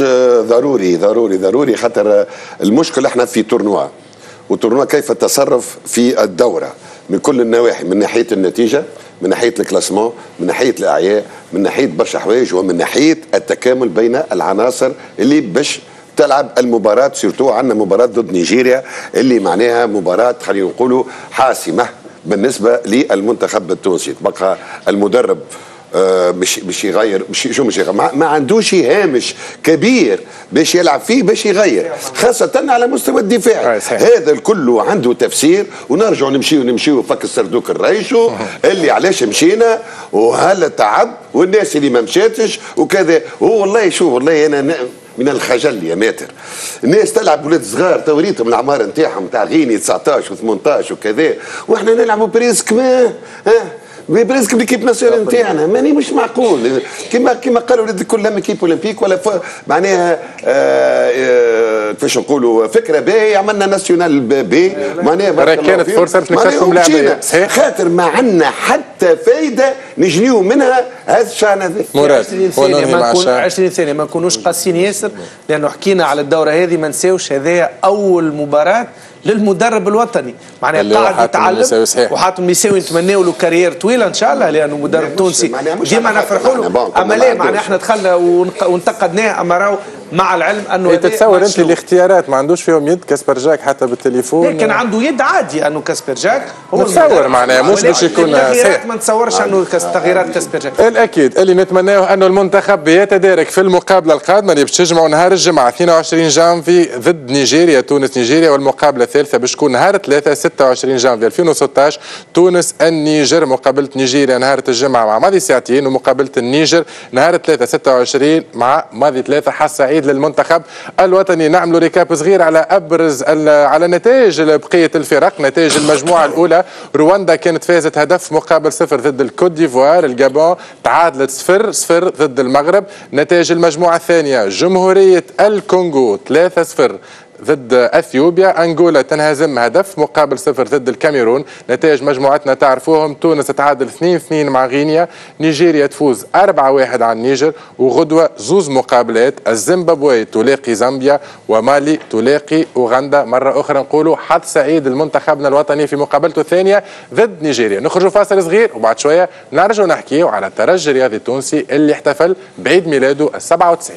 ضروري خاطر المشكل احنا في تورنوا، والتورنوا كيف التصرف في الدوره من كل النواحي، من ناحيه النتيجه، من ناحيه الكلاسمون، من ناحيه الاعياء، من ناحيه برشا حوايج، ومن ناحيه التكامل بين العناصر اللي باش تلعب المباراه. سيرتو عندنا مباراه ضد نيجيريا اللي معناها مباراه خلينا نقولوا حاسمه بالنسبه للمنتخب التونسي. تبقى المدرب مش يغير، مش يغير، ما عندوش هامش كبير باش يلعب فيه باش يغير، خاصة على مستوى الدفاع. هذا الكل عنده تفسير. ونرجع نمشيو فك السردوك الريشو اللي علاش مشينا وهلا تعب والناس اللي ما مشاتش وكذا. والله شوف والله انا من الخجل يا ماتر. الناس تلعب ولاد صغار توريتهم العمار نتاعهم تاع غيني 19 و18 وكذا، واحنا نلعبوا بريسك ما بريسك بليكيب ناسيونال نتاعنا. ماني مش معقول. كما قالوا ولاد كلهم اكيب اولمبيك ولا معناها كيفاش نقولوا فكره باهيه عملنا ناسيونال بي معناها كانت فرصه باش نكتشفوا ملاعبيه خاطر ما عندنا حتى فايده نجنيو منها هذا الشان هذا. مراد 20 ثانيه ما نكونوش قاسيين ياسر، لانه حكينا على الدوره هذه ما نساوش هذايا اول مباراه للمدرب الوطني معناها قاعد يتعلم. وحاتم النساوي نتمناو له كارير طويله ان شاء الله، لانه مدرب تونسي ديما نفرحوا له. اما لا معناها احنا دخلنا وانتقدناه، اما راهو مع العلم انه تتصور انت الاختيارات ما عندوش فيهم يد كاسبر جاك حتى بالتليفون؟ لكن عنده يد عادي انه كاسبر جاك هو نتصور معناها مش باش يكون ما نتصورش انه تغييرات كاسبر جاك. الاكيد اللي نتمناه انه المنتخب يتدارك في المقابله القادمه اللي باش تجمعوا نهار الجمعه 22 جانفي ضد نيجيريا، تونس نيجيريا، والمقابله الثالثه باش تكون نهار 3 26 جانفي 2016 تونس النيجر. مقابله نيجيريا نهار الجمعه مع ماضي ساعتين، ومقابله النيجر نهار 3 26 مع ماضي 3 حظ سعيد للمنتخب الوطني. نعملوا ريكاب صغير على ابرز على نتائج بقيه الفرق. نتائج المجموعه الاولى: رواندا كانت فازت هدف مقابل 0 ضد الكوت ديفوار. الجابون تعادلت 0-0 ضد المغرب. نتائج المجموعه الثانيه: جمهوريه الكونغو 3-0 ضد اثيوبيا. انغولا تنهزم هدف مقابل 0 ضد الكاميرون. نتائج مجموعتنا تعرفوهم: تونس تعادل 2-2 مع غينيا، نيجيريا تفوز 4-1 على النيجر، وغدوه زوز مقابلات: الزيمبابوي تلاقي زامبيا، ومالي تلاقي اوغندا. مره اخرى نقولوا حظ سعيد لمنتخبنا الوطني في مقابلته الثانيه ضد نيجيريا. نخرجوا فاصل صغير وبعد شويه نرجعوا نحكيوا على الترجي الرياضي التونسي اللي احتفل بعيد ميلاده ال97.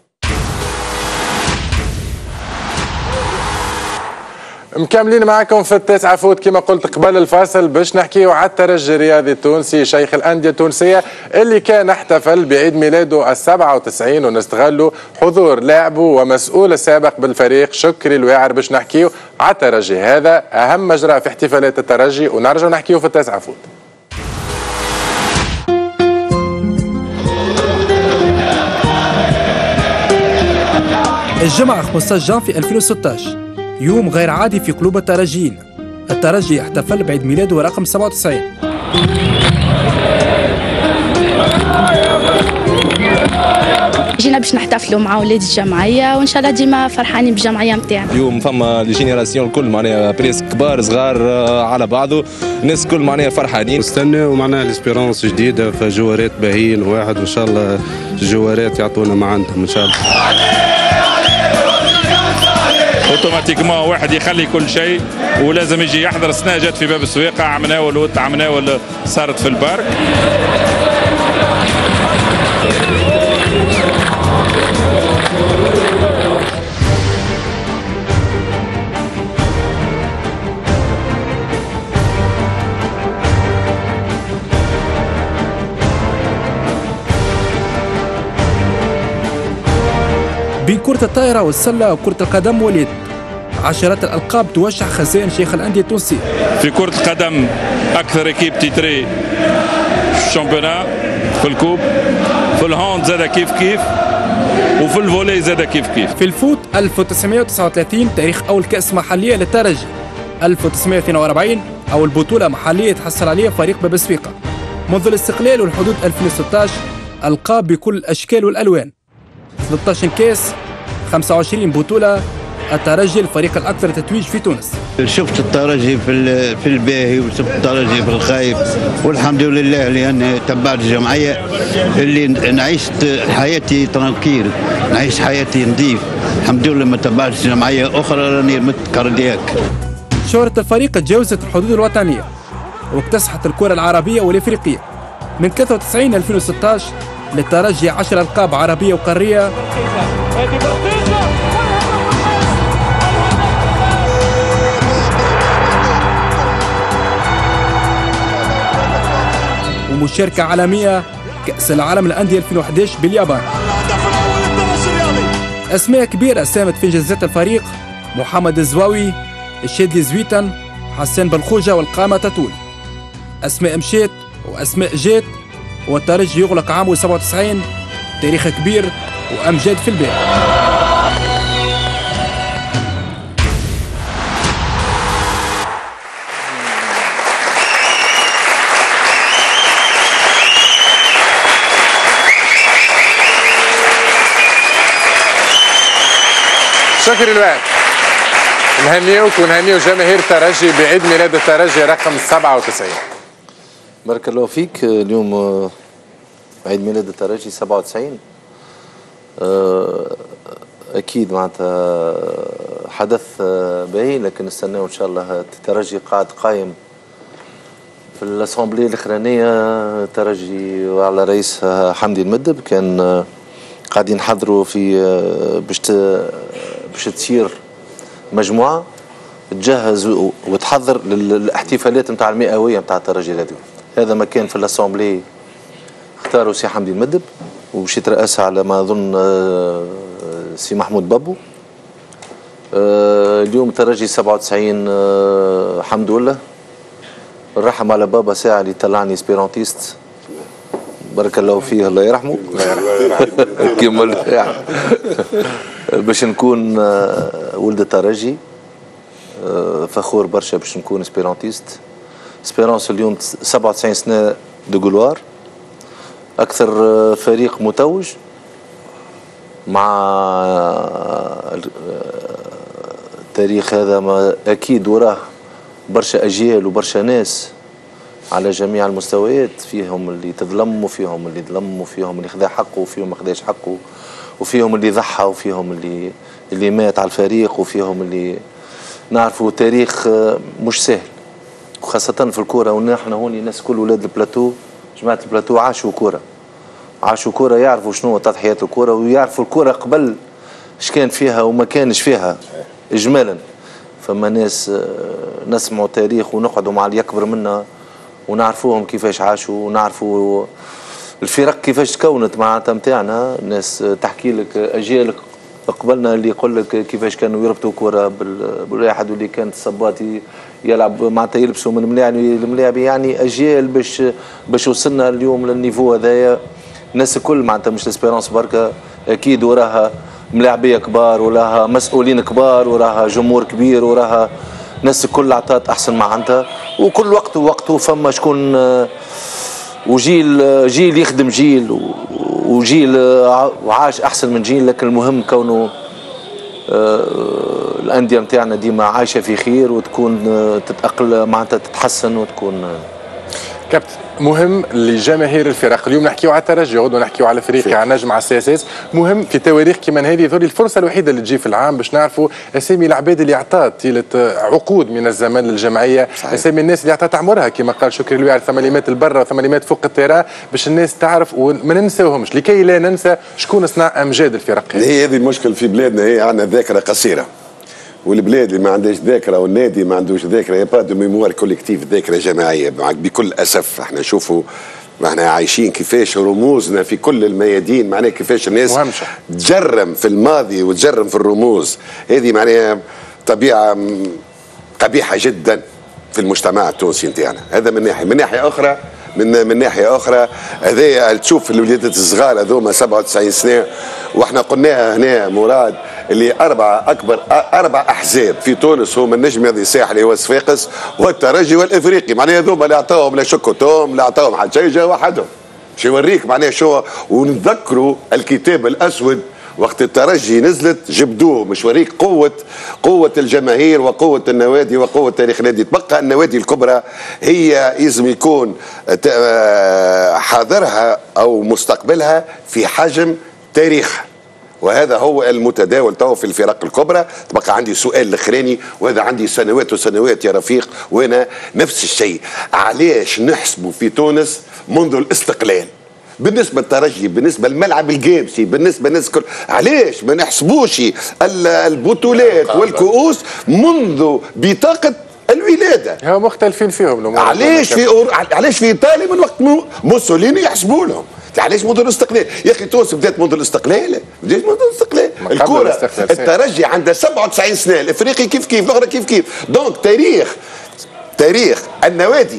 مكملين معكم في التاسعة فوت كما قلت قبل الفاصل باش نحكيو على الترجي الرياضي التونسي شيخ الأندية التونسية اللي كان احتفل بعيد ميلاده ال97، ونستغلوا حضور لاعبه ومسؤول السابق بالفريق شكري الواعر باش نحكيو على الترجي. هذا أهم مجرى في احتفالات الترجي، ونرجع نحكيو في التاسعة فوت. الجمعة 15 جانفي 2016 يوم غير عادي في قلوب الترجيين. الترجي احتفل بعيد ميلاده رقم 97. جيل جينا باش نحتفلوا مع ولاد الجمعيه، وان شاء الله ديما فرحانين بالجمعيه نتاعنا. اليوم فما لي جينيراسيون الكل معناها بريسك كبار صغار على بعضه، الناس الكل معناها فرحانين. نستناو معناها ليسبيرونس جديده في جوارات باهيين واحد، وان شاء الله الجوارات يعطونا ما عندهم ان شاء الله. اوتوماتيكمون واحد يخلي كل شيء ولازم يجي يحضر. السنه جات في باب السويقه، عمناول صارت في البارك. بين كرة الطائرة والسلة وكرة القدم واليد، عشرات الألقاب توشح خزائن شيخ الأندية التونسية. في كرة القدم أكثر إكيب تيتري في الشامبيونا، في الكوب، في الهاند زاد كيف وفي الفولي زاد كيف. في الفوت 1939 تاريخ أول كأس محلية للترجي، 1942 أول بطولة محلية تحصل عليها فريق باب سويقة. منذ الاستقلال والحدود 2016 ألقاب بكل الأشكال والألوان، 13 كاس، 25 بطولة. الترجي الفريق الأكثر تتويج في تونس. شفت الترجي في الباهي وشفت الترجي في الخايب، والحمد لله لأن تبعت الجمعية اللي نعيش حياتي ترانكيل، نعيش حياتي نظيف الحمد لله. ما تبعتش جمعية أخرى راني مت كاردياك. شهرة الفريق تجاوزت الحدود الوطنية واكتسحت الكرة العربية والإفريقية. من 93 2016 للترجي 10 ألقاب عربية وقارية، ومشاركة عالمية كأس العالم للأندية 2011 باليابان. أسماء كبيرة ساهمت في إنجازات الفريق: محمد الزواوي، الشادي زويتن، حسان بالخوجة والقامة تطول. أسماء مشيت وأسماء جات، والترجي يغلق عام 97. تاريخ كبير وأمجاد في البال. شكرا الوقت. نهنيوك ونهنيو جماهير الترجي بعيد ميلاد الترجي رقم 97. بارك الله فيك. اليوم عيد ميلاد الترجي 97. اكيد معناتها حدث باهي، لكن نستناو ان شاء الله. الترجي قاعد قايم في الاسامبليه الاخرانيه، الترجي على رئيس حمدي المدب كان قاعدين يحضروا في باش تصير مجموعه تجهز وتحضر للاحتفالات نتاع المئويه نتاع الترجي الرياضي. هذا ما كان في الاسامبلي، اختاروا سي حمدي المدب وباش يترأسها على ما اظن سي محمود بابو. اليوم الترجي 97 الحمد لله. الرحم على بابا ساعه اللي طلعني اسبيرانتيست، بارك الله فيه الله يرحمه. كمل باش نكون ولد الترجي. فخور برشا باش نكون اسبيرانتيست. اسبيرانس اليوم 97 سنه دو جولوار، اكثر فريق متوج مع التاريخ هذا. ما اكيد وراه برشا اجيال وبرشا ناس على جميع المستويات، فيهم اللي تظلم وفيهم اللي ظلم وفيهم اللي خذا حقه وفيهم ما خذاش حقه، وفيهم اللي ضحى وفيهم اللي مات على الفريق، وفيهم اللي نعرفوا تاريخ مش سهل، وخاصة في الكورة. ونحن هوني ناس كل ولاد البلاتو، جماعة البلاتو عاشوا كورة، يعرفوا شنو تضحيات الكورة، ويعرفوا الكورة قبل اش كان فيها وما كانش فيها إجمالا. فما ناس نسمعوا تاريخ ونقعدوا مع اللي يكبر منا ونعرفوهم كيفاش عاشوا، ونعرفوا الفرق كيفاش تكونت معناتها نتاعنا. ناس تحكي لك أجيال قبلنا اللي يقول لك كيفاش كانوا يربطوا كرة بالواحد، واللي كانت الصباطي يلعب معناتها يلبسوا من الملاعب يعني أجيال باش وصلنا اليوم للنيفو هذايا. الناس الكل معناتها مش الاسبيرانس بركة، أكيد وراها ملاعبية كبار، وراها مسؤولين كبار، وراها جمهور كبير، وراها ناس الكل عطات أحسن ما عندها، وكل وقت ووقته. فما شكون وجيل يخدم جيل، وجيل وعاش احسن من جيل. لكن المهم كونه الانديه نتاعنا ديما عايشه في خير وتكون تتاقل معناتها تتحسن وتكون. كابتن مهم لجماهير الفرق، اليوم نحكيو على الترجي، غدوه نحكيو على افريقيا، على نجم، على السي اس اس. مهم في تواريخ كيما هذه ذولي الفرصه الوحيده اللي تجي في العام باش نعرفوا اسامي العباد اللي عطات طيله عقود من الزمن للجمعيه، اسامي الناس اللي عطات عمرها كما قال شكري الويعر، ثمانينات البرة وثمانينات فوق التيران، باش الناس تعرف وما ننساوهمش لكي لا ننسى شكون صنع امجاد الفرق. هي هذه المشكل في بلادنا، هي عندنا ذاكره قصيره، والبلاد اللي ما عندهاش ذاكره والنادي ما عندوش ذاكره، يا با دو ميموار كوليكتيف، ذاكره جماعيه. بكل اسف احنا نشوفوا احنا عايشين كيفاش رموزنا في كل الميادين، معناها كيفاش الناس تجرم في الماضي وتجرم في الرموز. هذه معناها طبيعه قبيحه جدا في المجتمع التونسي نتاعنا. هذا من ناحيه، من ناحيه اخرى من ناحيه اخرى هذايا تشوف الوليدات الصغار هذوما 97 سنه، واحنا قلناها هنا مراد اللي اربع احزاب في تونس هما النجم الرياضي الساحلي والصفاقس والترجي والافريقي، معناها هذوما اللي عطاهم لا شكوتهم لا عطاهم حتى شيء، جا وحدهم. شو يوريك معناها شو. ونتذكروا الكتاب الاسود وقت الترجي نزلت جبدوه، مش وريك قوة الجماهير وقوة النوادي وقوة تاريخ النادي. تبقى النوادي الكبرى هي لازم يكون حاضرها أو مستقبلها في حجم تاريخها، وهذا هو المتداول تو في الفرق الكبرى. تبقى عندي سؤال الاخراني، وهذا عندي سنوات وسنوات يا رفيق، وانا نفس الشيء. علاش نحسبوا في تونس منذ الاستقلال بالنسبه للترجي، بالنسبه للملعب الجابسي، بالنسبه للناس الكل، علاش ما نحسبوش البطولات والكؤوس منذ بطاقه الولاده؟ هم مختلفين فيهم. علاش في ايطاليا من وقت موسوليني يحسبوا لهم؟ علاش منذ الاستقلال؟ يا اخي تونس بدات منذ الاستقلال، الكره الترجي عندها 97 سنه، الافريقي كيف الاخرى كيف. دونك تاريخ النوادي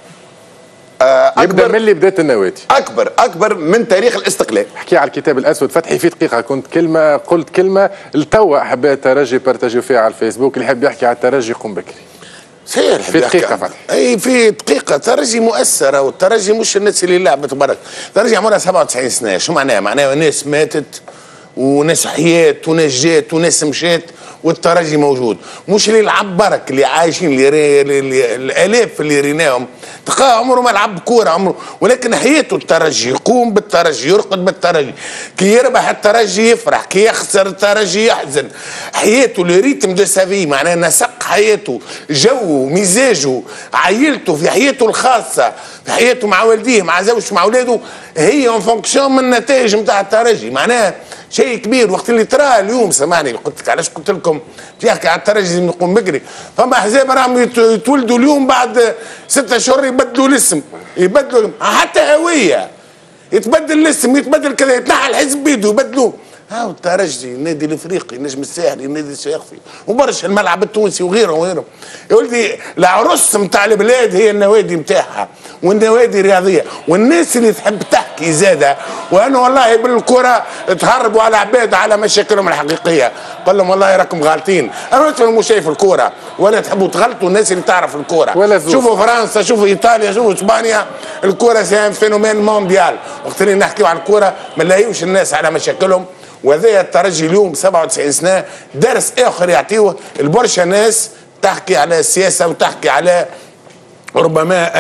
يبدا من اللي بدات النوادي اكبر من تاريخ الاستقلال. احكي على الكتاب الاسود فتحي في دقيقه، قلت كلمه لتوا احباء الترجي بارتاجيو فيها على الفيسبوك، اللي يحب يحكي على الترجي قم بكري. في دقيقه فتحي. اي في دقيقه. الترجي مؤثره، والترجي مش الناس اللي لعبت برك. الترجي عمرها 97 سنه. شو معناها؟ معناها ناس ماتت وناس حيات وناس جات وناس مشات والترجي موجود. مش اللي يلعب برك، اللي عايشين اللي الالاف اللي ريناهم تلقاه عمره ما لعب كوره عمره، ولكن حياته الترجي، يقوم بالترجي، يرقد بالترجي، كي يربح الترجي يفرح، كي يخسر الترجي يحزن. حياته الريتم دو سافي، معناه نسق حياته، جو، مزاجه، عائلته، في حياته الخاصه، في حياته مع والديه، مع زوجته، مع اولاده، هي اون فونكسيون من النتائج نتاع الترجي. معناه شيء كبير. وقت اللي تراه اليوم، سامعني قلت لك علاش قلت لكم تحكي على الترجي لازم نقوم بكري. فما احزاب راهم يتولدوا اليوم بعد 6 اشهر يبدلوا الاسم، يبدلوا حتى هويه، يتبدل الاسم، يتبدل كذا، يتنحى الحزب بيده يبدلوه. هاو الترجي، النادي الافريقي، النجم الساحلي، النادي الشيخفي، وبرشا الملعب التونسي وغيره. يا ولدي العرس نتاع البلاد هي النوادي نتاعها والنوادي الرياضيه، والناس اللي تحب تحكي زاده. وانا والله بالكره تهربوا على عباد على مشاكلهم الحقيقيه، قال لهم والله راكم غالطين. انا مش شايف الكوره ولا تحبوا تغلطوا الناس اللي تعرف الكوره. شوفوا فرنسا، شوفوا ايطاليا، شوفوا اسبانيا، الكوره سي فينومين مونديال. وقت اللي نحكيو على الكوره ما نلاقيوش الناس على مشاكلهم. وهذا الترجي اليوم 97 سنه درس اخر يعطيوه البرشا ناس تحكي على السياسه وتحكي على ربما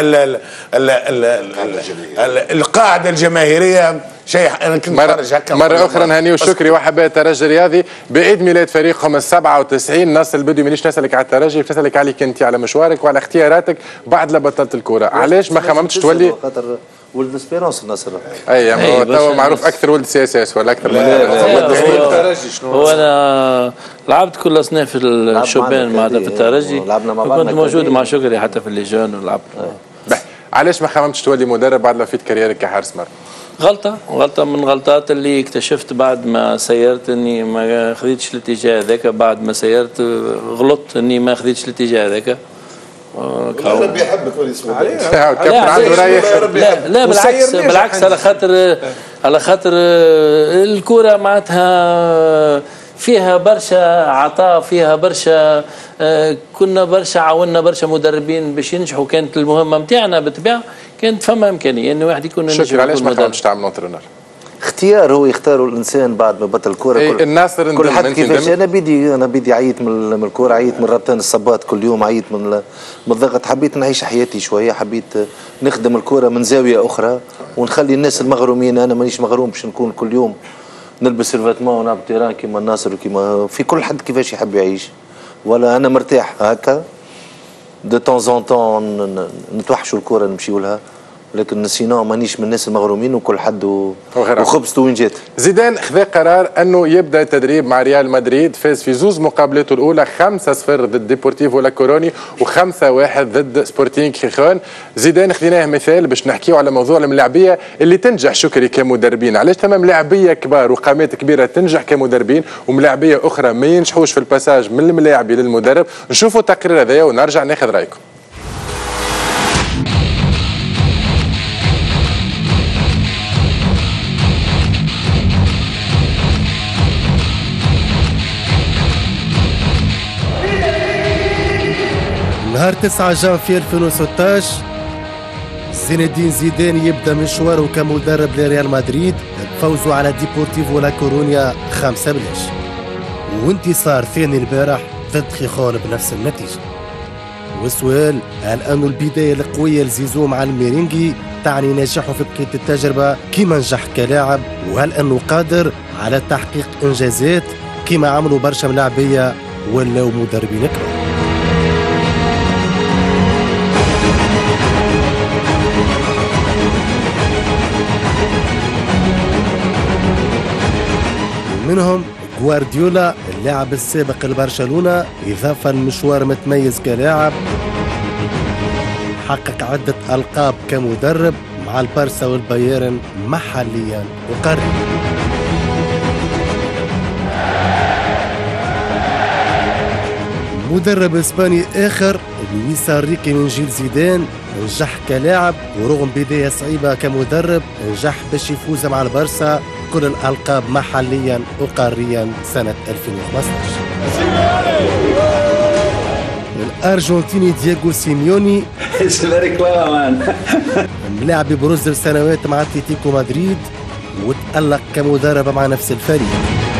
القاعده الجماهيريه. شيء انا كنت متفرج هكا مره اخرى. نهنيو شكري وحباء الترجي الرياضي بعيد ميلاد فريقهم ال 97. ناصر البدوي مانيش نسالك على الترجي، باش نسالك عليك انت، على مشوارك وعلى اختياراتك بعد لا بطلت الكوره. علاش ما خممتش تولي ولد اسبيرونس النصر؟ اي هو تو معروف اكثر ولد سي اس اس ولا اكثر من الترجي. هو انا لعبت كل اصناف الشبان معناتها في الترجي، كنت موجود مع شكري حتى في الليجون ولعبت. علاش ما خممتش تولي مدرب بعد ما فيت كاريرك كحارس مرمى؟ غلطة من غلطات اللي اكتشفت بعد ما سيرت اني ما خذيتش الاتجاه هذاك. بعد ما سيرت غلطت اني ما خذيتش الاتجاه هذاك. ربي يحبك ولي اسمه كابتن عنده راي. لا بالعكس على خاطر الكرة معناتها فيها برشا عطاء، فيها برشا كنا برشا عاونا برشا مدربين باش ينجحوا. كانت المهمه نتاعنا بالطبيعه كانت فما امكانيه انه واحد يكون نجم. شكرا. علاش ما حاولتش تعمل اونترونور؟ اختيار هو يختاروا الانسان بعد ما بطل الكره. الناصر كل حد كيفاش. انا بدي عيط من الكره، عيط من ربطان الصباط كل يوم، عيط من الضغط. حبيت نعيش حياتي شويه، حبيت نخدم الكره من زاويه اخرى ونخلي الناس المغرومين. انا مانيش مغروم باش نكون كل يوم نلبس الفاتمون ونلعب تيران كيما الناصر وكيما في كل حد كيفاش يحب يعيش. ولا انا مرتاح هكا دو طون زون طون نتوحشوا الكره نمشيو لها، لكن سينو مانيش من الناس المغرومين وكل حد وخبزته وين جات. زيدان خذا قرار انه يبدا التدريب مع ريال مدريد، فاز في زوز مقابلاته الاولى 5-0 ضد ديبورتيفو لا كوروني و5-1 ضد سبورتينغ خيخون. زيدان خذيناه مثال باش نحكيو على موضوع الملاعبيه اللي تنجح شكري كمدربين. علاش ثم ملاعبيه كبار وقامات كبيره تنجح كمدربين وملاعبيه اخرى ما ينجحوش في الباساج من الملاعبي للمدرب؟ نشوفوا التقرير هذايا ونرجع ناخذ رايكم. نهار 9 جانفي 2016 زين الدين زيدان يبدا مشواره كمدرب لريال مدريد بفوزه على ديبورتيفو لا كورونيا 5-0 وانتصار ثاني البارح ضد خيخون بنفس النتيجه. والسؤال هل أن البدايه القويه لزيزو مع الميرينغي تعني نجاحه في بقيه التجربه كما نجح كلاعب، وهل انه قادر على تحقيق انجازات كما عملوا برشا ملاعبيه ولاو مدربين كبار؟ منهم غوارديولا اللاعب السابق لبرشلونة، إضافة لمشوار متميز كلاعب، حقق عدة ألقاب كمدرب مع البارسا والبايرن محليا وقاريا. مدرب إسباني آخر لويس إنريكي من جيل زيدان نجح كلاعب ورغم بداية صعيبة كمدرب نجح باش يفوز مع البارسا كل الألقاب محليا وقاريا سنة 2015. الأرجنتيني دييغو سيميوني ملاعب بروز لسنوات مع اتلتيكو مدريد وتألق كمدرب مع نفس الفريق.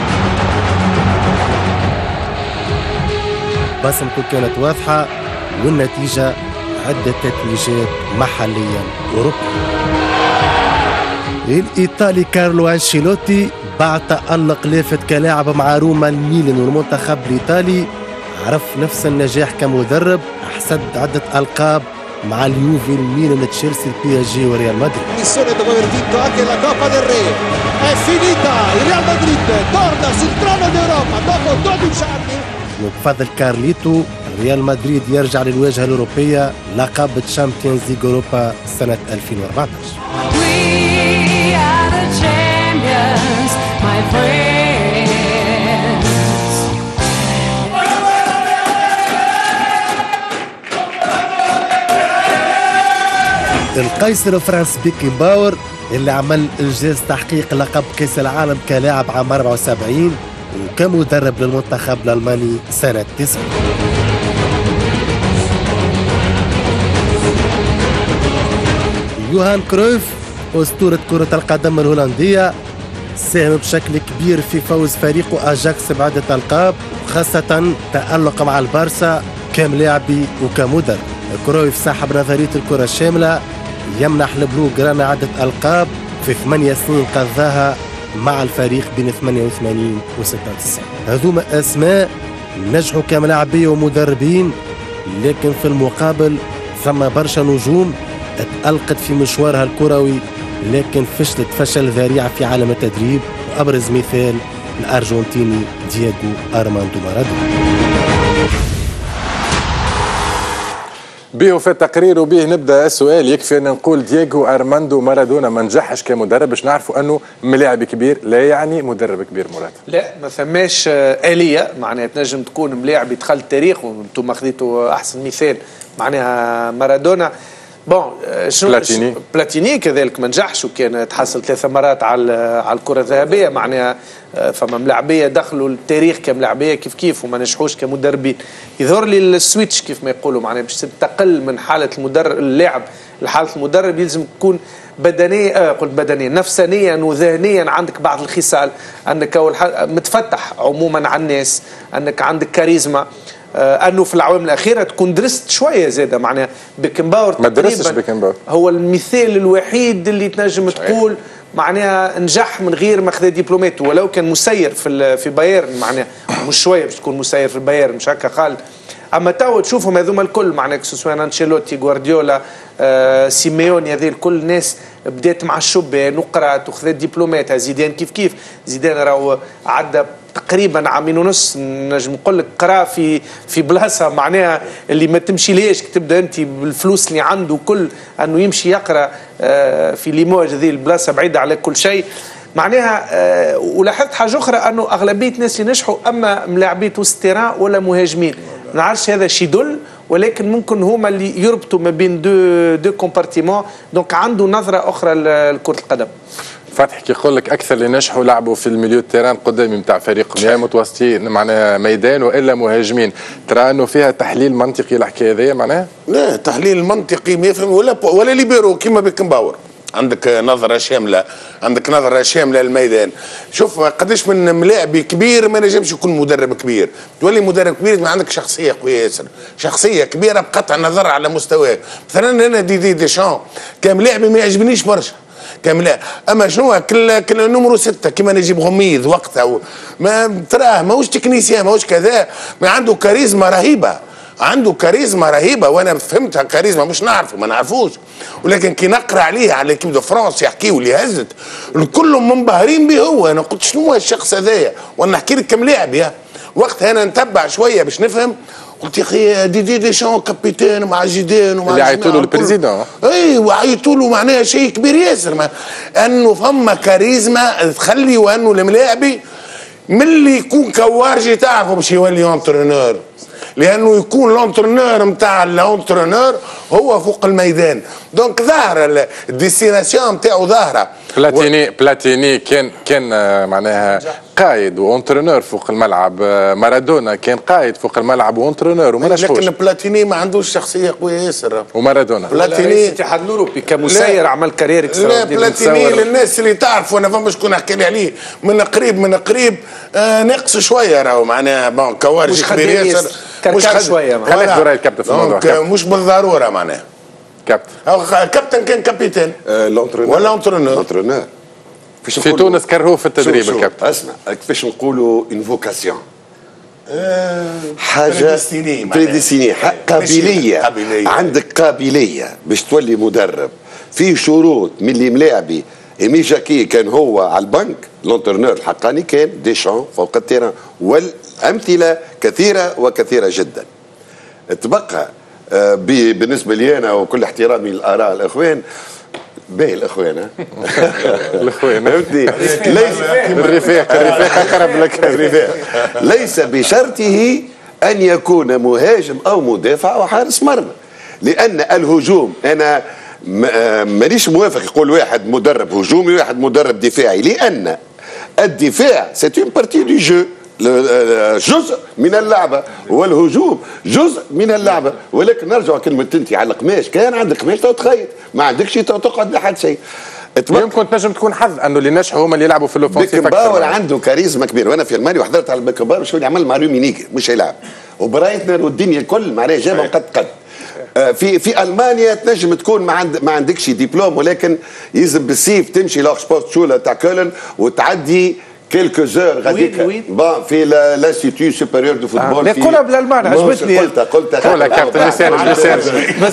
بصمته كانت واضحة والنتيجة عدة تتويجات محليا أوروبيا. الإيطالي كارلو أنشيلوتي بعد تألق لافت كلاعب مع روما الميلان والمنتخب الإيطالي عرف نفس النجاح كمدرب، حصد عدة ألقاب مع اليوفي الميلان تشيلسي البي اس جي وريال مدريد. Missione dopo aver vinto anche la Coppa del Re. È finita, il Real Madrid torna sul trono d'Europa dopo 12 anni. وبفضل كارليتو ريال مدريد يرجع للواجهة الأوروبية لقب تشامبيونز ليج أوروبا سنة 2014. القيصر فرانس بيكي باور اللي عمل إنجاز تحقيق لقب كأس العالم كلاعب عام 74 وكمدرب للمنتخب الألماني سنة 90. يوهان كرويف أسطورة كرة القدم الهولندية ساهم بشكل كبير في فوز فريقه أجاكس بعدة ألقاب خاصة تألق مع البارسا كملاعبي وكمدرب. كرويف صاحب نظرية الكرة الشاملة يمنح البلو جرانا عدة ألقاب في 8 سنين قضاها مع الفريق بين 88 و 96. هذوما أسماء نجحوا كملاعبية ومدربين، لكن في المقابل ثم برشا نجوم تألقت في مشوارها الكروي لكن فشلت فشل ذريع في عالم التدريب، وأبرز مثال الأرجنتيني دييغو أرماندو مارادونا. به في التقرير وبه نبدا السؤال. يكفي ان نقول دييغو ارماندو مارادونا ما نجحش كمدرب باش نعرفوا انه ملاعب كبير لا يعني مدرب كبير. مراد لا ما ثماش آلية معناها تنجم تكون ملاعب يدخل التاريخ وانتم خذيتوا احسن مثال معناها مارادونا بون بلاتيني. بلاتيني كذلك ما نجحش، وكان تحصل 3 مرات على الكره الذهبيه، معناها فما ملاعبيه دخلوا التاريخ كملاعبيه كيف وما نجحوش كمدربين. يظهر لي السويتش كيف ما يقولوا، معناها باش تنتقل من حاله المدرب اللاعب لحاله المدرب يلزم تكون بدنيا قلت بدنيا نفسانيا وذهنيا عندك بعض الخصال، انك اول حاجه متفتح عموما على الناس، انك عندك كاريزما، انه في الاعوام الاخيره تكون درست شويه زاده. معناها بيكنباور ما درستش بيكنباور، هو المثال الوحيد اللي تنجم تقول معناها نجح من غير ما خذ دبلومات، ولو كان مسير في بايرن، معناها مش شويه باش تكون مسير في بايرن مش هكا خالد. اما تو تشوفهم هذوما الكل معناها كسوسوان انشيلوتي غوارديولا سيميوني، هذه الكل ناس بدات مع الشبان وقرات وخذت دبلومات. زيدان كيف زيدان راهو عدى تقريبا عامين ونص نجم نقول لك قرا في بلاصه معناها اللي ما تمشي ليش تبدا انت بالفلوس اللي عنده كل انه يمشي يقرا في ليموج، هذه البلاصه بعيده على كل شيء معناها. ولاحظت حاجه اخرى انه اغلبيه الناس اللي نجحوا اما ملاعبيه وسط تيران ولا مهاجمين، ما نعرفش هذا شي يدل، ولكن ممكن هما اللي يربطوا ما بين دو كومبارتيمون، دونك عنده نظره اخرى لكره القدم. فتحي كي يقول لك اكثر اللي نجحوا لعبوا في الميليو تيران قدامي نتاع فريقهم، يا متوسطين معناها ميدان والا مهاجمين، ترى انه فيها تحليل منطقي الحكايه هذيا معناها؟ لا تحليل منطقي ما يفهم ولا ليبيرو كيما بيكنباور. عندك نظرة شاملة للميدان. شوف قداش من ملاعبي كبير ما نجمش يكون مدرب كبير، تولي مدرب كبير ما عندك شخصية قوية ياسر، شخصية كبيرة بقطع النظر على مستواك. مثلا أنا دي شان كملاعبي ما يعجبنيش برشا كامل، اما شنو كل نمرو 6 كيما نجيب غميض وقتها ما تراه ماهوش تكنيسيان ماهوش كذا، ما عنده كاريزما رهيبه، وانا فهمتها كاريزما مش نعرفه ما نعرفوش، ولكن كي نقرا عليه على كيم دو فرانس يحكيوا لي هزت كلهم منبهرين به. هو انا قلت شنو هو الشخص هذايا، وانا نحكي لك كم لاعب يا وقتها انا نتبع شويه باش نفهم. قلت يا اخي دي شون كابيتان مع زيدان ومع اللي عيطوا له البريزيدون، اي وعيطوا له معناها شيء كبير ياسر، انه فما كاريزما تخلي، وانه الملاعبي من اللي يكون كوارجي تعرفوا باش يولي انترونور، لانه يكون الانترونور نتاع الانترونور هو فوق الميدان. دونك ظاهره الديستيناسيون نتاعو ظاهره. بلاتيني كان معناها قائد وانترونور فوق الملعب، مارادونا كان قائد فوق الملعب وانترونور وما نجحوش. لكن بلاتيني ما عندوش شخصيه قويه ياسر. ومارادونا بلاتيني الاتحاد الاوروبي كمسير عمل كارير. لا بلاتيني للناس اللي تعرف، وانا فما شكون حكى لي عليه من قريب ناقص شويه راهو معناها بون كوارج كبير ياسر، مش شويه خليك دور الكابتن في الموضوع. مش بالضروره معناها كابتن كان كابيتان ولا انترونور. في تونس كرهوه في التدريب الكابتن. اسمع كيفاش نقولوا انفوكاسيون، حاجه بريديستيني، قابليه. عندك قابليه باش تولي مدرب. في شروط من اللي ملاعبي إيمي جاكي كان هو على البنك لونترنور الحقاني، كان ديشان فوق التيران، والامثله كثيره جدا. تبقى بالنسبه لي انا وكل احترامي للاراء الاخوان، باهي الاخوان الاخوان فهمتني، ليس الرفاق اقرب لك الرفاق، ليس بشرطه ان يكون مهاجم او مدافع وحارس مرمى، لان الهجوم انا مانيش موافق يقول واحد مدرب هجومي وواحد مدرب دفاعي، لان الدفاع سيت اون بارتي دو جو، جزء من اللعبه، والهجوم جزء من اللعبه. ولكن نرجع كلمه انت على القماش، كان عندك قماش تخيط، ما عندكش تقعد لحد شيء. يمكن تنجم تكون حظ انه اللي نجحوا هما اللي يلعبوا في الاوفنسيف. بيكنباور عنده كاريزما كبير، وانا في المانيا وحضرت على بيكنباور شو اللي عمل مع رومينيجي مش يلعب، وبرايتنر والدنيا الكل معناها جابهم قد في المانيا تنجم تكون ما عندكش دبلوم، ولكن يلزم بالسيف تمشي لاكسبورت شولا تاع كولن وتعدي كيلكو زور غاديك في لانستيتيو سوبيريور دو فوتبول. لا قولها بالالمان عجبتني. قولها كابتن لسانج ما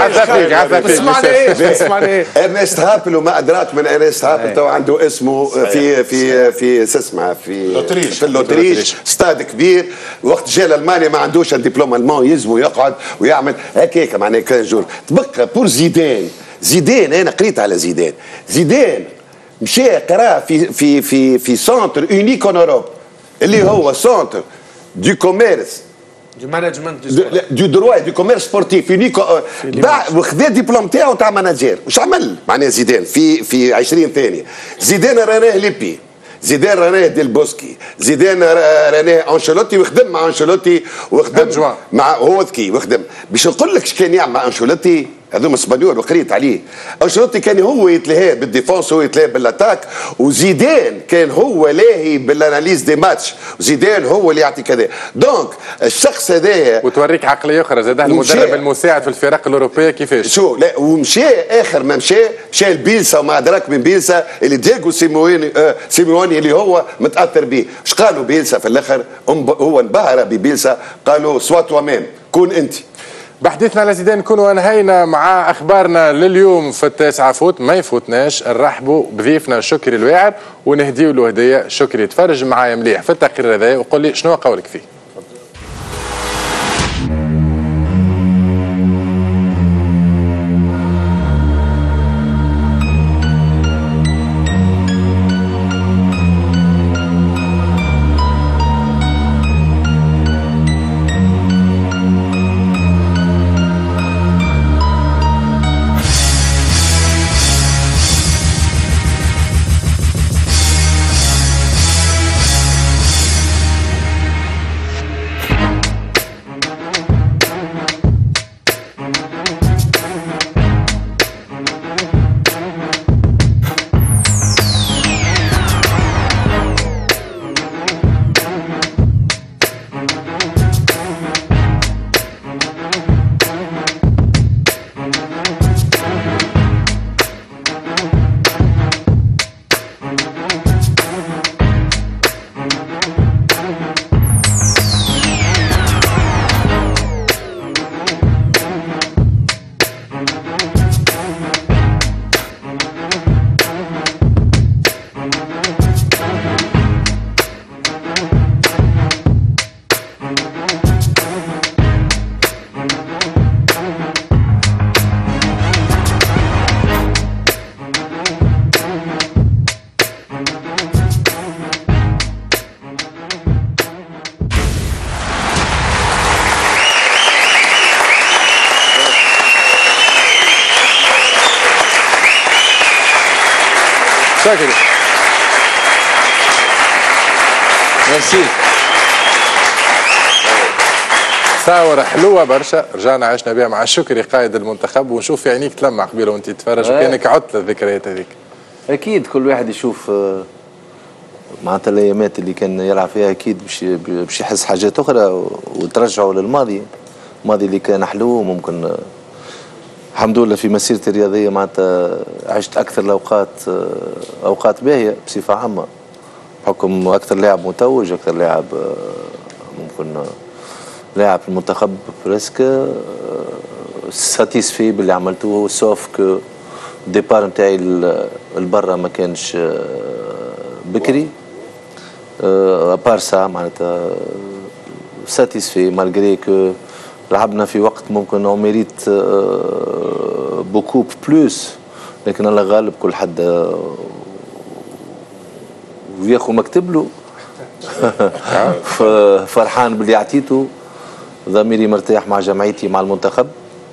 سمعنا ايه ارنست هابل، وما ادراك من ارنست هابل، تو عنده اسمه في اسمها في اللوتريش ستاد كبير. وقت جا لالمانيا ما عندوش الدبلوم المان، يلزموا يقعد ويعمل هكاك معناها 15 جور. تبقى بور زيدان انا قريت على زيدان مشى قرا في سونتر اونيك اون اوروب اللي هو سونتر دو كوميرس دو مانجمنت دو دروا دو كوميرس سبورتيف يونيكو وخذا ديبلوم تاعو تاع ماناجير. واش عمل معناها زيدان في 20 ثانيه؟ زيدان راناه ليبي، زيدان راناه ديل بوسكي، زيدان راناه انشيلوتي وخدم مع انشيلوتي وخدم مع هو ذكي وخدم. باش نقول لك اش كان يعمل مع انشيلوتي هذوما اسبانيول وقريت عليه. انشيلوتي كان هو يتلهى بالديفونس، هو يتلهى بالاتاك، وزيدان كان هو لاهي بالاناليز دي ماتش، وزيدان هو اللي يعطي كذا. دونك الشخص هذايا وتوريك عقليه اخرى زاد المدرب المساعد في الفرق الاوروبيه كيفاش شو. لا ومشى اخر ما مشى لبيلسا وما ادراك من بيلسا اللي ديغو سيميوني اللي هو متاثر به. اش قالوا بيلسا في الاخر؟ هو انبهر ببيلسا، قالوا سوا توا ميم، كون انت. بحديثنا على زيدان نكونوا انهينا مع اخبارنا لليوم في التاسعة فوت. ما يفوتناش نرحبوا بضيفنا شكري الواعر ونهديو له هديه. شكري تفرج معايا مليح في التقرير هذا وقول لي شنو قولك فيه. شكرا. ميرسي. تصاور حلوه برشا رجعنا عشنا بها مع شكري قائد المنتخب، ونشوف في عينيك تلمع قبيله وانت تتفرج وكانك عدت الذكريات هذيك. اكيد كل واحد يشوف معناتها الايامات اللي كان يلعب فيها اكيد باش يحس حاجات اخرى وترجعوا للماضي، الماضي اللي كان حلو. ممكن الحمد لله في مسيرتي الرياضيه معناتها عشت اكثر الاوقات اوقات باهيه بصفه عامه، بحكم اكثر لاعب متوج، اكثر لاعب ممكن لاعب في المنتخب بريسك ساتيسفي باللي عملته، سوف كو الديبار نتاعي لبرا ما كانش بكري. ابار سا معناتها ساتيسفي مالغري كو لعبنا في وقت ممكن اون ميريت بوكو بلوس، لكن الله غالب كل حد وياخو مكتب له. فرحان باللي عطيته، ضميري مرتاح مع جمعيتي مع المنتخب،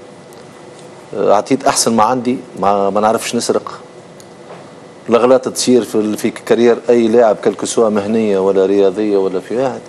عطيت احسن ما عندي، ما نعرفش نسرق. الاغلاط تصير في كارير اي لاعب كلكو سواء مهنيه ولا رياضيه ولا في واحد،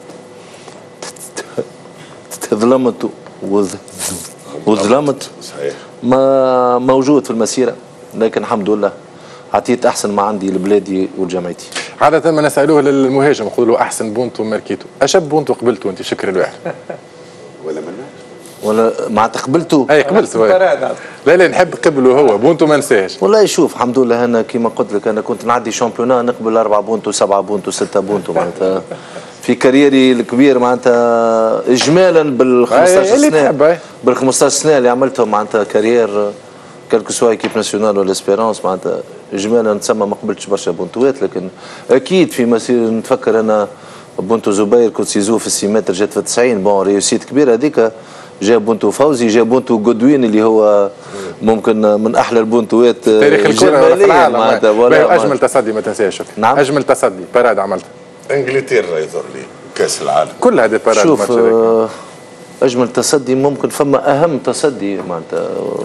ظلمت وظلمت صحيح ما موجود في المسيره، لكن الحمد لله عطيت احسن ما عندي لبلادي ولجمعيتي. عادة ما نسألوه للمهاجم نقول له احسن بونتو ماركيتو، اشب بونتو قبلته انت شكري الواحد؟ ولا منه ولا معناتها قبلته؟ اي قبلته. لا نحب قبله هو بونتو ما نساهش. والله شوف الحمد لله انا كيما قلت لك انا كنت نعدي شامبيونا نقبل 4 بونتو 7 بونتو 6 بونتو معناتها في كاريري الكبير معناتها اجمالا بال 15 سنه بال 15 سنه اللي عملتهم معناتها كارير كالكو سوا كيب ناسيونال ولا اسبيرونس معناتها اجمالا نتسمى ما قبلتش برشا بونتوات، لكن اكيد في مسير نتفكر انا بونتو زبير كنت سيزو في 6 متر جات في 90 بون ريوسيت كبيره هذيك. جا بونتو فوزي، جا بونتو جودوين اللي هو ممكن من احلى البونتوات تاريخ الكره في العالم معناتها. اجمل تصدي ما تنساش. نعم اجمل تصدي باراد عملتها انجلترا يظهر لي كاس العالم كلها دي باراد. شوف اجمل تصدي ممكن فما اهم تصدي معناتها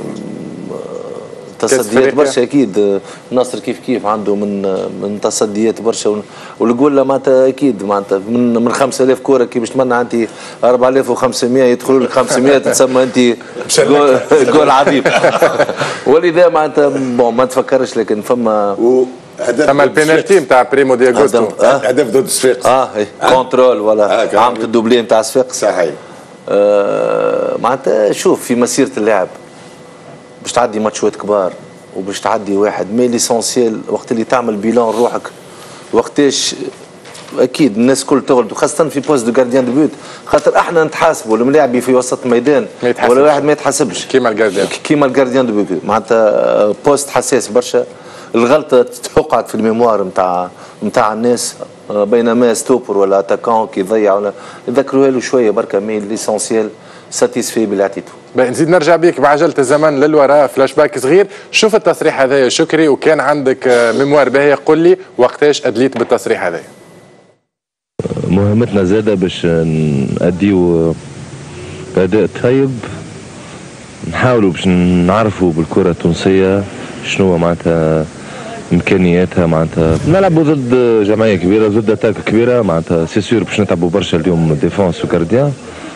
تصديات برشا اكيد. النصر كيف عنده من تصديات برشا، والجول معناتها اكيد معناتها من 5000 كوره كي باش تمنع انت 4500 يدخلوا لك 500 تسمى انت جول عظيم. ولذا معناتها ما تفكرش، لكن فما البينالتي نتاع بريمو دي اغوستو هدف ضد صفاقس كونترول ولا عامة الدوبلي نتاع صفاقس. صحيح. معناتها شوف في مسيره اللاعب باش تعدي ماتشات كبار وباش تعدي واحد، مي ليسونسيال وقت اللي تعمل بيلان روحك وقتاش اكيد الناس كل تغلط، وخاصه في بوست دو جارديان دو بوت، خاطر احنا نتحاسبوا الملاعبي في وسط الميدان ولا واحد ما يتحاسبش كيما الجارديان دو بوت. معناتها بوست حساس برشا، الغلطه تقعد في الميموار نتاع الناس، بينما ستوبر ولا اتاكون كي يضيع ولا يذكروها له شويه بركه، مي ليسونسيال ساتيسفي باللي عطيته. نزيد نرجع بيك بعجله الزمن للوراء، فلاش باك صغير. شوف التصريح هذايا شكري، وكان عندك ميموار باهيه قل لي وقتاش ادليت بالتصريح هذايا؟ مهمتنا زاده باش نأديو اداء طيب، نحاولوا باش نعرفوا بالكره التونسيه شنو معناتها امكانياتها، معناتها نلعبوا ضد جمعيه كبيره، ضد اتاك كبيره، معناتها سي سور باش نتعبوا برشا اليوم ديفونس وكارديان.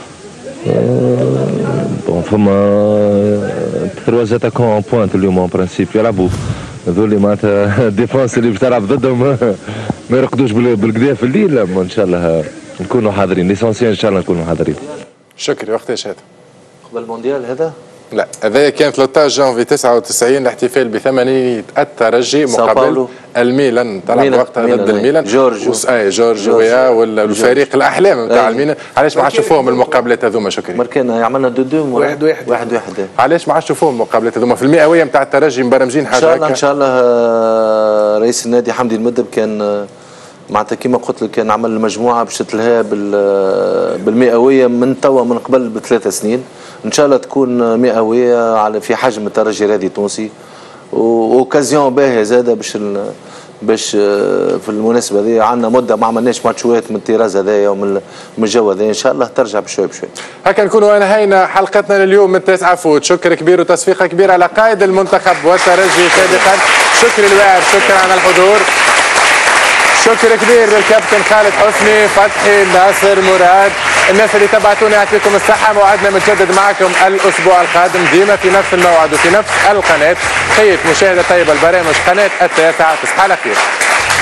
بون فما 3 اتاكون اون بوينت اليوم اون برانسيب يلعبوا هذول معناتها ديفونس اللي باش تلعب ضدهم ما يرقدوش بالكدا في الليل. ان شاء الله نكونوا حاضرين، ليسونسيال ان شاء الله نكونوا حاضرين. شكري. وقتاش هذا؟ قبل المونديال هذا؟ لا هذا كان 13 جانفي 99 الاحتفال بثمانية الترجي مقابل الميلان، تلعب وقتها ضد الميلان. جورج ويا والفريق الاحلام نتاع الميلان. علاش ما عادش نشوفوهم المقابلات هذوما شكري؟ مركنا عملنا 2-2 1-1. علاش ما عادش نشوفوهم المقابلات هذوما في المئويه نتاع الترجي مبرمجين حاجه هكا؟ ان شاء الله رئيس النادي حمدي المدب كان معناتها كيما قلت لك كان عمل المجموعه باش تلها بالمئويه من توا من قبل ب3 سنين. ان شاء الله تكون مئويه على في حجم الترجي الرياضي التونسي، واوكازيون باهيه زاده باش في المناسبه هذه عندنا مده ما عملناش ماتشوات من الطراز هذايا ومن الجو هذا، ان شاء الله ترجع بشوي بشوي. هكا نكونوا انهينا حلقتنا لليوم من 9 فوت. شكر كبير وتصفيقه كبيره على قائد المنتخب والترجي سابقا شكري الواعر، شكرا على الحضور. شكر كبير للكابتن خالد حسني، فتحي، ناصر، مراد، الناس اللي تبعتونا يعطيكم الصحة. موعدنا متجدد معكم الأسبوع القادم ديما في نفس الموعد وفي نفس القناة. تحية مشاهدة طيبة البرامج قناة 9. تصبح على خير.